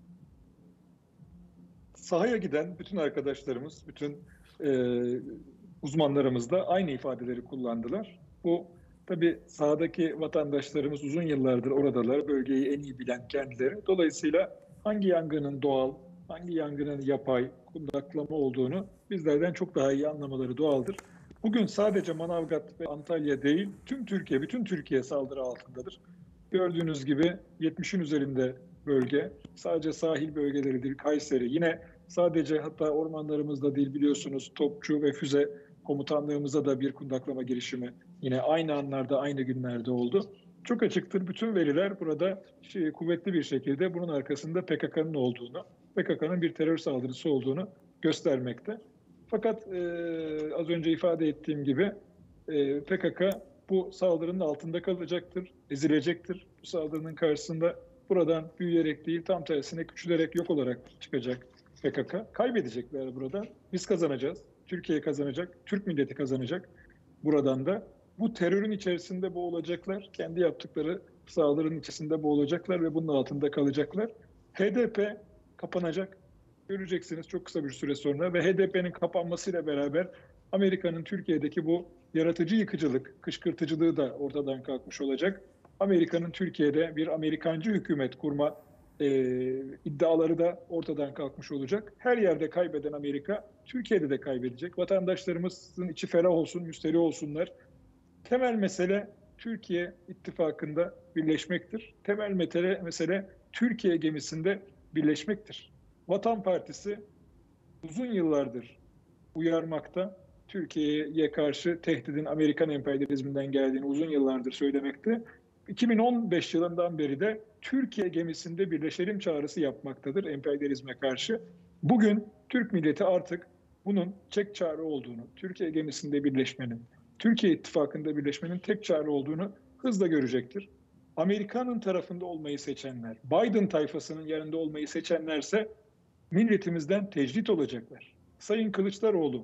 Sahaya giden bütün arkadaşlarımız, bütün e, uzmanlarımız da aynı ifadeleri kullandılar. Bu tabii sahadaki vatandaşlarımız uzun yıllardır oradalar, bölgeyi en iyi bilen kendileri. Dolayısıyla hangi yangının doğal, hangi yangının yapay, kundaklama olduğunu bizlerden çok daha iyi anlamaları doğaldır. Bugün sadece Manavgat ve Antalya değil, tüm Türkiye, bütün Türkiye saldırı altındadır. Gördüğünüz gibi yetmişin üzerinde bölge, sadece sahil bölgeleri değil, Kayseri, yine sadece hatta ormanlarımızda değil biliyorsunuz Topçu ve Füze Komutanlığımıza da bir kundaklama girişimi yine aynı anlarda, aynı günlerde oldu. Çok açıktır, bütün veriler burada şey, kuvvetli bir şekilde bunun arkasında P K K'nın olduğunu, P K K'nın bir terör saldırısı olduğunu göstermekte. Fakat e, az önce ifade ettiğim gibi e, P K K bu saldırının altında kalacaktır, ezilecektir. Bu saldırının karşısında buradan büyüyerek değil, tam tersine küçülerek, yok olarak çıkacak P K K. Kaybedecekler burada. Biz kazanacağız. Türkiye kazanacak, Türk milleti kazanacak. Buradan da bu terörün içerisinde boğulacaklar. Kendi yaptıkları saldırının içerisinde boğulacaklar ve bunun altında kalacaklar. H D P kapanacak. Göreceksiniz çok kısa bir süre sonra ve H D P'nin kapanmasıyla beraber Amerika'nın Türkiye'deki bu yaratıcı yıkıcılık, kışkırtıcılığı da ortadan kalkmış olacak. Amerika'nın Türkiye'de bir Amerikancı hükümet kurma e, iddiaları da ortadan kalkmış olacak. Her yerde kaybeden Amerika, Türkiye'de de kaybedecek. Vatandaşlarımızın içi ferah olsun, müsterih olsunlar. Temel mesele Türkiye ittifakında birleşmektir. Temel mesele, mesele Türkiye gemisinde birleşmektir. Vatan Partisi uzun yıllardır uyarmakta, Türkiye'ye karşı tehdidin Amerikan emperyalizminden geldiğini uzun yıllardır söylemekte. iki bin on beş yılından beri de Türkiye gemisinde birleşelim çağrısı yapmaktadır emperyalizme karşı. Bugün Türk milleti artık bunun tek çare olduğunu, Türkiye gemisinde birleşmenin, Türkiye ittifakında birleşmenin tek çare olduğunu hızla görecektir. Amerika'nın tarafında olmayı seçenler, Biden tayfasının yanında olmayı seçenlerse milletimizden tecrit olacaklar. Sayın Kılıçdaroğlu,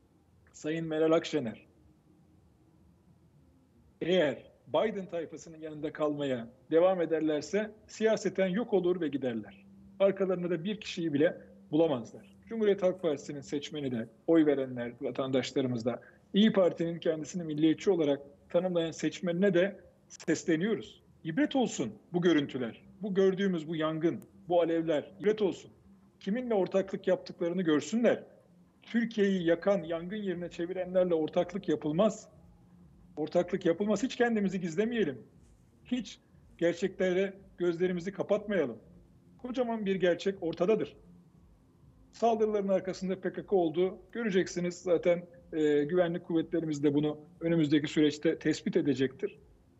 Sayın Meral Akşener, eğer Biden tayfasının yanında kalmaya devam ederlerse siyaseten yok olur ve giderler. Arkalarında da bir kişiyi bile bulamazlar. Cumhuriyet Halk Partisi'nin seçmeni de, oy verenler, vatandaşlarımız da, İYİ Parti'nin kendisini milliyetçi olarak tanımlayan seçmenine de sesleniyoruz. İbret olsun bu görüntüler, bu gördüğümüz bu yangın, bu alevler ibret olsun. Kiminle ortaklık yaptıklarını görsünler. Türkiye'yi yakan, yangın yerine çevirenlerle ortaklık yapılmaz. Ortaklık yapılmaz. Hiç kendimizi gizlemeyelim. Hiç gerçeklere gözlerimizi kapatmayalım. Kocaman bir gerçek ortadadır. Saldırıların arkasında P K K olduğu göreceksiniz. Zaten e, güvenlik kuvvetlerimiz de bunu önümüzdeki süreçte tespit edecektir.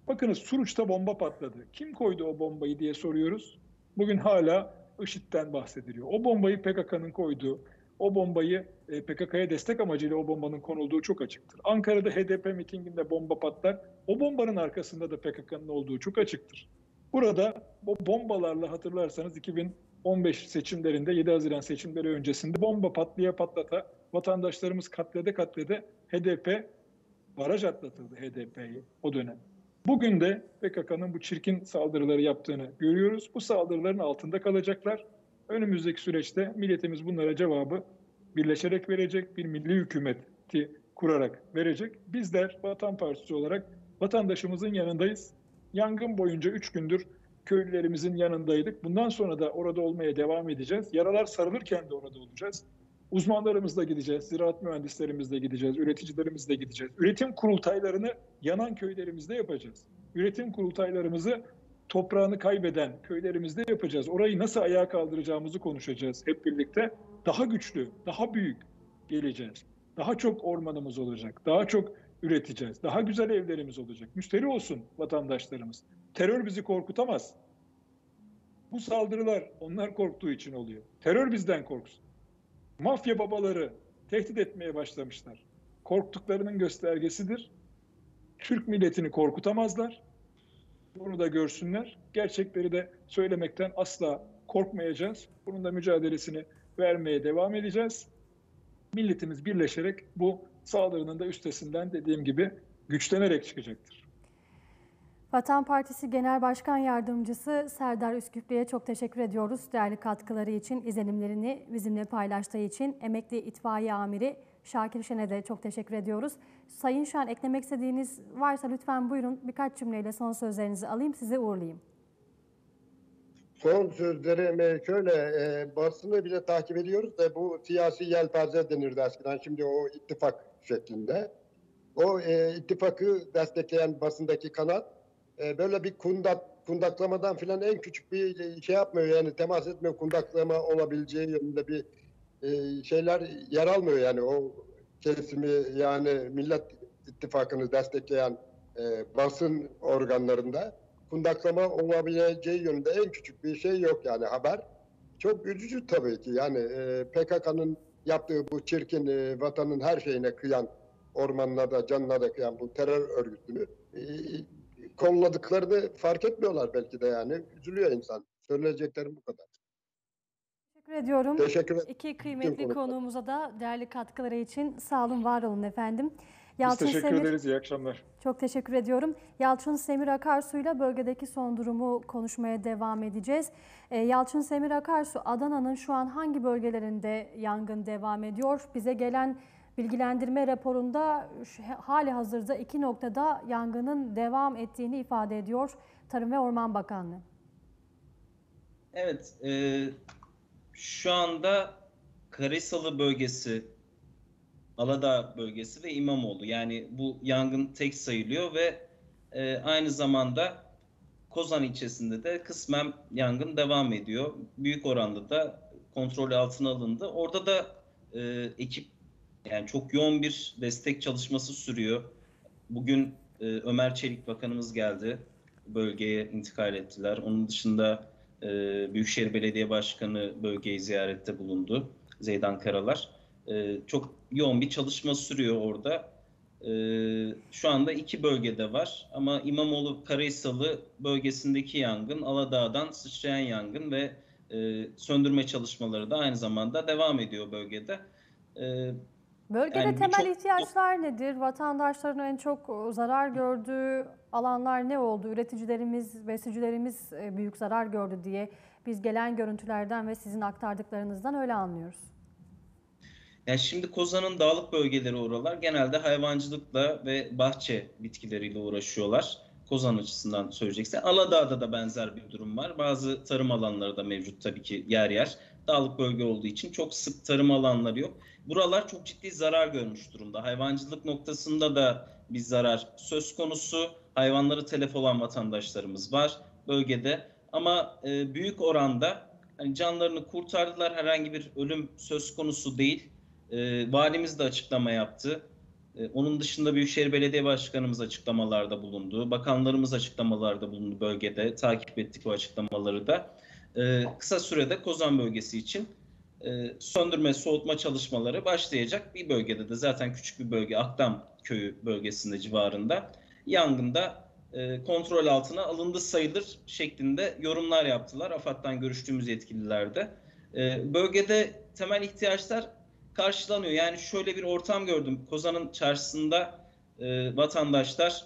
Bakınız Suruç'ta bomba patladı. Kim koydu o bombayı diye soruyoruz. Bugün hala IŞİD'den bahsediliyor. O bombayı P K K'nın koyduğu, o bombayı P K K'ya destek amacıyla o bombanın konulduğu çok açıktır. Ankara'da H D P mitinginde bomba patlar. O bombanın arkasında da P K K'nın olduğu çok açıktır. Burada o bombalarla hatırlarsanız iki bin on beş seçimlerinde, yedi Haziran seçimleri öncesinde bomba patlaya patlata vatandaşlarımız katlede katlede H D P baraj atlatıldı H D P'yi o dönem. Bugün de P K K'nın bu çirkin saldırıları yaptığını görüyoruz. Bu saldırıların altında kalacaklar. Önümüzdeki süreçte milletimiz bunlara cevabı birleşerek verecek, bir milli hükümeti kurarak verecek. Bizler Vatan Partisi olarak vatandaşımızın yanındayız. Yangın boyunca üç gündür köylülerimizin yanındaydık. Bundan sonra da orada olmaya devam edeceğiz. Yaralar sarılırken de orada olacağız. Uzmanlarımızla gideceğiz, ziraat mühendislerimizle gideceğiz, üreticilerimizle gideceğiz. Üretim kurultaylarını yanan köylerimizde yapacağız. Üretim kurultaylarımızı toprağını kaybeden köylerimizde yapacağız. Orayı nasıl ayağa kaldıracağımızı konuşacağız hep birlikte. Daha güçlü, daha büyük geleceğiz. Daha çok ormanımız olacak, daha çok üreteceğiz. Daha güzel evlerimiz olacak. Müşteri olsun vatandaşlarımız. Terör bizi korkutamaz. Bu saldırılar onlar korktuğu için oluyor. Terör bizden korksun. Mafya babaları tehdit etmeye başlamışlar. Korktuklarının göstergesidir. Türk milletini korkutamazlar. Bunu da görsünler. Gerçekleri de söylemekten asla korkmayacağız. Bunun da mücadelesini vermeye devam edeceğiz. Milletimiz birleşerek bu saldırının da üstesinden dediğim gibi güçlenerek çıkacaktır. Vatan Partisi Genel Başkan Yardımcısı Serdar Üsküplü'ye çok teşekkür ediyoruz. Değerli katkıları için, izlenimlerini bizimle paylaştığı için. Emekli İtfaiye Amiri Şakir Şen'e de çok teşekkür ediyoruz. Sayın Şen, eklemek istediğiniz varsa lütfen buyurun. Birkaç cümleyle son sözlerinizi alayım, size uğurlayayım. Son sözlerim şöyle, e, basını bile takip ediyoruz da bu siyasi yelpaze denirdi eskiden. Şimdi o ittifak şeklinde. O e, ittifakı destekleyen basındaki kanat e, böyle bir kundak, kundaklamadan filan en küçük bir şey yapmıyor, yani temas etmiyor, kundaklama olabileceği yönünde bir e, şeyler yer almıyor yani o kesimi, yani Millet İttifakı'nı destekleyen e, basın organlarında kundaklama olabileceği yönünde en küçük bir şey yok yani haber. Çok üzücü tabii ki yani e, P K K'nın yaptığı bu çirkin e, vatanın her şeyine kıyan, ormanına da canına da kıyan bu terör örgütünü e, kolladıklarını fark etmiyorlar belki de yani. Üzülüyor insan. Söyleyeceklerim bu kadar. Teşekkür ediyorum. Teşekkür ederim. İki kıymetli konuğumuza da değerli katkıları için sağ olun, var olun efendim. Yalçın Biz teşekkür Semir, ederiz. İyi akşamlar. Çok teşekkür ediyorum. Yalçın Semir Akarsu'yla bölgedeki son durumu konuşmaya devam edeceğiz. Ee, Yalçın Semir Akarsu, Adana'nın şu an hangi bölgelerinde yangın devam ediyor? Bize gelen bilgilendirme raporunda hali hazırda iki noktada yangının devam ettiğini ifade ediyor Tarım ve Orman Bakanlığı. Evet, e, şu anda Karahisalı bölgesi, Aladağ bölgesi ve İmamoğlu, yani bu yangın tek sayılıyor ve e, aynı zamanda Kozan ilçesinde de kısmen yangın devam ediyor. Büyük oranda da kontrol altına alındı. Orada da e, ekip, yani çok yoğun bir destek çalışması sürüyor. Bugün e, Ömer Çelik Bakanımız geldi, bölgeye intikal ettiler. Onun dışında e, Büyükşehir Belediye Başkanı bölgeyi ziyarette bulundu, Zeydan Karalar. E, çok yoğun bir çalışma sürüyor orada. E, şu anda iki bölgede var ama İmamoğlu Karahisalı bölgesindeki yangın, Aladağ'dan sıçrayan yangın ve e, söndürme çalışmaları da aynı zamanda devam ediyor bölgede. E, Bölgede yani temel çok, ihtiyaçlar nedir? Vatandaşların en çok zarar gördüğü alanlar ne oldu? Üreticilerimiz, besicilerimiz büyük zarar gördü diye biz gelen görüntülerden ve sizin aktardıklarınızdan öyle anlıyoruz. Yani şimdi Kozan'ın dağlık bölgeleri oralar genelde hayvancılıkla ve bahçe bitkileriyle uğraşıyorlar. Kozan açısından söyleyecekse. Aladağ'da da benzer bir durum var. Bazı tarım alanları da mevcut tabii ki yer yer. Dağlık bölge olduğu için çok sık tarım alanları yok. Buralar çok ciddi zarar görmüş durumda. Hayvancılık noktasında da bir zarar söz konusu. Hayvanları telef olan vatandaşlarımız var bölgede. Ama e, büyük oranda hani canlarını kurtardılar. Herhangi bir ölüm söz konusu değil. E, valimiz de açıklama yaptı. E, onun dışında Büyükşehir Belediye Başkanımız açıklamalarda bulundu. Bakanlarımız açıklamalarda bulundu bölgede. Takip ettik o açıklamaları da. E, kısa sürede Kozan bölgesi için e, söndürme, soğutma çalışmaları başlayacak. Bir bölgede de zaten küçük bir bölge, Akdam Köyü bölgesinde civarında yangında e, kontrol altına alındı sayılır şeklinde yorumlar yaptılar. AFAD'dan görüştüğümüz yetkililer de. E, bölgede temel ihtiyaçlar karşılanıyor. Yani şöyle bir ortam gördüm. Kozan'ın çarşısında e, vatandaşlar,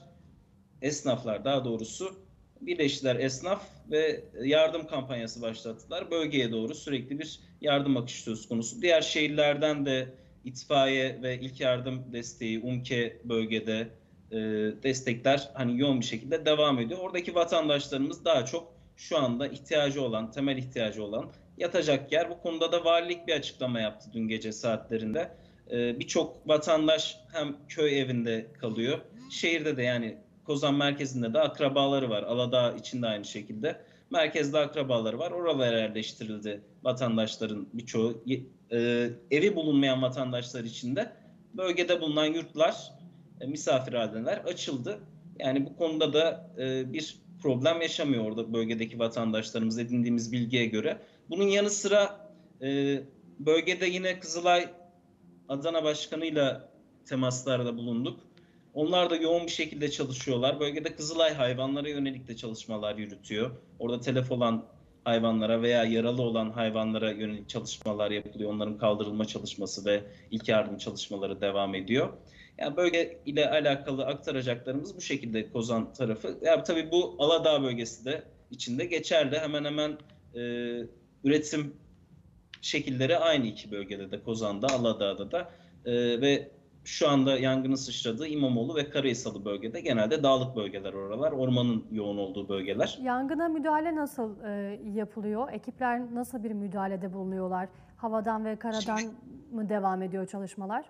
esnaflar daha doğrusu birleştiler, esnaf ve yardım kampanyası başlattılar. Bölgeye doğru sürekli bir yardım akışı söz konusu. Diğer şehirlerden de itfaiye ve ilk yardım desteği, UMKE bölgede e, destekler hani yoğun bir şekilde devam ediyor. Oradaki vatandaşlarımız daha çok şu anda ihtiyacı olan, temel ihtiyacı olan yatacak yer. Bu konuda da valilik bir açıklama yaptı dün gece saatlerinde. Ee, Birçok vatandaş hem köy evinde kalıyor, şehirde de yani Kozan merkezinde de akrabaları var. Aladağ içinde aynı şekilde. Merkezde akrabaları var. Oralara yerleştirildi vatandaşların birçoğu. E, evi bulunmayan vatandaşlar için de bölgede bulunan yurtlar, e, misafirhaneler açıldı. Yani bu konuda da e, bir problem yaşamıyor orada bölgedeki vatandaşlarımız edindiğimiz bilgiye göre. Bunun yanı sıra e, bölgede yine Kızılay Adana Başkanı'yla temaslarda bulunduk. Onlar da yoğun bir şekilde çalışıyorlar. Bölgede Kızılay hayvanlara yönelik de çalışmalar yürütüyor. Orada telef olan hayvanlara veya yaralı olan hayvanlara yönelik çalışmalar yapılıyor. Onların kaldırılma çalışması ve ilk yardım çalışmaları devam ediyor. Yani bölge ile alakalı aktaracaklarımız bu şekilde Kozan tarafı. Yani tabii bu Aladağ bölgesi de içinde geçerli. Hemen hemen e, üretim şekilleri aynı iki bölgede de, Kozan'da, Aladağ'da da e, ve şu anda yangının sıçradığı İmamoğlu ve Karahisalı bölgede, genelde dağlık bölgeler oralar, ormanın yoğun olduğu bölgeler. Yangına müdahale nasıl e, yapılıyor? Ekipler nasıl bir müdahalede bulunuyorlar? Havadan ve karadan şimdi, mı devam ediyor çalışmalar?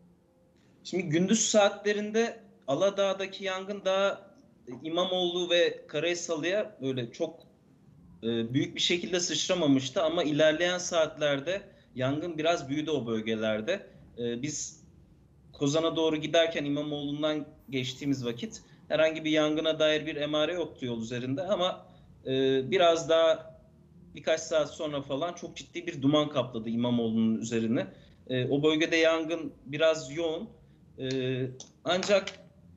Şimdi gündüz saatlerinde Aladağ'daki yangın daha İmamoğlu ve Karahisalı'ya böyle çok e, büyük bir şekilde sıçramamıştı ama ilerleyen saatlerde yangın biraz büyüdü o bölgelerde. E, biz Kozan'a doğru giderken İmamoğlu'ndan geçtiğimiz vakit herhangi bir yangına dair bir emare yoktu yol üzerinde ama e, biraz daha birkaç saat sonra falan çok ciddi bir duman kapladı İmamoğlu'nun üzerine. E, o bölgede yangın biraz yoğun. E, ancak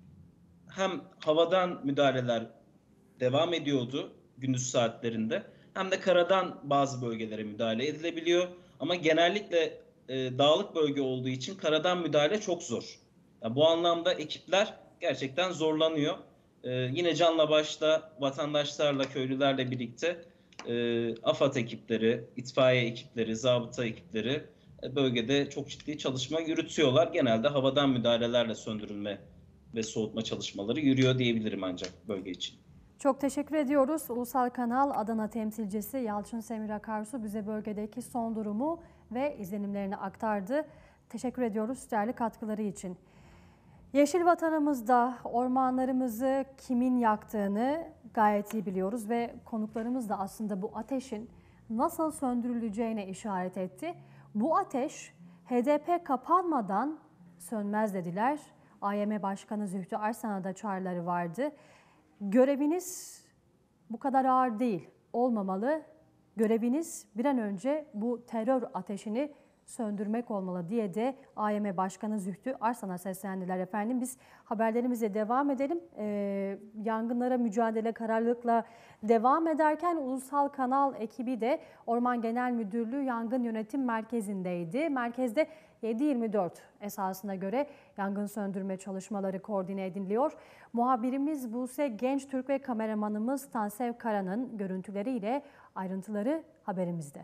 hem havadan müdahaleler devam ediyordu gündüz saatlerinde hem de karadan bazı bölgelere müdahale edilebiliyor. Ama genellikle e, dağlık bölge olduğu için karadan müdahale çok zor. Yani bu anlamda ekipler gerçekten zorlanıyor. E, yine canla başla vatandaşlarla, köylülerle birlikte e, AFAD ekipleri, itfaiye ekipleri, zabıta ekipleri e, bölgede çok ciddi çalışma yürütüyorlar. Genelde havadan müdahalelerle söndürülme ve soğutma çalışmaları yürüyor diyebilirim ancak bölge için. Çok teşekkür ediyoruz. Ulusal Kanal Adana temsilcisi Yalçın Semir Akarsu bize bölgedeki son durumu ve izlenimlerini aktardı. Teşekkür ediyoruz değerli katkıları için. Yeşil vatanımızda ormanlarımızı kimin yaktığını gayet iyi biliyoruz ve konuklarımız da aslında bu ateşin nasıl söndürüleceğine işaret etti. Bu ateş H D P kapanmadan sönmez dediler. A Y M Başkanı Zühtü Arsan'a da çağrıları vardı. Göreviniz bu kadar ağır değil, olmamalı. Göreviniz bir an önce bu terör ateşini söndürmek olmalı diye de A Y M Başkanı Zühtü Arsan'a seslendiler efendim. Biz haberlerimize devam edelim. Ee, yangınlara mücadele kararlılıkla devam ederken Ulusal Kanal ekibi de Orman Genel Müdürlüğü Yangın Yönetim Merkezi'ndeydi. Merkezde yedi yirmi dört esasına göre yangın söndürme çalışmaları koordine ediliyor. Muhabirimiz Buse Gençtürk ve kameramanımız Tansev Kara'nın görüntüleriyle ayrıntıları haberimizde.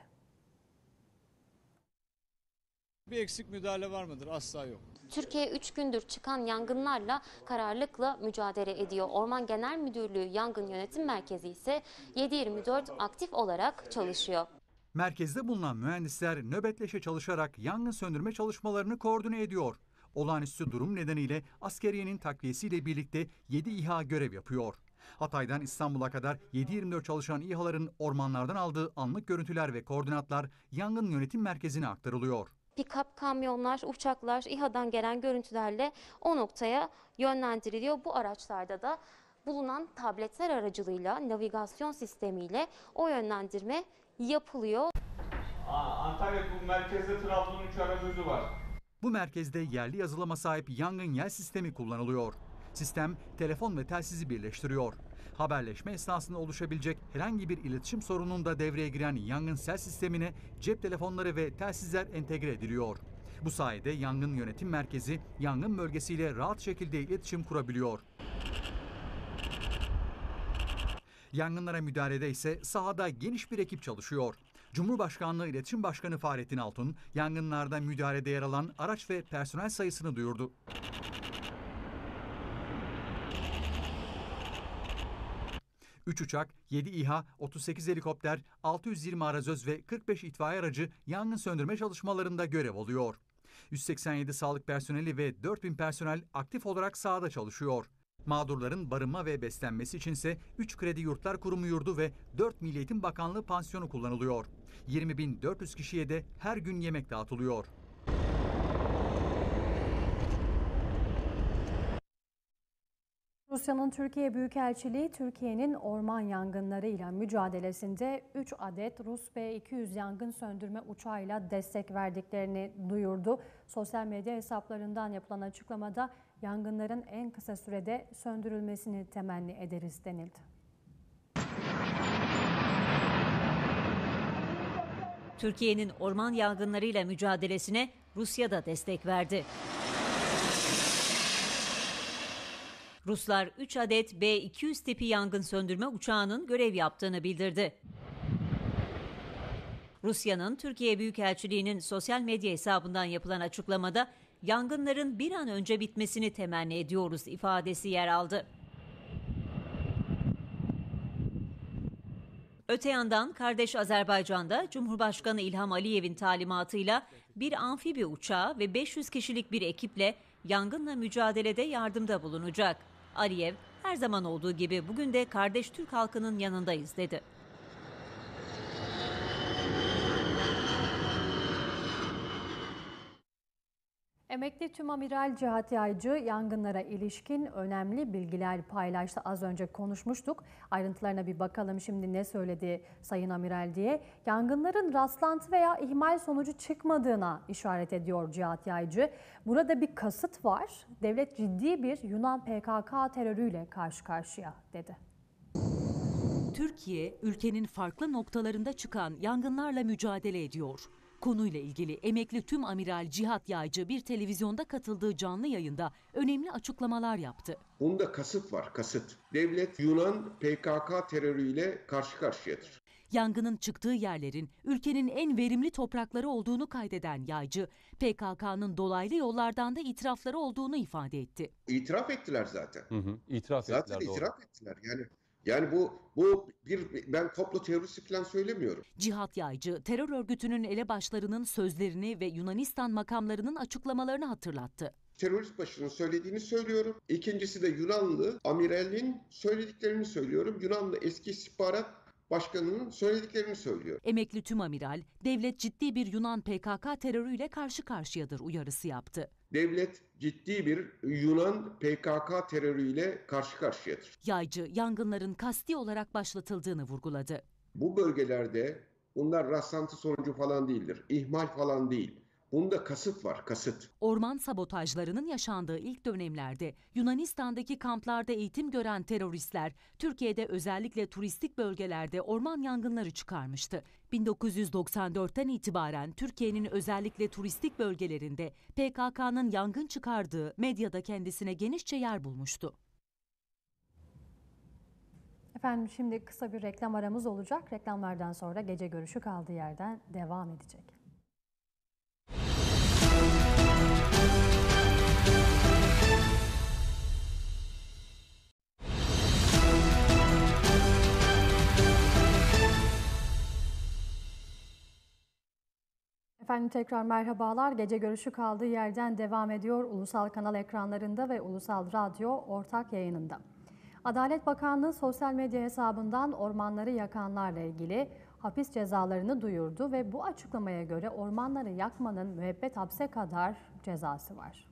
Bir eksik müdahale var mıdır? Asla yok. Türkiye üç gündür çıkan yangınlarla kararlılıkla mücadele ediyor. Orman Genel Müdürlüğü Yangın Yönetim Merkezi ise yedi yirmi dört aktif olarak çalışıyor. Merkezde bulunan mühendisler nöbetleşe çalışarak yangın söndürme çalışmalarını koordine ediyor. Olağanüstü durum nedeniyle askeriyenin takviyesiyle birlikte yedi İHA görev yapıyor. Hatay'dan İstanbul'a kadar yedi yirmi dört çalışan İHA'ların ormanlardan aldığı anlık görüntüler ve koordinatlar Yangın Yönetim Merkezi'ne aktarılıyor. Pikap, kamyonlar, uçaklar, İHA'dan gelen görüntülerle o noktaya yönlendiriliyor. Bu araçlarda da bulunan tabletler aracılığıyla, navigasyon sistemiyle o yönlendirme yapılıyor. Antalya bu merkezde Trabzon üç aracı var. Bu merkezde yerli yazılıma sahip yangın yel sistemi kullanılıyor. Sistem telefon ve telsizi birleştiriyor. Haberleşme esnasında oluşabilecek herhangi bir iletişim sorununda devreye giren yangın sel sistemine cep telefonları ve telsizler entegre ediliyor. Bu sayede yangın yönetim merkezi yangın bölgesiyle rahat şekilde iletişim kurabiliyor. Yangınlara müdahalede ise sahada geniş bir ekip çalışıyor. Cumhurbaşkanlığı İletişim Başkanı Fahrettin Altun, yangınlarda müdahalede yer alan araç ve personel sayısını duyurdu. üç uçak, yedi İHA, otuz sekiz helikopter, altı yüz yirmi arazöz ve kırk beş itfaiye aracı yangın söndürme çalışmalarında görev alıyor. yüz seksen yedi sağlık personeli ve dört bin personel aktif olarak sahada çalışıyor. Mağdurların barınma ve beslenmesi içinse üç Kredi Yurtlar Kurumu yurdu ve dört Milli Eğitim Bakanlığı pansiyonu kullanılıyor. yirmi bin dört yüz kişiye de her gün yemek dağıtılıyor. Rusya'nın Türkiye Büyükelçiliği, Türkiye'nin orman yangınlarıyla mücadelesinde üç adet Rus B iki yüz yangın söndürme uçağıyla destek verdiklerini duyurdu. Sosyal medya hesaplarından yapılan açıklamada yangınların en kısa sürede söndürülmesini temenni ederiz denildi. Türkiye'nin orman yangınlarıyla mücadelesine Rusya da destek verdi. Ruslar üç adet B iki yüz tipi yangın söndürme uçağının görev yaptığını bildirdi. Rusya'nın Türkiye Büyükelçiliği'nin sosyal medya hesabından yapılan açıklamada yangınların bir an önce bitmesini temenni ediyoruz ifadesi yer aldı. Öte yandan kardeş Azerbaycan'da Cumhurbaşkanı İlham Aliyev'in talimatıyla bir amfibi uçağı ve beş yüz kişilik bir ekiple yangınla mücadelede yardımda bulunacak. Aliyev, her zaman olduğu gibi bugün de kardeş Türk halkının yanındayız dedi. Emekli Tümamiral Cihat Yaycı yangınlara ilişkin önemli bilgiler paylaştı. Az önce konuşmuştuk. Ayrıntılarına bir bakalım şimdi ne söyledi Sayın Amiral diye. Yangınların rastlantı veya ihmal sonucu çıkmadığına işaret ediyor Cihat Yaycı. Burada bir kasıt var. Devlet ciddi bir Yunan P K K terörüyle karşı karşıya dedi. Türkiye, ülkenin farklı noktalarında çıkan yangınlarla mücadele ediyor. Konuyla ilgili emekli Tümamiral Cihat Yaycı bir televizyonda katıldığı canlı yayında önemli açıklamalar yaptı. Bunda kasıt var, kasıt. Devlet Yunan P K K terörüyle karşı karşıyadır. Yangının çıktığı yerlerin ülkenin en verimli toprakları olduğunu kaydeden Yaycı, P K K'nın dolaylı yollardan da itirafları olduğunu ifade etti. İtiraf ettiler zaten. Hı hı, itiraf zaten ettiler. itiraf doğru. ettiler. Yani Yani bu bu bir ben komplo teorisi falan söylemiyorum. Cihat Yaycı terör örgütünün elebaşlarının sözlerini ve Yunanistan makamlarının açıklamalarını hatırlattı. Terörist başının söylediğini söylüyorum. İkincisi de Yunanlı amiralin söylediklerini söylüyorum. Yunanlı eski istihbarat başkanının söylediklerini söylüyor. Emekli Tümamiral, devlet ciddi bir Yunan P K K terörüyle karşı karşıyadır uyarısı yaptı. Devlet ciddi bir Yunan P K K terörüyle karşı karşıyadır. Yaycı, yangınların kasti olarak başlatıldığını vurguladı. Bu bölgelerde bunlar rastlantı sonucu falan değildir. İhmal falan değil. Bunda kasıt var, kasıt. Orman sabotajlarının yaşandığı ilk dönemlerde Yunanistan'daki kamplarda eğitim gören teröristler Türkiye'de özellikle turistik bölgelerde orman yangınları çıkarmıştı. bin dokuz yüz doksan dörtten itibaren Türkiye'nin özellikle turistik bölgelerinde P K K'nın yangın çıkardığı medyada kendisine genişçe yer bulmuştu. Efendim şimdi kısa bir reklam aramız olacak. Reklamlardan sonra gece görüşü kaldığı yerden devam edecek. Efendim tekrar merhabalar. Gece görüşü kaldığı yerden devam ediyor. Ulusal kanal ekranlarında ve Ulusal Radyo ortak yayınında. Adalet Bakanlığı sosyal medya hesabından ormanları yakanlarla ilgili hapis cezalarını duyurdu ve bu açıklamaya göre ormanları yakmanın müebbet hapse kadar cezası var.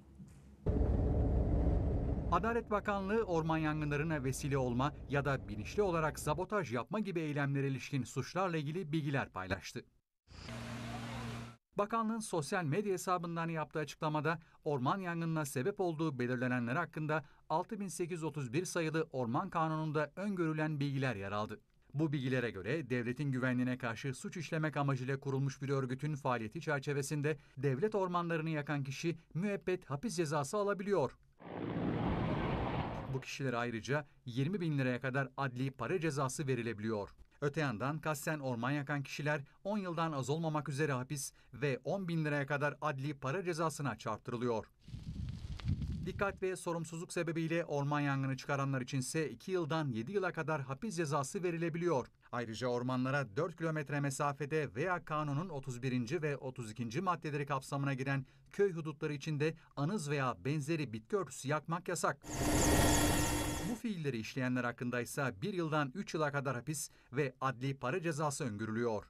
Adalet Bakanlığı orman yangınlarına vesile olma ya da bilinçli olarak sabotaj yapma gibi eylemlere ilişkin suçlarla ilgili bilgiler paylaştı. Bakanlığın sosyal medya hesabından yaptığı açıklamada orman yangınına sebep olduğu belirlenenler hakkında altı bin sekiz yüz otuz bir sayılı Orman Kanunu'nda öngörülen bilgiler yer aldı. Bu bilgilere göre devletin güvenliğine karşı suç işlemek amacıyla kurulmuş bir örgütün faaliyeti çerçevesinde devlet ormanlarını yakan kişi müebbet hapis cezası alabiliyor. Bu kişilere ayrıca yirmi bin liraya kadar adli para cezası verilebiliyor. Öte yandan kasten orman yakan kişiler on yıldan az olmamak üzere hapis ve on bin liraya kadar adli para cezasına çarptırılıyor. Dikkat ve sorumsuzluk sebebiyle orman yangını çıkaranlar içinse iki yıldan yedi yıla kadar hapis cezası verilebiliyor. Ayrıca ormanlara dört kilometre mesafede veya kanunun otuz birinci ve otuz ikinci maddeleri kapsamına giren köy hudutları içinde anız veya benzeri bitki örtüsü yakmak yasak. Bu fiilleri işleyenler hakkında ise bir yıldan üç yıla kadar hapis ve adli para cezası öngörülüyor.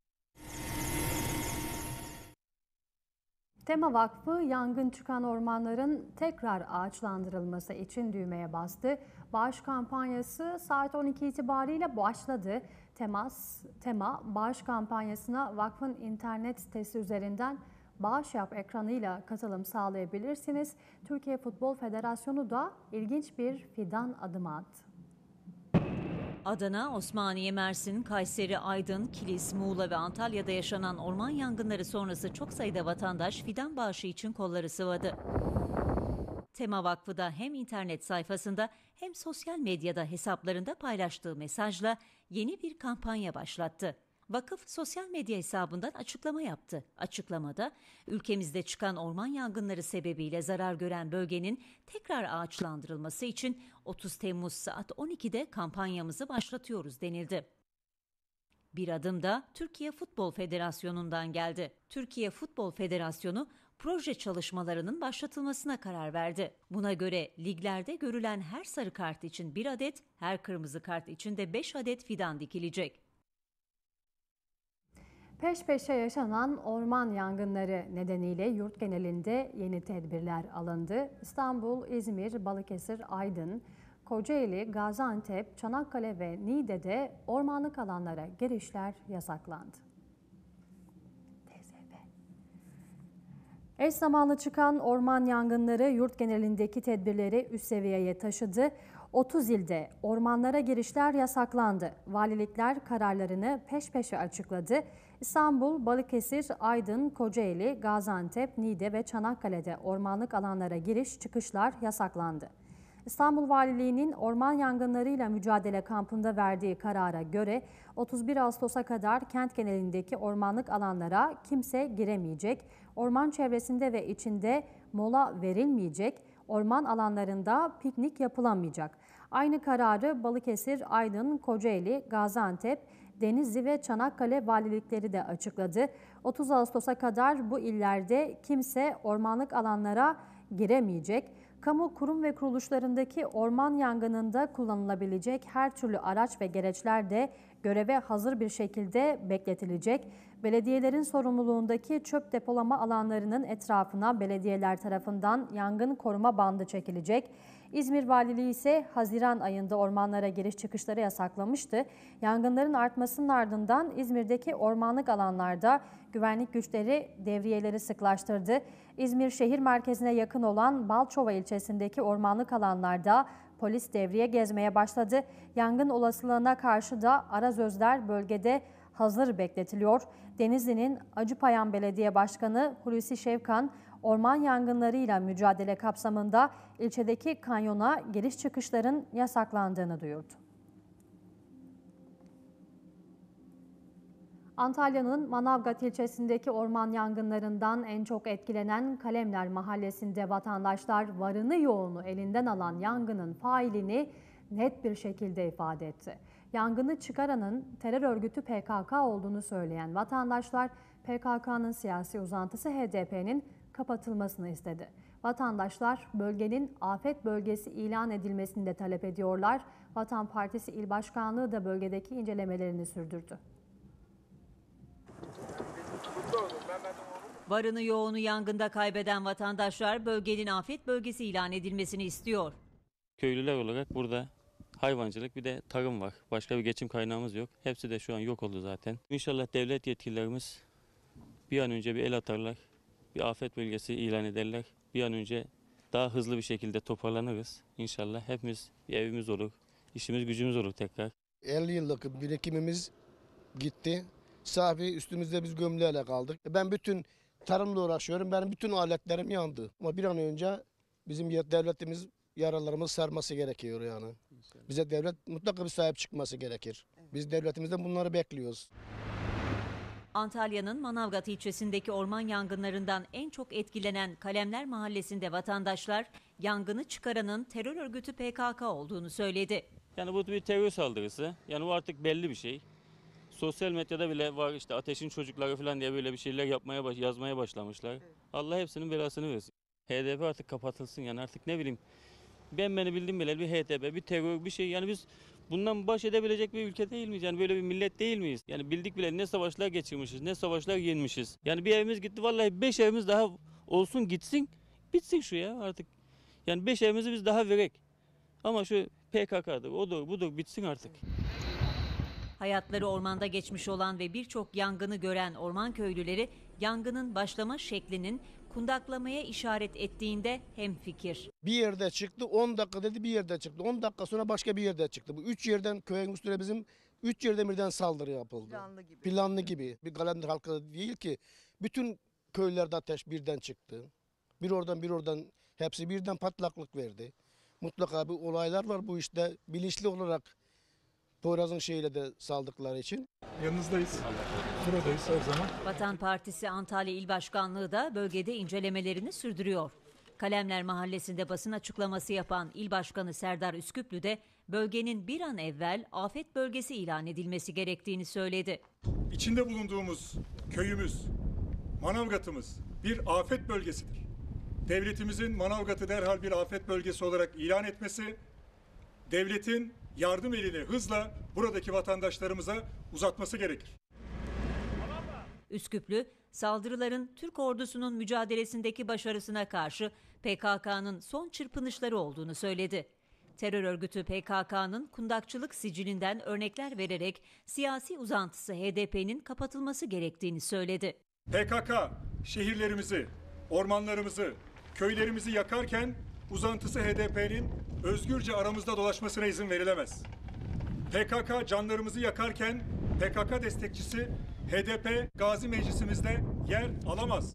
Tema Vakfı yangın çıkan ormanların tekrar ağaçlandırılması için düğmeye bastı. Bağış kampanyası saat on iki itibariyle başladı. Temas, Tema bağış kampanyasına vakfın internet sitesi üzerinden bağış yap ekranıyla katılım sağlayabilirsiniz. Türkiye Futbol Federasyonu da ilginç bir fidan adımı attı. Adana, Osmaniye, Mersin, Kayseri, Aydın, Kilis, Muğla ve Antalya'da yaşanan orman yangınları sonrası çok sayıda vatandaş fidan bağışı için kolları sıvadı. Tema Vakfı da hem internet sayfasında hem sosyal medyada hesaplarında paylaştığı mesajla yeni bir kampanya başlattı. Vakıf sosyal medya hesabından açıklama yaptı. Açıklamada ülkemizde çıkan orman yangınları sebebiyle zarar gören bölgenin tekrar ağaçlandırılması için otuz Temmuz saat on ikide kampanyamızı başlatıyoruz denildi. Bir adım da Türkiye Futbol Federasyonu'ndan geldi. Türkiye Futbol Federasyonu proje çalışmalarının başlatılmasına karar verdi. Buna göre liglerde görülen her sarı kart için bir adet, her kırmızı kart için de beş adet fidan dikilecek. Peş peşe yaşanan orman yangınları nedeniyle yurt genelinde yeni tedbirler alındı. İstanbul, İzmir, Balıkesir, Aydın, Kocaeli, Gaziantep, Çanakkale ve Niğde'de ormanlık alanlara girişler yasaklandı. Eş zamanlı çıkan orman yangınları yurt genelindeki tedbirleri üst seviyeye taşıdı. otuz ilde ormanlara girişler yasaklandı. Valilikler kararlarını peş peşe açıkladı. İstanbul, Balıkesir, Aydın, Kocaeli, Gaziantep, Niğde ve Çanakkale'de ormanlık alanlara giriş çıkışlar yasaklandı. İstanbul Valiliği'nin orman yangınlarıyla mücadele kampında verdiği karara göre otuz bir Ağustos'a kadar kent genelindeki ormanlık alanlara kimse giremeyecek, orman çevresinde ve içinde mola verilmeyecek, orman alanlarında piknik yapılamayacak. Aynı kararı Balıkesir, Aydın, Kocaeli, Gaziantep, Denizli ve Çanakkale valilikleri de açıkladı. otuz Ağustos'a kadar bu illerde kimse ormanlık alanlara giremeyecek. Kamu kurum ve kuruluşlarındaki orman yangınında kullanılabilecek her türlü araç ve gereçler de göreve hazır bir şekilde bekletilecek. Belediyelerin sorumluluğundaki çöp depolama alanlarının etrafına belediyeler tarafından yangın koruma bandı çekilecek. İzmir Valiliği ise Haziran ayında ormanlara giriş çıkışları yasaklamıştı. Yangınların artmasının ardından İzmir'deki ormanlık alanlarda güvenlik güçleri devriyeleri sıklaştırdı. İzmir şehir merkezine yakın olan Balçova ilçesindeki ormanlık alanlarda polis devriye gezmeye başladı. Yangın olasılığına karşı da arazözler bölgede hazır bekletiliyor. Denizli'nin Acıpayam Belediye Başkanı Hulusi Şevkan, orman yangınlarıyla mücadele kapsamında ilçedeki kanyona giriş çıkışların yasaklandığını duyurdu. Antalya'nın Manavgat ilçesindeki orman yangınlarından en çok etkilenen Kalemler Mahallesi'nde vatandaşlar varını yoğunu elinden alan yangının failini net bir şekilde ifade etti. Yangını çıkaranın terör örgütü P K K olduğunu söyleyen vatandaşlar P K K'nın siyasi uzantısı H D P'nin kapatılmasını istedi. Vatandaşlar bölgenin afet bölgesi ilan edilmesini de talep ediyorlar. Vatan Partisi İl Başkanlığı da bölgedeki incelemelerini sürdürdü. Varını yoğunu yangında kaybeden vatandaşlar bölgenin afet bölgesi ilan edilmesini istiyor. Köylüler olarak burada hayvancılık bir de tarım var. Başka bir geçim kaynağımız yok. Hepsi de şu an yok oldu zaten. İnşallah devlet yetkililerimiz bir an önce bir el atarlar. Bir afet bölgesi ilan ederler. Bir an önce daha hızlı bir şekilde toparlanırız. İnşallah hepimiz bir evimiz olur. İşimiz gücümüz olur tekrar. elli yıllık birikimimiz gitti. Safi üstümüzde biz gömleğiyle kaldık. Ben bütün tarımla uğraşıyorum. Benim bütün aletlerim yandı. Ama bir an önce bizim devletimiz yaralarımızı sarması gerekiyor yani. Bize devlet mutlaka bir sahip çıkması gerekir. Biz devletimizden bunları bekliyoruz. Antalya'nın Manavgat ilçesindeki orman yangınlarından en çok etkilenen Kalemler Mahallesi'nde vatandaşlar yangını çıkaranın terör örgütü P K K olduğunu söyledi. Yani bu bir terör saldırısı. Yani bu artık belli bir şey. Sosyal medyada bile var, işte ateşin çocukları falan diye böyle bir şeyler yapmaya baş, yazmaya başlamışlar. Evet. Allah hepsinin belasını versin. H D P artık kapatılsın, yani artık ne bileyim. Ben beni bildim bile bir H D P, bir terör, bir şey. Yani biz bundan baş edebilecek bir ülke değil miyiz? Yani böyle bir millet değil miyiz? Yani bildik bile ne savaşlar geçirmişiz, ne savaşlar yenmişiz. Yani bir evimiz gitti, vallahi beş evimiz daha olsun gitsin, bitsin şu ya artık. Yani beş evimizi biz daha verek. Ama şu P K K'dır, odur, budur, bitsin artık. Hayatları ormanda geçmiş olan ve birçok yangını gören orman köylüleri yangının başlama şeklinin kundaklamaya işaret ettiğinde hemfikir. Bir yerde çıktı, on dakika dedi bir yerde çıktı. on dakika sonra başka bir yerde çıktı. Bu üç yerden köyün üstüne bizim üç yerden birden saldırı yapıldı. Planlı gibi. Planlı gibi. Bir Kalemler halkı değil ki. Bütün köylerde ateş birden çıktı. Bir oradan bir oradan hepsi birden patlaklık verdi. Mutlaka bir olaylar var bu işte, bilinçli olarak Poyraz'ın şeyiyle de saldıkları için. Yanınızdayız. Buradayız her zaman. Vatan Partisi Antalya İl Başkanlığı da bölgede incelemelerini sürdürüyor. Kalemler Mahallesi'nde basın açıklaması yapan İl Başkanı Serdar Üsküplü de bölgenin bir an evvel afet bölgesi ilan edilmesi gerektiğini söyledi. İçinde bulunduğumuz köyümüz, Manavgat'ımız bir afet bölgesidir. Devletimizin Manavgat'ı derhal bir afet bölgesi olarak ilan etmesi, devletin yardım elini hızla buradaki vatandaşlarımıza uzatması gerekir. Üsküplü, saldırıların Türk ordusunun mücadelesindeki başarısına karşı P K K'nın son çırpınışları olduğunu söyledi. Terör örgütü P K K'nın kundakçılık sicilinden örnekler vererek siyasi uzantısı H D P'nin kapatılması gerektiğini söyledi. P K K şehirlerimizi, ormanlarımızı, köylerimizi yakarken uzantısı H D P'nin özgürce aramızda dolaşmasına izin verilemez. P K K canlarımızı yakarken P K K destekçisi H D P Gazi Meclisimizde yer alamaz.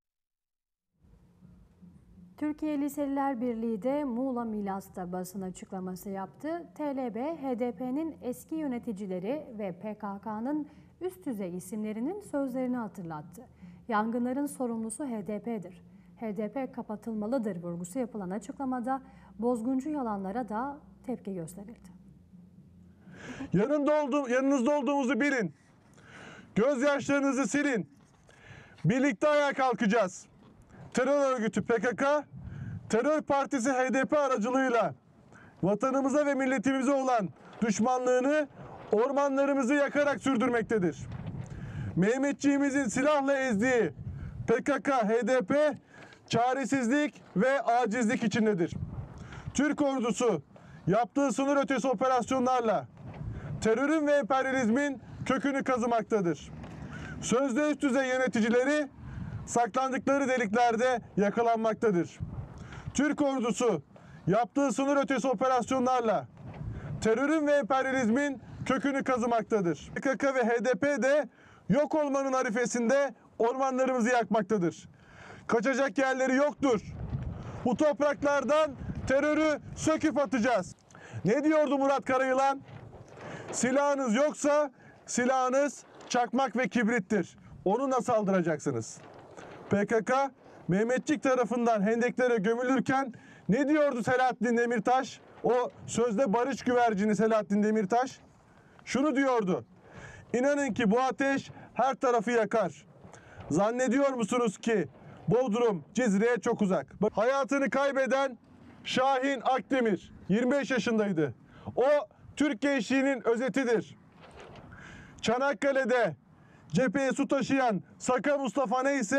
Türkiye Liseliler Birliği de Muğla Milas'ta basın açıklaması yaptı. T L B, H D P'nin eski yöneticileri ve P K K'nın üst düzey isimlerinin sözlerini hatırlattı. Yangınların sorumlusu H D P'dir. H D P kapatılmalıdır vurgusu yapılan açıklamada bozguncu yalanlara da tepki gösterildi. Yanında olduğum, yanınızda olduğumuzu bilin. Gözyaşlarınızı silin. Birlikte ayağa kalkacağız. Terör örgütü P K K, terör partisi H D P aracılığıyla vatanımıza ve milletimize olan düşmanlığını ormanlarımızı yakarak sürdürmektedir. Mehmetçiğimizin silahla ezdiği P K K, H D P çaresizlik ve acizlik içindedir. Türk ordusu yaptığı sınır ötesi operasyonlarla terörün ve emperyalizmin kökünü kazımaktadır. Sözde üst düzey yöneticileri saklandıkları deliklerde yakalanmaktadır. Türk ordusu yaptığı sınır ötesi operasyonlarla terörün ve emperyalizmin kökünü kazımaktadır. P K K ve H D P de yok olmanın arifesinde ormanlarımızı yakmaktadır. Kaçacak yerleri yoktur. Bu topraklardan terörü söküp atacağız. Ne diyordu Murat Karayılan? Silahınız yoksa silahınız çakmak ve kibrittir. Onunla saldıracaksınız. P K K Mehmetçik tarafından hendeklere gömülürken ne diyordu Selahattin Demirtaş? O sözde barış güvercini Selahattin Demirtaş. Şunu diyordu. İnanın ki bu ateş her tarafı yakar. Zannediyor musunuz ki Bodrum Cizre'ye çok uzak? Hayatını kaybeden Şahin Akdemir yirmi beş yaşındaydı. O Türk gençliğinin özetidir. Çanakkale'de cepheye su taşıyan Saka Mustafa neyse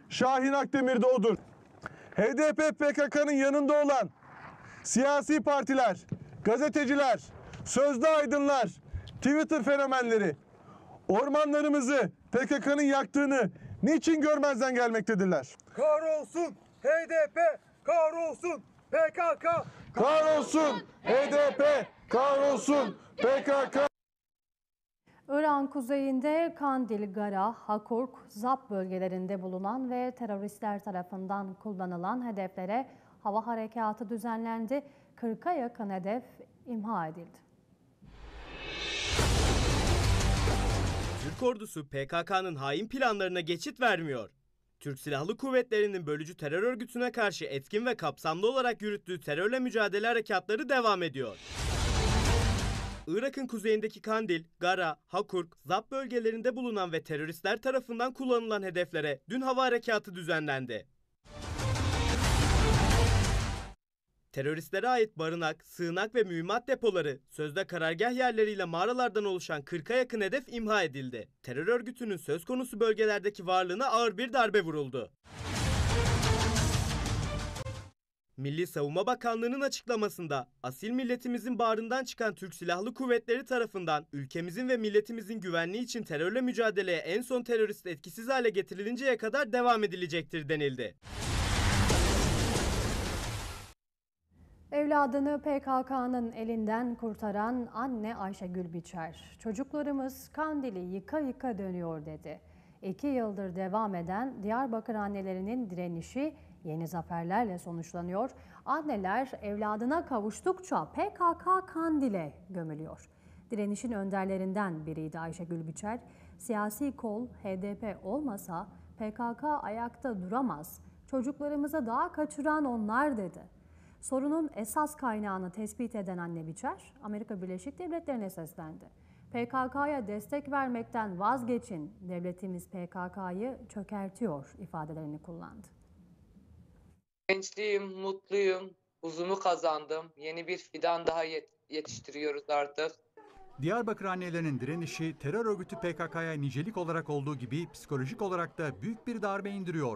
Şahin Akdemir de odur. H D P P K K'nın yanında olan siyasi partiler, gazeteciler, sözde aydınlar, Twitter fenomenleri ormanlarımızı P K K'nın yaktığını niçin görmezden gelmektedirler? Kahrolsun H D P, kahrolsun P K K. Kahrolsun H D P, kahrolsun P K K. İran kuzeyinde Kandil, Gara, Hakurk, Zap bölgelerinde bulunan ve teröristler tarafından kullanılan hedeflere hava harekatı düzenlendi. kırka yakın hedef imha edildi. Türk ordusu P K K'nın hain planlarına geçit vermiyor. Türk Silahlı Kuvvetleri'nin bölücü terör örgütüne karşı etkin ve kapsamlı olarak yürüttüğü terörle mücadele harekatları devam ediyor. Irak'ın kuzeyindeki Kandil, Gara, Hakurk, Zap bölgelerinde bulunan ve teröristler tarafından kullanılan hedeflere dün hava harekatı düzenlendi. Teröristlere ait barınak, sığınak ve mühimmat depoları, sözde karargah yerleriyle mağaralardan oluşan kırka yakın hedef imha edildi. Terör örgütünün söz konusu bölgelerdeki varlığına ağır bir darbe vuruldu. Milli Savunma Bakanlığı'nın açıklamasında asil milletimizin bağrından çıkan Türk Silahlı Kuvvetleri tarafından ülkemizin ve milletimizin güvenliği için terörle mücadeleye en son terörist etkisiz hale getirilinceye kadar devam edilecektir denildi. Evladını P K K'nın elinden kurtaran anne Ayşegül Biçer, çocuklarımız Kandil'i yıka yıka dönüyor dedi. İki yıldır devam eden Diyarbakır annelerinin direnişi yeni zaferlerle sonuçlanıyor. Anneler evladına kavuştukça P K K Kandil'e gömülüyor. Direnişin önderlerinden biriydi Ayşegül Biçer. Siyasi kol H D P olmasa P K K ayakta duramaz. Çocuklarımızı daha kaçıran onlar dedi. Sorunun esas kaynağını tespit eden anne Biçer, Amerika Birleşik Devletleri'ne seslendi. P K K'ya destek vermekten vazgeçin, devletimiz P K K'yı çökertiyor ifadelerini kullandı. Gençliyim, mutluyum, uzumu kazandım. Yeni bir fidan daha yetiştiriyoruz artık. Diyarbakır annelerinin direnişi terör örgütü P K K'ya nicelik olarak olduğu gibi psikolojik olarak da büyük bir darbe indiriyor.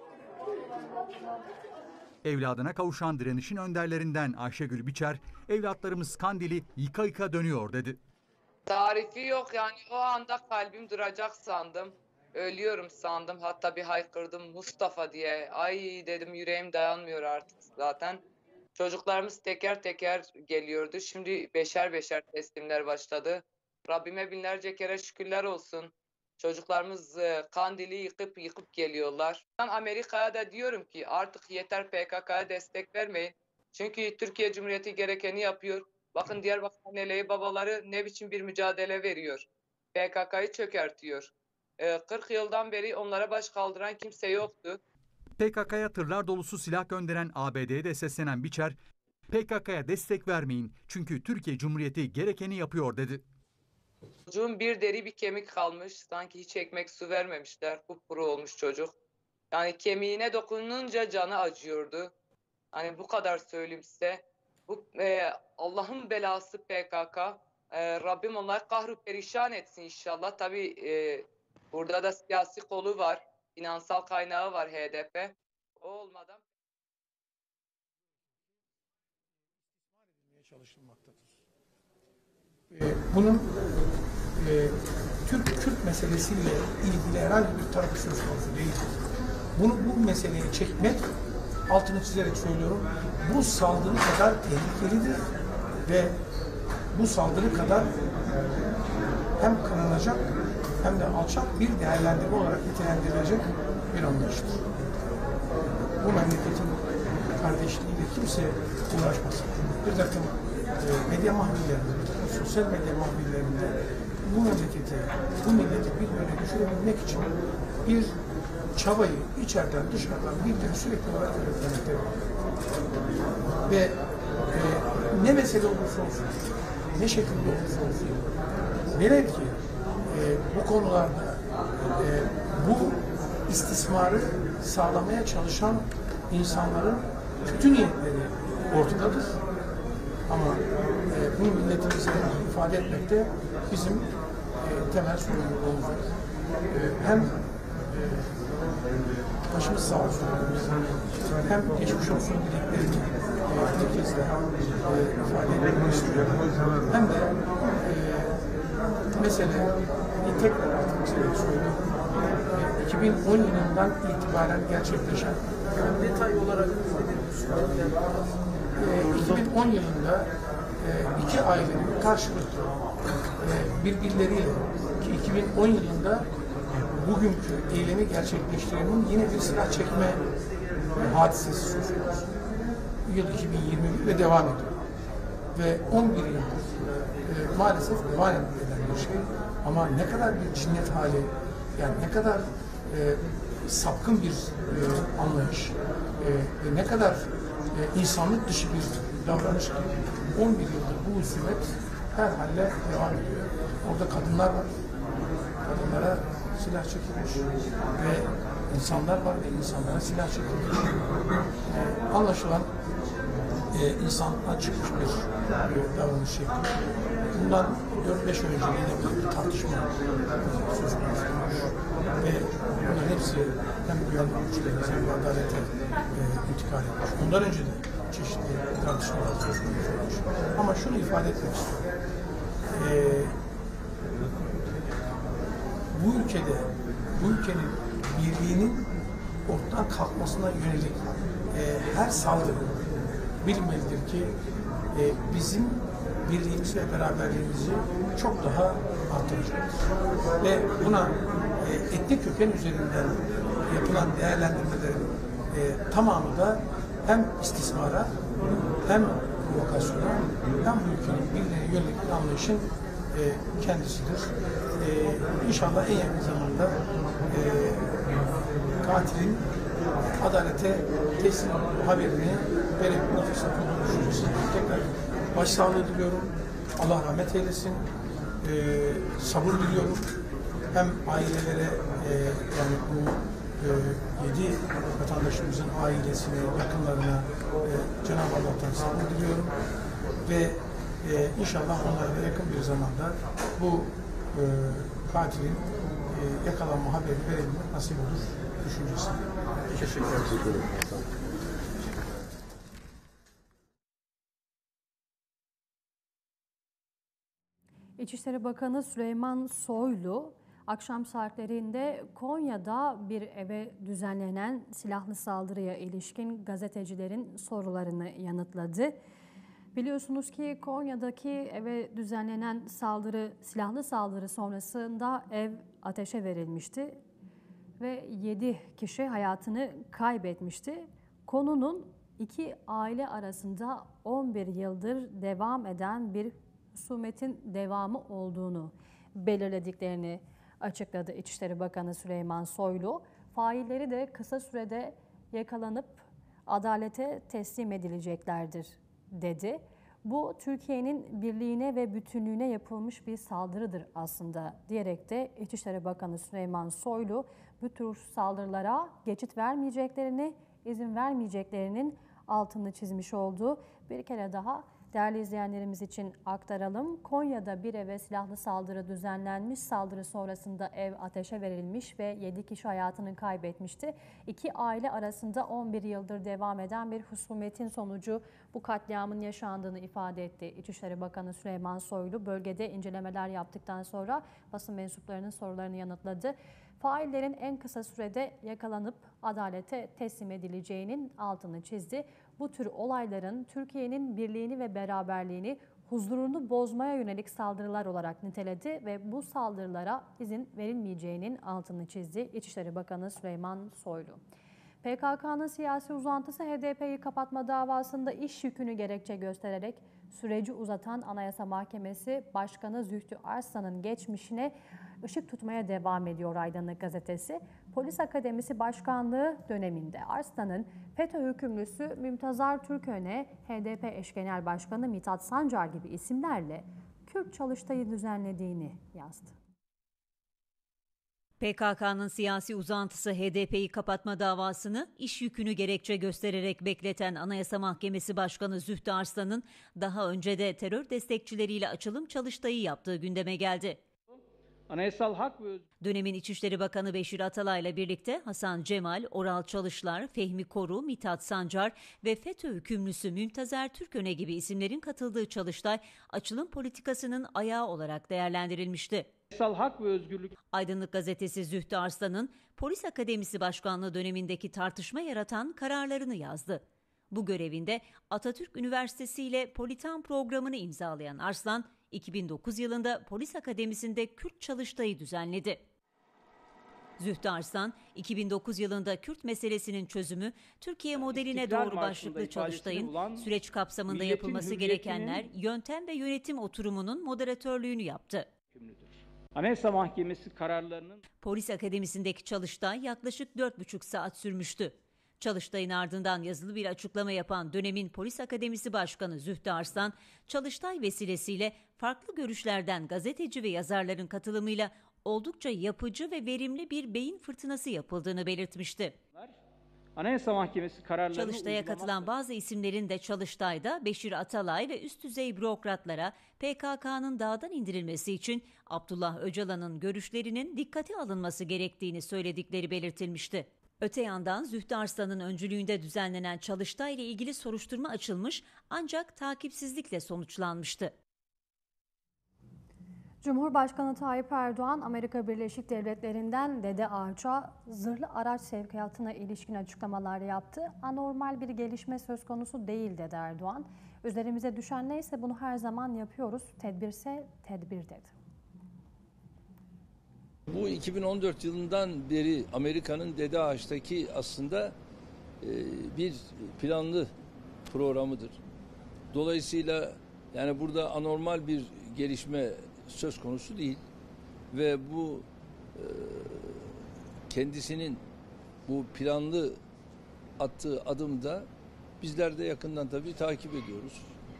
Evladına kavuşan direnişin önderlerinden Ayşegül Biçer, evlatlarımız Kandil'i yıka yıka dönüyor dedi. Tarifi yok yani, o anda kalbim duracak sandım. Ölüyorum sandım, hatta bir haykırdım Mustafa diye. Ay dedim, yüreğim dayanmıyor artık zaten. Çocuklarımız teker teker geliyordu. Şimdi beşer beşer teslimler başladı. Rabbime binlerce kere şükürler olsun. Çocuklarımız Kandil'i yıkıp yıkıp geliyorlar. Ben Amerika'ya da diyorum ki artık yeter, P K K'ya destek vermeyin. Çünkü Türkiye Cumhuriyeti gerekeni yapıyor. Bakın Diyarbakır anneleri babaları ne biçim bir mücadele veriyor. P K K'yı çökertiyor. kırk yıldan beri onlara baş kaldıran kimse yoktu. P K K'ya tırlar dolusu silah gönderen A B D'ye de seslenen Biçer, P K K'ya destek vermeyin çünkü Türkiye Cumhuriyeti gerekeni yapıyor dedi. Çocuğun bir deri bir kemik kalmış. Sanki hiç ekmek su vermemişler. Kupkuru olmuş çocuk. Yani kemiğine dokununca canı acıyordu. Hani bu kadar söyleyeyim size. Bu e, Allah'ın belası P K K. E, Rabbim onları kahru perişan etsin inşallah. Tabii e, burada da siyasi kolu var. Finansal kaynağı var H D P. O olmadan çalışılmaktadır. Bunun e, Türk-Kürt meselesiyle ilgili herhangi bir tarafı söz konusu değil. Bunu bu meseleyi çekmek, altını çizerek söylüyorum, bu saldırı kadar tehlikelidir ve bu saldırı kadar hem kınanacak hem de alçak bir değerlendirme olarak nitelendirilecek bir anlayıştır. Bu memleketin kardeşliğiyle kimse uğraşmasın. Bir takım e, medya mahvillerinde, bir takım sosyal medya mahvillerinde bu memleketi, bu milleti bir böyle düşürebilmek için bir çabayı içeriden dışarıdan birileri sürekli olarak üretmekte var. Ve e, ne mesele olursa olsun, ne şekilde olursa olsun, velev ki e, bu konularda e, bu istismarı sağlamaya çalışan insanların kötü niyetleri ortadadır. Ama e, bunu milletimize ifade etmekte bizim e, temel sorumluluğumuzdur. E, hem e, başımız sağ olsun. Hem geçmiş olsun dileklerini bir kez daha ifade etmek istiyorum. Hem de e, mesele tekrar artık söylüyorum. iki bin on yılından itibaren gerçekleşen detay olarak e, iki bin on yılında e, iki ailenin karşılıklı e, birbirleriyle ki iki bin on yılında bugünkü eylemi gerçekleştirenin yine bir silah çekme e, hadisesi söz konusu. Yıl iki bin yirmi bir ve devam ediyor. Ve on bir yıldır e, maalesef devam eden bir şey. Ama ne kadar bir cinnet hali, yani ne kadar e, sapkın bir e, anlayış e, ve ne kadar e, insanlık dışı bir davranış ki on bir yıldır bu husumet herhalde devam ediyor. Orada kadınlar var, kadınlara silah çekilmiş ve insanlar var ve insanlara silah çekilmiş. E, anlaşılan e, insanlığa çıkmış bir e, davranış şekli. Bundan dört beş ay önce yine bir tartışma söz konusu ve bunların hepsi hem güvenlik güçlerine hem de adalete e, intikal etmiş. Ondan önce de çeşitli tartışmalar söz konusu olmuş. Ama şunu ifade etmek istiyorum. E, bu ülkede, bu ülkenin birliğinin ortadan kalkmasına yönelik e, her saldırı bilinmelidir ki e, bizim birliğimiz ve beraberliğimizi çok daha artıracaktır. Ve buna e, etnik köken üzerinden yapılan değerlendirmelerin e, tamamı da hem istismara hem provokasyona hem bu ülkenin birliğine yönelik bir anlayışın e, kendisidir. E, inşallah en yakın zamanda e, katilin adalete teslim olduğu haberini verebilme fırsatı oluştururuz. Tekrar başsağlığı diliyorum. Allah rahmet eylesin. Ee, sabır diliyorum. Hem ailelere e, yani bu e, yedi vatandaşımızın ailesine, yakınlarına e, Cenab-ı Allah'tan sabır diliyorum. Ve e, inşallah onlara da yakın bir zamanda bu e, katilin e, yakalanma haberini verebilmek nasip olur düşüncesi. Teşekkür ederim. İçişleri Bakanı Süleyman Soylu, akşam saatlerinde Konya'da bir eve düzenlenen silahlı saldırıya ilişkin gazetecilerin sorularını yanıtladı. Biliyorsunuz ki Konya'daki eve düzenlenen saldırı, silahlı saldırı sonrasında ev ateşe verilmişti ve yedi kişi hayatını kaybetmişti. Konunun iki aile arasında on bir yıldır devam eden bir husumetin devamı olduğunu belirlediklerini açıkladı İçişleri Bakanı Süleyman Soylu. Failleri de kısa sürede yakalanıp adalete teslim edileceklerdir dedi. Bu Türkiye'nin birliğine ve bütünlüğüne yapılmış bir saldırıdır aslında diyerek de İçişleri Bakanı Süleyman Soylu bu tür saldırılara geçit vermeyeceklerini, izin vermeyeceklerinin altını çizmiş oldu. Bir kere daha değerli izleyenlerimiz için aktaralım. Konya'da bir eve silahlı saldırı düzenlenmiş. Saldırı sonrasında ev ateşe verilmiş ve yedi kişi hayatını kaybetmişti. İki aile arasında on bir yıldır devam eden bir husumetin sonucu bu katliamın yaşandığını ifade etti İçişleri Bakanı Süleyman Soylu. Bölgede incelemeler yaptıktan sonra basın mensuplarının sorularını yanıtladı. Faillerin en kısa sürede yakalanıp adalete teslim edileceğinin altını çizdi. Bu tür olayların Türkiye'nin birliğini ve beraberliğini, huzurunu bozmaya yönelik saldırılar olarak niteledi ve bu saldırılara izin verilmeyeceğinin altını çizdi İçişleri Bakanı Süleyman Soylu. P K K'nın siyasi uzantısı H D P'yi kapatma davasında iş yükünü gerekçe göstererek süreci uzatan Anayasa Mahkemesi Başkanı Zühtü Arslan'ın geçmişine ışık tutmaya devam ediyor Aydınlık Gazetesi. Polis Akademisi Başkanlığı döneminde Arslan'ın FETÖ hükümlüsü Mümtazar Türkön'e H D P eş genel başkanı Mithat Sancar gibi isimlerle Kürt çalıştayı düzenlediğini yazdı. P K K'nın siyasi uzantısı H D P'yi kapatma davasını iş yükünü gerekçe göstererek bekleten Anayasa Mahkemesi Başkanı Zühtü Arslan'ın daha önce de terör destekçileriyle açılım çalıştayı yaptığı gündeme geldi. Anayasal hak ve özgürlük. Dönemin İçişleri Bakanı Beşir Atalay'la birlikte Hasan Cemal, Oral Çalışlar, Fehmi Koru, Mithat Sancar ve FETÖ hükümlüsü Mümtazer Türköne gibi isimlerin katıldığı Çalıştay, açılım politikasının ayağı olarak değerlendirilmişti. Anayasal hak ve özgürlük. Aydınlık Gazetesi Zühtü Arslan'ın Polis Akademisi Başkanlığı dönemindeki tartışma yaratan kararlarını yazdı. Bu görevinde Atatürk Üniversitesi ile Politan programını imzalayan Arslan, iki bin dokuz yılında Polis Akademisi'nde Kürt Çalıştay'ı düzenledi. Zühtü Arslan, iki bin dokuz yılında Kürt meselesinin çözümü, Türkiye modeline İstiklal doğru başlıklı Çalıştay'ın bulan, süreç kapsamında yapılması gerekenler, yöntem ve yönetim oturumunun moderatörlüğünü yaptı. Anayasa Mahkemesi kararlarının Polis Akademisi'ndeki Çalıştay yaklaşık dört buçuk saat sürmüştü. Çalıştay'ın ardından yazılı bir açıklama yapan dönemin Polis Akademisi Başkanı Zühtü Arslan, Çalıştay vesilesiyle farklı görüşlerden gazeteci ve yazarların katılımıyla oldukça yapıcı ve verimli bir beyin fırtınası yapıldığını belirtmişti. Anayasa Mahkemesi kararlarını Çalıştay'a uygulamak... katılan bazı isimlerin de Çalıştay'da Beşir Atalay ve üst düzey bürokratlara P K K'nın dağdan indirilmesi için Abdullah Öcalan'ın görüşlerinin dikkate alınması gerektiğini söyledikleri belirtilmişti. Öte yandan Zühtü Arslan'ın öncülüğünde düzenlenen Çalıştay ile ilgili soruşturma açılmış ancak takipsizlikle sonuçlanmıştı. Cumhurbaşkanı Tayyip Erdoğan, Amerika Birleşik Devletleri'nden Dede Ağaç'a zırhlı araç sevkiyatına ilişkin açıklamalar yaptı. Anormal bir gelişme söz konusu değil dedi Erdoğan. Üzerimize düşen neyse bunu her zaman yapıyoruz. Tedbirse tedbir dedi. Bu iki bin on dört yılından beri Amerika'nın Dede Ağaç'taki aslında bir planlı programıdır. Dolayısıyla yani burada anormal bir gelişme söz konusu değil ve bu kendisinin bu planlı attığı adımda bizler de yakından tabii takip ediyoruz.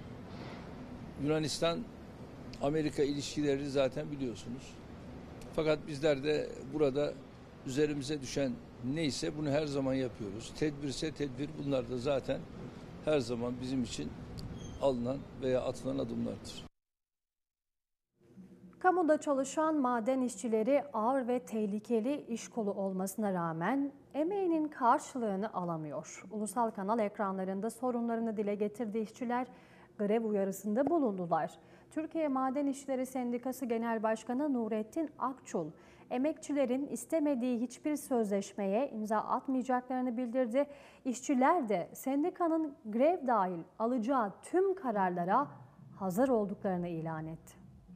Yunanistan-Amerika ilişkileri zaten biliyorsunuz. Fakat bizler de burada üzerimize düşen neyse bunu her zaman yapıyoruz. Tedbirse tedbir, bunlar da zaten her zaman bizim için alınan veya atılan adımlardır. Kamuda çalışan maden işçileri ağır ve tehlikeli iş kolu olmasına rağmen emeğinin karşılığını alamıyor. Ulusal kanal ekranlarında sorunlarını dile getirdiği işçiler grev uyarısında bulundular. Türkiye Maden İşçileri Sendikası Genel Başkanı Nurettin Akçul, emekçilerin istemediği hiçbir sözleşmeye imza atmayacaklarını bildirdi. İşçiler de sendikanın grev dahil alacağı tüm kararlara hazır olduklarını ilan etti.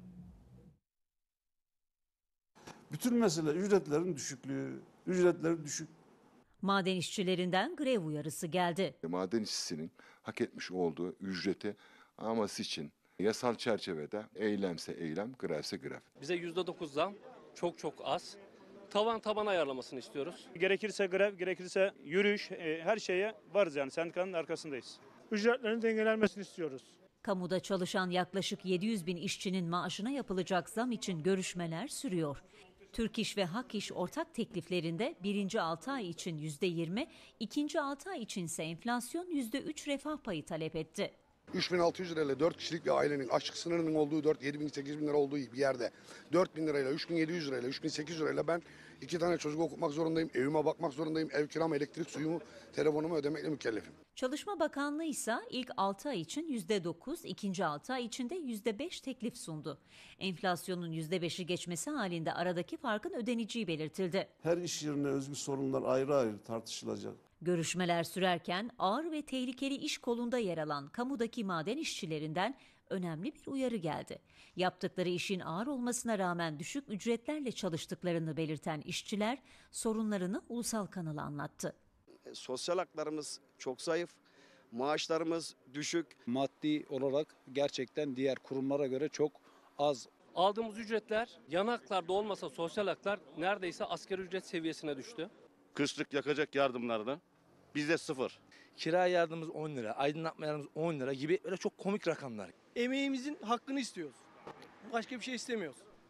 Bütün mesele ücretlerin düşüklüğü, ücretlerin düşük. Maden işçilerinden grev uyarısı geldi. Maden işçisinin hak etmiş olduğu ücreti alması için yasal çerçevede eylemse eylem, grevse grev. Bize yüzde dokuz zam çok çok az. Tavan taban ayarlamasını istiyoruz. Gerekirse grev, gerekirse yürüyüş, e, her şeye varız yani sendikanın arkasındayız. Ücretlerin dengelenmesini istiyoruz. Kamuda çalışan yaklaşık yedi yüz bin işçinin maaşına yapılacak zam için görüşmeler sürüyor. Türk İş ve Hak İş ortak tekliflerinde birinci altı ay için yüzde yirmi, ikinci altı ay içinse enflasyon yüzde üç refah payı talep etti. üç bin altı yüz lirayla dört kişilik bir ailenin açlık sınırının olduğu dört yedi bin sekiz bin lira olduğu bir yerde dört bin lirayla üç bin yedi yüz lirayla üç bin sekiz yüz lirayla ben iki tane çocuk okutmak zorundayım, evime bakmak zorundayım, ev kiram, elektrik, suyumu, telefonumu ödemekle mükellefim. Çalışma Bakanlığı ise ilk altı ay için yüzde dokuz, ikinci altı ay için de yüzde beş teklif sundu. Enflasyonun yüzde beşi geçmesi halinde aradaki farkın ödeneceği belirtildi. Her iş yerine özgü sorunlar ayrı ayrı tartışılacak. Görüşmeler sürerken ağır ve tehlikeli iş kolunda yer alan kamudaki maden işçilerinden önemli bir uyarı geldi. Yaptıkları işin ağır olmasına rağmen düşük ücretlerle çalıştıklarını belirten işçiler sorunlarını ulusal kanala anlattı. Sosyal haklarımız çok zayıf, maaşlarımız düşük. Maddi olarak gerçekten diğer kurumlara göre çok az. Aldığımız ücretler yan haklarda olmasa sosyal haklar neredeyse asgari ücret seviyesine düştü. Kışlık yakacak yardımlardan bizde sıfır. Kira yardımımız on lira, aydınlatma yardımımız on lira gibi öyle çok komik rakamlar. Emeğimizin hakkını istiyoruz. Başka bir şey istemiyoruz.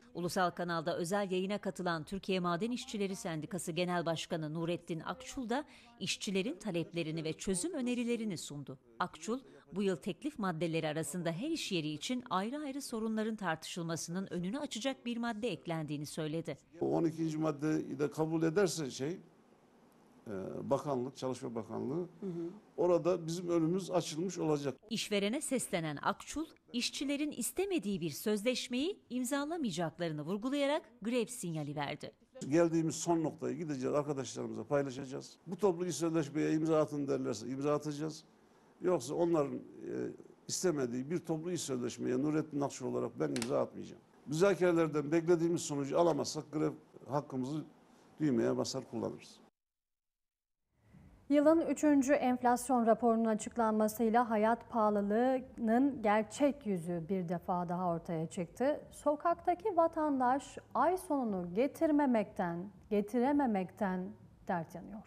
Ulusal kanalda özel yayına katılan Türkiye Maden İşçileri Sendikası Genel Başkanı Nurettin Akçul da işçilerin taleplerini ve çözüm önerilerini sundu. Akçul, bu yıl teklif maddeleri arasında her iş yeri için ayrı ayrı sorunların tartışılmasının önünü açacak bir madde eklendiğini söyledi. on ikinci maddeyi de kabul ederse şey, bakanlık, Çalışma Bakanlığı, hı hı. orada bizim önümüz açılmış olacak. İşverene seslenen Akçul, işçilerin istemediği bir sözleşmeyi imzalamayacaklarını vurgulayarak grev sinyali verdi. Geldiğimiz son noktaya gideceğiz, arkadaşlarımıza paylaşacağız. Bu toplu iş sözleşmeye imza atın derlerse imza atacağız. Yoksa onların e, istemediği bir toplu iş sözleşmeye Nurettin Akçul olarak ben imza atmayacağım. Müzakerelerden beklediğimiz sonucu alamazsak grev hakkımızı düğmeye basar kullanırız. Yılın üçüncü enflasyon raporunun açıklanmasıyla hayat pahalılığının gerçek yüzü bir defa daha ortaya çıktı. Sokaktaki vatandaş ay sonunu getirmemekten, getirememekten dert yanıyor.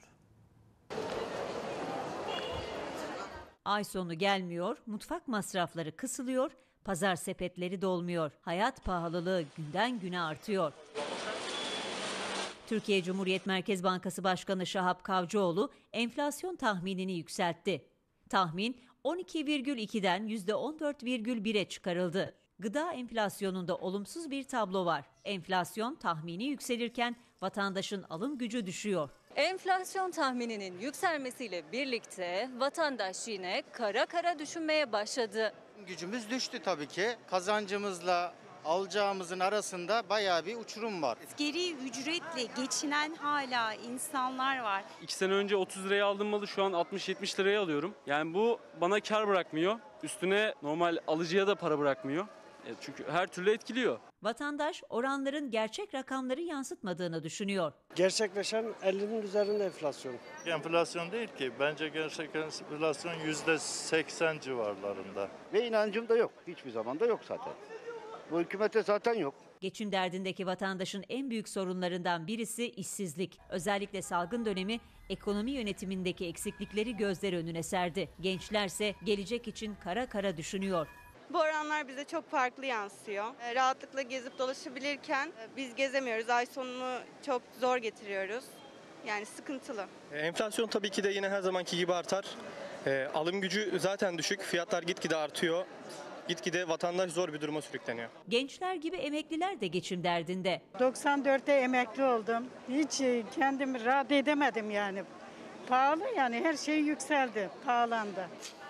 Ay sonu gelmiyor, mutfak masrafları kısılıyor, pazar sepetleri dolmuyor. Hayat pahalılığı günden güne artıyor. Türkiye Cumhuriyet Merkez Bankası Başkanı Şahap Kavcıoğlu enflasyon tahminini yükseltti. Tahmin on iki virgül ikiden yüzde on dört virgül bire çıkarıldı. Gıda enflasyonunda olumsuz bir tablo var. Enflasyon tahmini yükselirken vatandaşın alım gücü düşüyor. Enflasyon tahmininin yükselmesiyle birlikte vatandaş yine kara kara düşünmeye başladı. Gücümüz düştü tabii ki. Kazancımızla alacağımızın arasında bayağı bir uçurum var. Asgari ücretle geçinen hala insanlar var. İki sene önce otuz liraya aldığım malı şu an altmış yetmiş liraya alıyorum. Yani bu bana kar bırakmıyor. Üstüne normal alıcıya da para bırakmıyor. Çünkü her türlü etkiliyor. Vatandaş oranların gerçek rakamları yansıtmadığını düşünüyor. Gerçekleşen ellinin üzerinde enflasyon. Enflasyon değil ki. Bence gerçek enflasyon yüzde seksen civarlarında. Ve inancım da yok. Hiçbir zaman da yok zaten. Bu hükümete zaten yok. Geçim derdindeki vatandaşın en büyük sorunlarından birisi işsizlik. Özellikle salgın dönemi ekonomi yönetimindeki eksiklikleri gözler önüne serdi. Gençlerse gelecek için kara kara düşünüyor. Bu oranlar bize çok farklı yansıyor. Rahatlıkla gezip dolaşabilirken biz gezemiyoruz. Ay sonunu çok zor getiriyoruz. Yani sıkıntılı. Enflasyon tabii ki de yine her zamanki gibi artar. E, alım gücü zaten düşük. Fiyatlar gitgide artıyor. Gitgide vatandaş zor bir duruma sürükleniyor. Gençler gibi emekliler de geçim derdinde. doksan dörtte emekli oldum. Hiç kendimi rahat edemedim yani. Pahalı yani her şey yükseldi, pahalandı.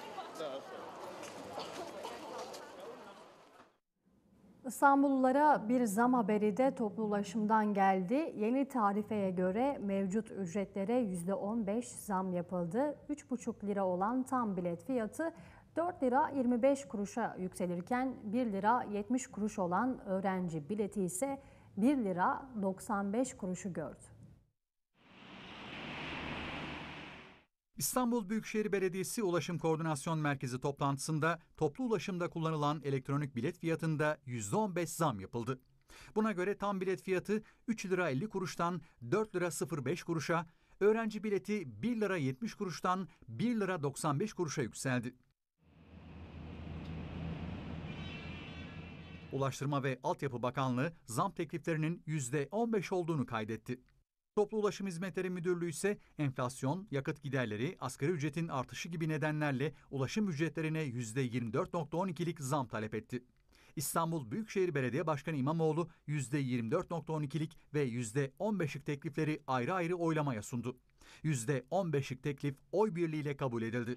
İstanbullulara bir zam haberi de toplu ulaşımdan geldi. Yeni tarifeye göre mevcut ücretlere yüzde on beş zam yapıldı. üç buçuk lira olan tam bilet fiyatı dört lira yirmi beş kuruşa yükselirken bir lira yetmiş kuruş olan öğrenci bileti ise bir lira doksan beş kuruşu gördü. İstanbul Büyükşehir Belediyesi Ulaşım Koordinasyon Merkezi toplantısında toplu ulaşımda kullanılan elektronik bilet fiyatında yüzde on beş zam yapıldı. Buna göre tam bilet fiyatı üç lira elli kuruştan dört lira sıfır beş kuruşa, öğrenci bileti bir lira yetmiş kuruştan bir lira doksan beş kuruşa yükseldi. Ulaştırma ve Altyapı Bakanlığı zam tekliflerinin yüzde on beş olduğunu kaydetti. Toplu Ulaşım Hizmetleri Müdürlüğü ise enflasyon, yakıt giderleri, asgari ücretin artışı gibi nedenlerle ulaşım ücretlerine yüzde yirmi dört virgül on ikilik zam talep etti. İstanbul Büyükşehir Belediye Başkanı İmamoğlu yüzde yirmi dört virgül on ikilik ve yüzde on beşlik teklifleri ayrı ayrı oylamaya sundu. yüzde on beşlik teklif oy birliğiyle kabul edildi.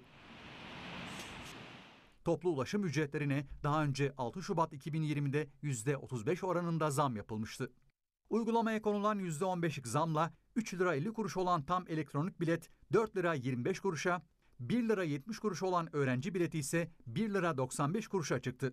Toplu ulaşım ücretlerine daha önce altı Şubat iki bin yirmide yüzde otuz beş oranında zam yapılmıştı. Uygulamaya konulan yüzde on beşlik zamla üç lira elli kuruş olan tam elektronik bilet dört lira yirmi beş kuruşa, bir lira yetmiş kuruş olan öğrenci bileti ise bir lira doksan beş kuruşa çıktı.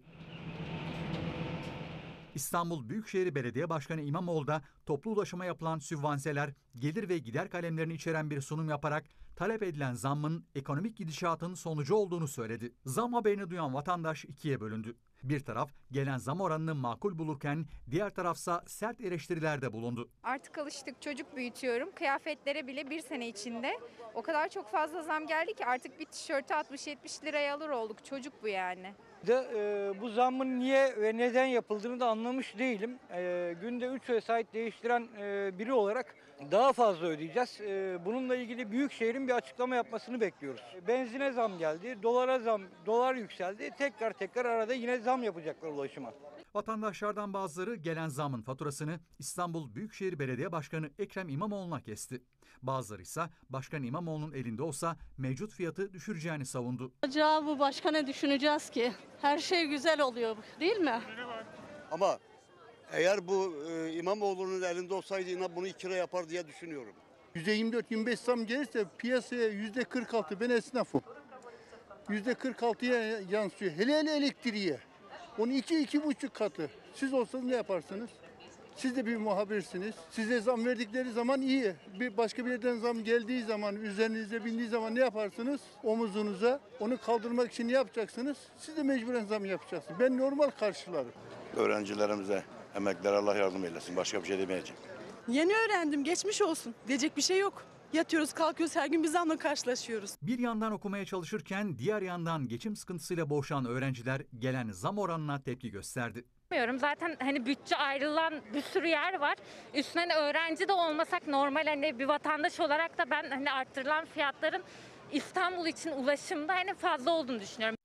İstanbul Büyükşehir Belediye Başkanı İmamoğlu da toplu ulaşıma yapılan sübvanseler, gelir ve gider kalemlerini içeren bir sunum yaparak talep edilen zammın ekonomik gidişatın sonucu olduğunu söyledi. Zam haberini duyan vatandaş ikiye bölündü. Bir taraf gelen zam oranını makul bulurken diğer tarafsa sert eleştirilerde bulundu. Artık alıştık, çocuk büyütüyorum. Kıyafetlere bile bir sene içinde o kadar çok fazla zam geldi ki artık bir tişörtü altmış yetmiş liraya alır olduk. Çocuk bu yani. De, e, bu zammın niye ve neden yapıldığını da anlamış değilim. E, günde üç vesait değiştiren e, biri olarak daha fazla ödeyeceğiz. E, bununla ilgili Büyükşehir'in bir açıklama yapmasını bekliyoruz. E, benzine zam geldi, dolara zam, dolar yükseldi. Tekrar tekrar arada yine zam yapacaklar ulaşıma. Vatandaşlardan bazıları gelen zamın faturasını İstanbul Büyükşehir Belediye Başkanı Ekrem İmamoğlu'na kesti. Bazıları ise Başkan İmamoğlu'nun elinde olsa mevcut fiyatı düşüreceğini savundu. Acaba bu başkanı düşüneceğiz ki her şey güzel oluyor değil mi? Ama eğer bu e, İmamoğlu'nun elinde olsaydı inan bunu iki lira yapar diye düşünüyorum. yüzde yirmi dört yirmi beş zam gelirse piyasaya yüzde kırk altı, ben esnafım. yüzde kırk altıya yansıyor. Hele hele elektriğe. Onun iki iki buçuk katı. Siz olsanız ne yaparsınız? Siz de bir muhabirsiniz. Size zam verdikleri zaman iyi. Bir başka bir yerden zam geldiği zaman, üzerinize bindiği zaman ne yaparsınız? Omuzunuza. Onu kaldırmak için ne yapacaksınız? Siz de mecburen zam yapacaksınız. Ben normal karşılarım. Öğrencilerimize, emeklilere Allah yardım eylesin. Başka bir şey demeyeceğim. Yeni öğrendim, geçmiş olsun. Diyecek bir şey yok. Yatıyoruz, kalkıyoruz, her gün bir zamla karşılaşıyoruz. Bir yandan okumaya çalışırken diğer yandan geçim sıkıntısıyla boğuşan öğrenciler gelen zam oranına tepki gösterdi. Zaten hani bütçe ayrılan bir sürü yer var. Üstüne hani öğrenci de olmasak normal hani bir vatandaş olarak da ben hani arttırılan fiyatların İstanbul için ulaşımda hani fazla olduğunu düşünüyorum.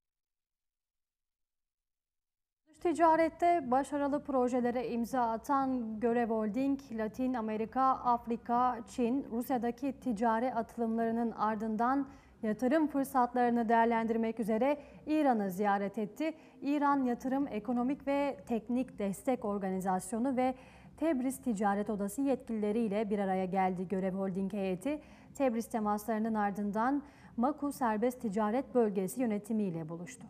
Dış ticarette başarılı projelere imza atan Görev Holding, Latin Amerika, Afrika, Çin, Rusya'daki ticari atılımlarının ardından yatırım fırsatlarını değerlendirmek üzere İran'ı ziyaret etti. İran Yatırım Ekonomik ve Teknik Destek Organizasyonu ve Tebriz Ticaret Odası yetkilileriyle bir araya geldi Görev Holding heyeti. Tebriz temaslarının ardından Maku Serbest Ticaret Bölgesi yönetimiyle buluştu.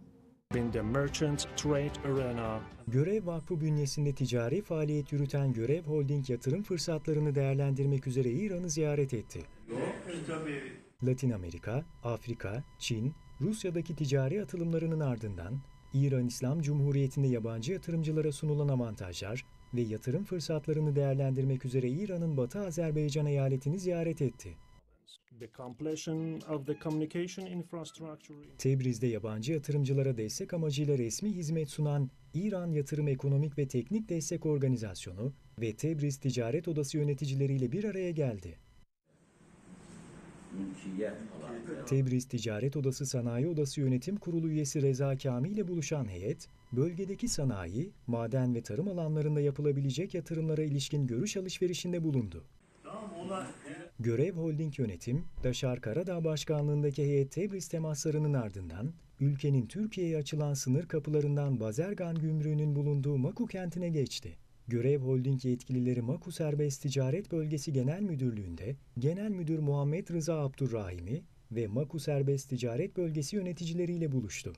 Görev Vakfı bünyesinde ticari faaliyet yürüten Görev Holding yatırım fırsatlarını değerlendirmek üzere İran'ı ziyaret etti. Latin Amerika, Afrika, Çin, Rusya'daki ticari atılımlarının ardından İran İslam Cumhuriyeti'nde yabancı yatırımcılara sunulan avantajlar ve yatırım fırsatlarını değerlendirmek üzere İran'ın Batı Azerbaycan eyaletini ziyaret etti. Tebriz'de yabancı yatırımcılara destek amacıyla resmi hizmet sunan İran Yatırım Ekonomik ve Teknik Destek Organizasyonu ve Tebriz Ticaret Odası yöneticileriyle bir araya geldi. Tebriz Ticaret Odası Sanayi Odası Yönetim Kurulu üyesi Reza Kami ile buluşan heyet, bölgedeki sanayi, maden ve tarım alanlarında yapılabilecek yatırımlara ilişkin görüş alışverişinde bulundu. Görev Holding Yönetim, Daşar Karadağ Başkanlığındaki heyet Tebriz temaslarının ardından, ülkenin Türkiye'ye açılan sınır kapılarından Bazergan Gümrüğü'nün bulunduğu Maku kentine geçti. Görev Holding yetkilileri Maku Serbest Ticaret Bölgesi Genel Müdürlüğü'nde Genel Müdür Muhammed Rıza Abdurrahimi ve Maku Serbest Ticaret Bölgesi yöneticileriyle buluştu.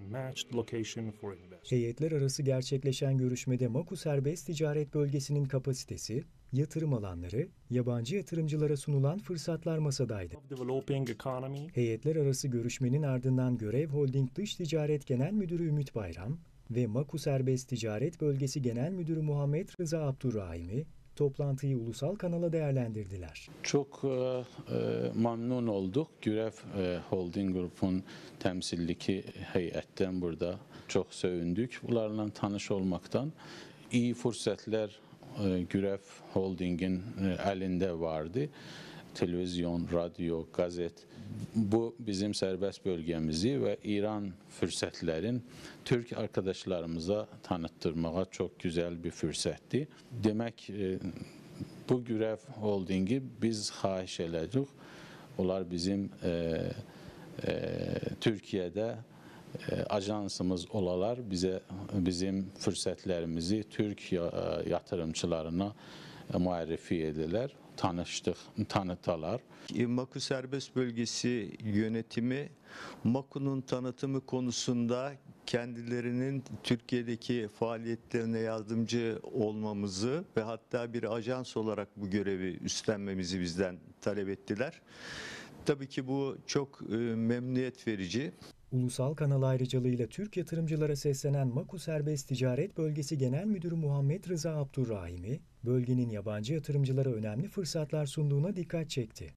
Heyetler arası gerçekleşen görüşmede Maku Serbest Ticaret Bölgesi'nin kapasitesi, yatırım alanları, yabancı yatırımcılara sunulan fırsatlar masadaydı. Heyetler arası görüşmenin ardından Görev Holding Dış Ticaret Genel Müdürü Ümit Bayram ve Maku Serbest Ticaret Bölgesi Genel Müdürü Muhammed Rıza Abdurrahimi toplantıyı ulusal kanala değerlendirdiler. Çok e, memnun olduk. Görev e, Holding Group'un temsildeki heyetten burada çok sevindik. Bunlarla tanış olmaktan iyi fırsatlar e, Görev Holding'in e, elinde vardı. Televizyon, radyo, gazet. Bu bizim serbest bölgemizi ve İran fırsatların Türk arkadaşlarımıza tanıttırmaya çok güzel bir fırsattı. Demek bu Görev Holding'i biz xahiş elədik. Onlar bizim e, e, Türkiye'de e, ajansımız olalar bize bizim fırsatlarımızı Türk yatırımcılarına e, muarrifi ediler. Tanıştık, tanıtalar. Maku Serbest Bölgesi yönetimi Maku'nun tanıtımı konusunda kendilerinin Türkiye'deki faaliyetlerine yardımcı olmamızı ve hatta bir ajans olarak bu görevi üstlenmemizi bizden talep ettiler. Tabii ki bu çok memnuniyet verici. Ulusal kanal ayrıcalığıyla Türk yatırımcılara seslenen Maku Serbest Ticaret Bölgesi Genel Müdürü Muhammed Rıza Abdurrahimi, bölgenin yabancı yatırımcılara önemli fırsatlar sunduğuna dikkat çekti.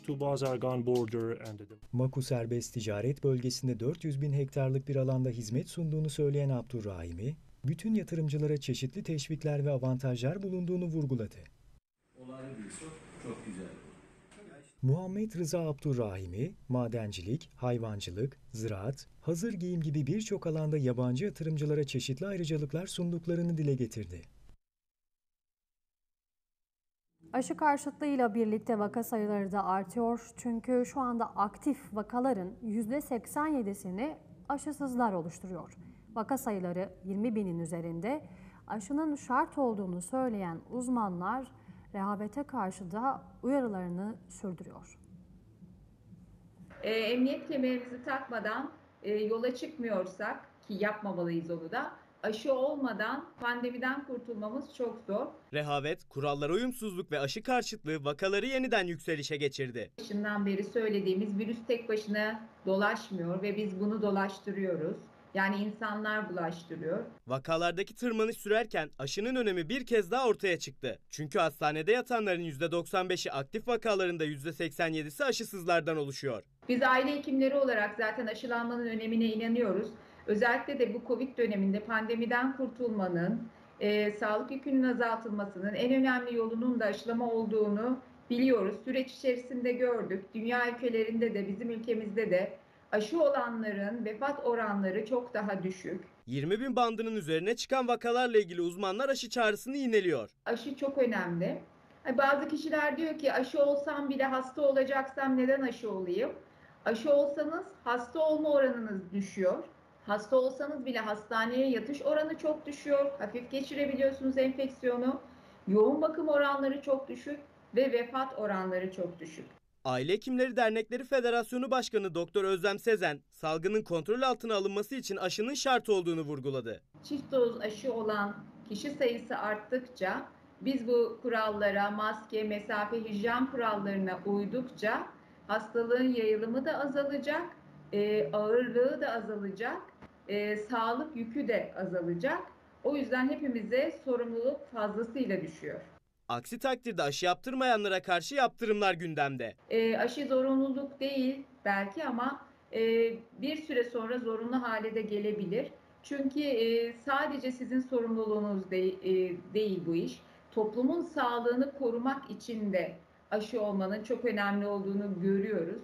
Maku Serbest Ticaret Bölgesi'nde dört yüz bin hektarlık bir alanda hizmet sunduğunu söyleyen Abdurrahimi, bütün yatırımcılara çeşitli teşvikler ve avantajlar bulunduğunu vurguladı. Çok güzel. Muhammed Rıza Abdurrahimi, madencilik, hayvancılık, ziraat, hazır giyim gibi birçok alanda yabancı yatırımcılara çeşitli ayrıcalıklar sunduklarını dile getirdi. Aşı karşıtlığıyla birlikte vaka sayıları da artıyor. Çünkü şu anda aktif vakaların yüzde seksen yedisini aşısızlar oluşturuyor. Vaka sayıları yirmi binin üzerinde. Aşının şart olduğunu söyleyen uzmanlar rehavete karşı da uyarılarını sürdürüyor. E, emniyet kemerimizi takmadan e, yola çıkmıyorsak, ki yapmamalıyız onu da, aşı olmadan pandemiden kurtulmamız çok zor. Rehavet, kurallara uyumsuzluk ve aşı karşıtlığı vakaları yeniden yükselişe geçirdi. Başından beri söylediğimiz virüs tek başına dolaşmıyor ve biz bunu dolaştırıyoruz. Yani insanlar bulaştırıyor. Vakalardaki tırmanış sürerken aşının önemi bir kez daha ortaya çıktı. Çünkü hastanede yatanların yüzde doksan beşi aktif vakalarında yüzde seksen yedisi aşısızlardan oluşuyor. Biz aile hekimleri olarak zaten aşılanmanın önemine inanıyoruz. Özellikle de bu Covid döneminde pandemiden kurtulmanın, e, sağlık yükünün azaltılmasının en önemli yolunun da aşılama olduğunu biliyoruz. Süreç içerisinde gördük. Dünya ülkelerinde de bizim ülkemizde de aşı olanların vefat oranları çok daha düşük. yirmi bin bandının üzerine çıkan vakalarla ilgili uzmanlar aşı çağrısını yineliyor. Aşı çok önemli. Bazı kişiler diyor ki aşı olsam bile hasta olacaksam neden aşı olayım? Aşı olsanız hasta olma oranınız düşüyor. Hasta olsanız bile hastaneye yatış oranı çok düşüyor. Hafif geçirebiliyorsunuz enfeksiyonu. Yoğun bakım oranları çok düşük ve vefat oranları çok düşük. Aile Hekimleri Dernekleri Federasyonu Başkanı Doktor Özlem Sezen, salgının kontrol altına alınması için aşının şart olduğunu vurguladı. Çift doz aşı olan kişi sayısı arttıkça, biz bu kurallara, maske, mesafe, hijyen kurallarına uydukça hastalığın yayılımı da azalacak, e, ağırlığı da azalacak, e, sağlık yükü de azalacak. O yüzden hepimize sorumluluk fazlasıyla düşüyor. Aksi takdirde aşı yaptırmayanlara karşı yaptırımlar gündemde. E, aşı zorunluluk değil belki ama e, bir süre sonra zorunlu hale de gelebilir. Çünkü e, sadece sizin sorumluluğunuz de, e, değil bu iş. Toplumun sağlığını korumak için de aşı olmanın çok önemli olduğunu görüyoruz.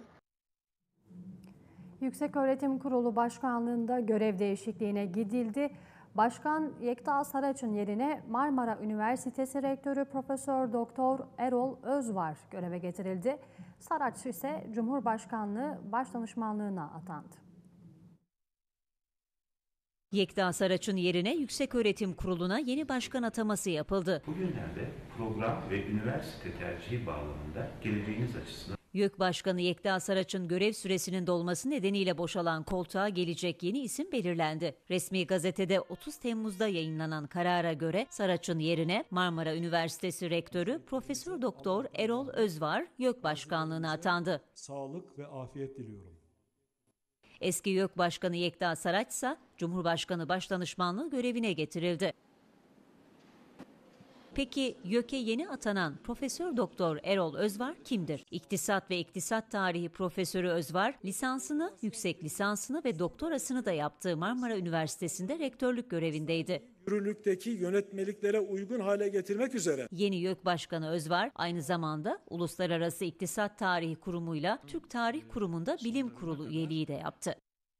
Yükseköğretim Kurulu Başkanlığı'nda görev değişikliğine gidildi. Başkan Yekta Saraç'ın yerine Marmara Üniversitesi Rektörü Profesör Doktor Erol Özvar göreve getirildi. Saraç ise Cumhurbaşkanlığı Başdanışmanlığına atandı. Yekta Saraç'ın yerine Yükseköğretim Kurulu'na yeni başkan ataması yapıldı. Bugünlerde program ve üniversite tercihi bağlamında geleceğiniz açısından YÖK Başkanı Yekta Saraç'ın görev süresinin dolması nedeniyle boşalan koltuğa gelecek yeni isim belirlendi. Resmi gazetede otuz Temmuz'da yayınlanan karara göre Saraç'ın yerine Marmara Üniversitesi Rektörü Profesör Doktor Erol Özvar YÖK Başkanlığına atandı. Sağlık ve afiyet diliyorum. Eski YÖK Başkanı Yekta Saraç ise Cumhurbaşkanı Başdanışmanlığı görevine getirildi. Peki YÖK'e yeni atanan Profesör Doktor Erol Özvar kimdir? İktisat ve İktisat Tarihi Profesörü Özvar, lisansını, yüksek lisansını ve doktorasını da yaptığı Marmara Üniversitesi'nde rektörlük görevindeydi. Yürürlükteki yönetmeliklere uygun hale getirmek üzere. Yeni YÖK Başkanı Özvar aynı zamanda Uluslararası İktisat Tarihi Kurumu'yla Türk Tarih Kurumu'nda Bilim Kurulu üyeliği de yaptı.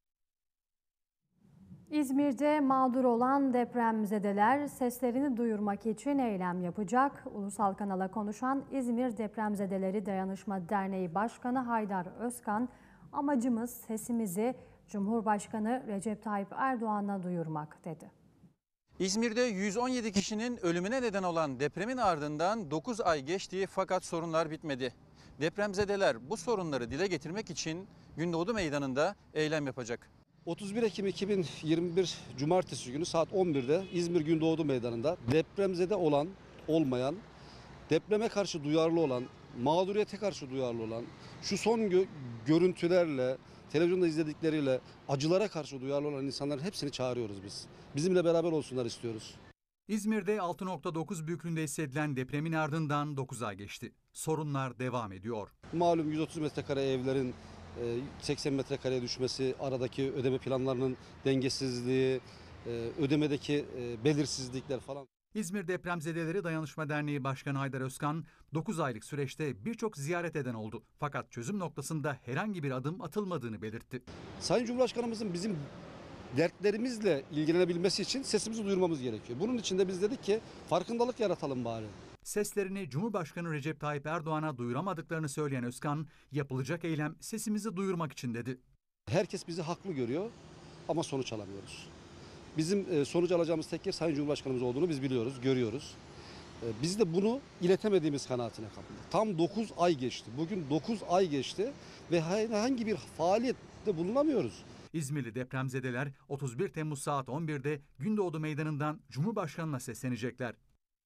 İzmir'de mağdur olan depremzedeler seslerini duyurmak için eylem yapacak. Ulusal kanala konuşan İzmir Depremzedeleri Dayanışma Derneği Başkanı Haydar Özkan, amacımız sesimizi Cumhurbaşkanı Recep Tayyip Erdoğan'a duyurmak dedi. İzmir'de yüz on yedi kişinin ölümüne neden olan depremin ardından dokuz ay geçti fakat sorunlar bitmedi. Depremzedeler bu sorunları dile getirmek için Gündoğdu Meydanı'nda eylem yapacak. otuz bir Ekim iki bin yirmi bir Cumartesi günü saat on birde İzmir Gündoğdu Meydanı'nda depremzede olan, olmayan, depreme karşı duyarlı olan, mağduriyete karşı duyarlı olan, şu son gö görüntülerle televizyonda izledikleriyle acılara karşı duyarlı olan insanların hepsini çağırıyoruz biz. Bizimle beraber olsunlar istiyoruz. İzmir'de altı nokta dokuz büyüklüğünde hissedilen depremin ardından dokuz ay geçti. Sorunlar devam ediyor. Malum yüz otuz metrekare evlerin seksen metrekareye düşmesi, aradaki ödeme planlarının dengesizliği, ödemedeki belirsizlikler falan. İzmir Depremzedeleri Dayanışma Derneği Başkanı Haydar Özkan, dokuz aylık süreçte birçok ziyaret eden oldu. Fakat çözüm noktasında herhangi bir adım atılmadığını belirtti. Sayın Cumhurbaşkanımızın bizim dertlerimizle ilgilenebilmesi için sesimizi duyurmamız gerekiyor. Bunun için de biz dedik ki farkındalık yaratalım bari. Seslerini Cumhurbaşkanı Recep Tayyip Erdoğan'a duyuramadıklarını söyleyen Özkan, yapılacak eylem sesimizi duyurmak için dedi. Herkes bizi haklı görüyor ama sonuç alamıyoruz. Bizim sonuç alacağımız tek yer Sayın Cumhurbaşkanımız olduğunu biz biliyoruz, görüyoruz. Biz de bunu iletemediğimiz kanaatine kapıldık. Tam dokuz ay geçti. Bugün dokuz ay geçti ve herhangi bir faaliyette bulunamıyoruz. İzmirli depremzedeler otuz bir Temmuz saat on birde Gündoğdu Meydanı'ndan Cumhurbaşkanı'na seslenecekler.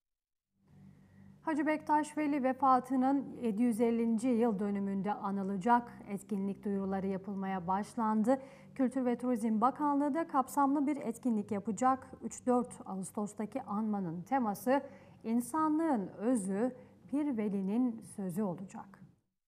Hacı Bektaş Veli vefatının yedi yüz ellinci yıl dönümünde anılacak etkinlik duyuruları yapılmaya başlandı. Kültür ve Turizm Bakanlığı da kapsamlı bir etkinlik yapacak. üç dört Ağustos'taki anmanın teması insanlığın özü, Pir Veli'nin sözü olacak.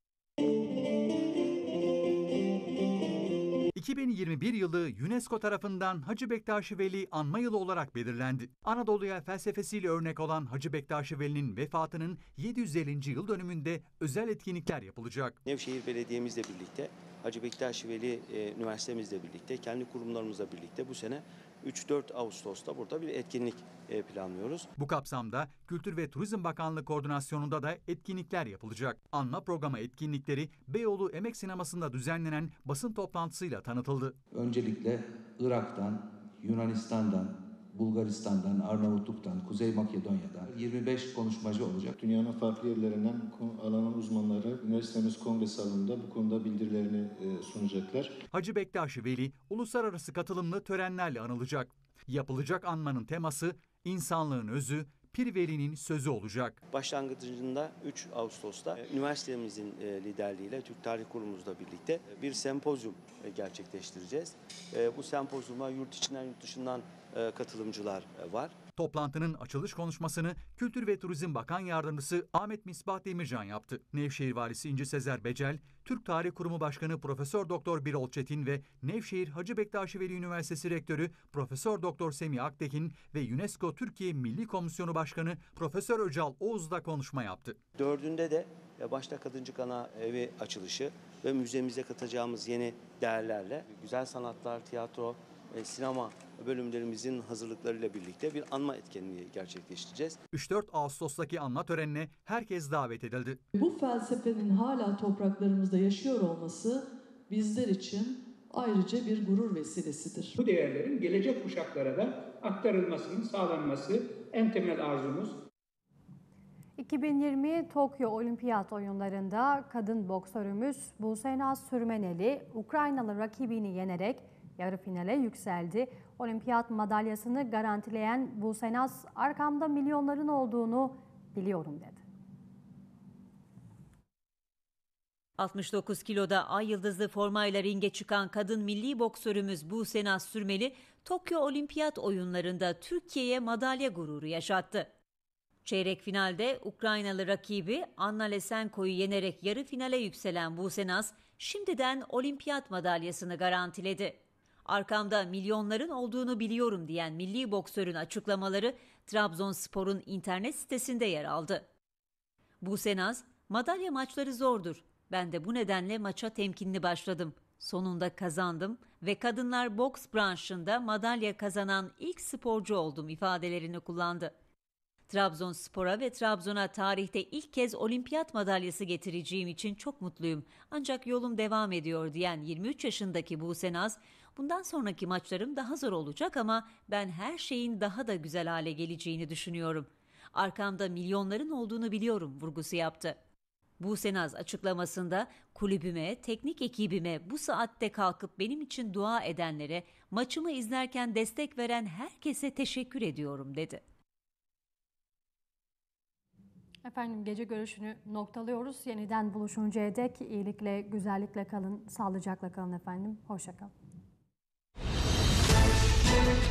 iki bin yirmi bir yılı UNESCO tarafından Hacı Bektaş Veli anma yılı olarak belirlendi. Anadolu'ya felsefesiyle örnek olan Hacı Bektaş Veli'nin vefatının yedi yüz ellinci yıl dönümünde özel etkinlikler yapılacak. Nevşehir Belediye'mizle birlikte, Hacı Bektaş Veli e, Üniversitemizle birlikte, kendi kurumlarımızla birlikte bu sene üç dört Ağustos'ta burada bir etkinlik e, planlıyoruz. Bu kapsamda Kültür ve Turizm Bakanlığı koordinasyonunda da etkinlikler yapılacak. Anma programı etkinlikleri Beyoğlu Emek Sineması'nda düzenlenen basın toplantısıyla tanıtıldı. Öncelikle Irak'tan, Yunanistan'dan, Bulgaristan'dan, Arnavutluk'tan, Kuzey Makedonya'dan yirmi beş konuşmacı olacak. Dünyanın farklı yerlerinden alanın uzmanları üniversitemiz kongre salonunda bu konuda bildirilerini sunacaklar. Hacı Bektaş Veli uluslararası katılımlı törenlerle anılacak. Yapılacak anmanın teması insanlığın özü, Pir Veli'nin sözü olacak. Başlangıcında üç Ağustos'ta üniversitemizin liderliğiyle Türk Tarih Kurumumuzla birlikte bir sempozyum gerçekleştireceğiz. Bu sempozyuma yurt içinden yurt dışından katılımcılar var. Toplantının açılış konuşmasını Kültür ve Turizm Bakan Yardımcısı Ahmet Misbah Demircan yaptı. Nevşehir Valisi İnci Sezer Becel, Türk Tarih Kurumu Başkanı Profesör Doktor Birol Çetin ve Nevşehir Hacı Bektaş Veli Üniversitesi Rektörü Profesör Doktor Semih Aktekin ve UNESCO Türkiye Milli Komisyonu Başkanı Profesör Öcal Oğuz da konuşma yaptı. Dördünde de başta Kadıncık Ana Evi açılışı ve müzemize katacağımız yeni değerlerle güzel sanatlar, tiyatro, sinema bölümlerimizin hazırlıklarıyla birlikte bir anma etkinliği gerçekleştireceğiz. üç dört Ağustos'taki anma törenine herkes davet edildi. Bu felsefenin hala topraklarımızda yaşıyor olması bizler için ayrıca bir gurur vesilesidir. Bu değerlerin gelecek kuşaklara da aktarılmasının sağlanması en temel arzumuz. iki bin yirmi Tokyo Olimpiyat Oyunları'nda kadın boksörümüz Buse Naz Sürmeneli Ukraynalı rakibini yenerek yarı finale yükseldi. Olimpiyat madalyasını garantileyen Buse Naz, arkamda milyonların olduğunu biliyorum dedi. altmış dokuz kiloda ay yıldızlı formayla ringe çıkan kadın milli boksörümüz Buse Naz Sürmeli, Tokyo Olimpiyat Oyunları'nda Türkiye'ye madalya gururu yaşattı. Çeyrek finalde Ukraynalı rakibi Anna Lesenko'yu yenerek yarı finale yükselen Buse Naz, şimdiden olimpiyat madalyasını garantiledi. Arkamda milyonların olduğunu biliyorum diyen milli boksörün açıklamaları Trabzonspor'un internet sitesinde yer aldı. Buse Naz, madalya maçları zordur. Ben de bu nedenle maça temkinli başladım. Sonunda kazandım ve kadınlar boks branşında madalya kazanan ilk sporcu oldum ifadelerini kullandı. Trabzonspor'a ve Trabzon'a tarihte ilk kez olimpiyat madalyası getireceğim için çok mutluyum. Ancak yolum devam ediyor diyen yirmi üç yaşındaki Buse Naz, bundan sonraki maçlarım daha zor olacak ama ben her şeyin daha da güzel hale geleceğini düşünüyorum. Arkamda milyonların olduğunu biliyorum vurgusu yaptı. Buse Naz açıklamasında kulübüme, teknik ekibime, bu saatte kalkıp benim için dua edenlere, maçımı izlerken destek veren herkese teşekkür ediyorum dedi. Efendim gece görüşünü noktalıyoruz. Yeniden buluşuncaya dek iyilikle, güzellikle kalın, sağlıcakla kalın efendim. Hoşça kalın.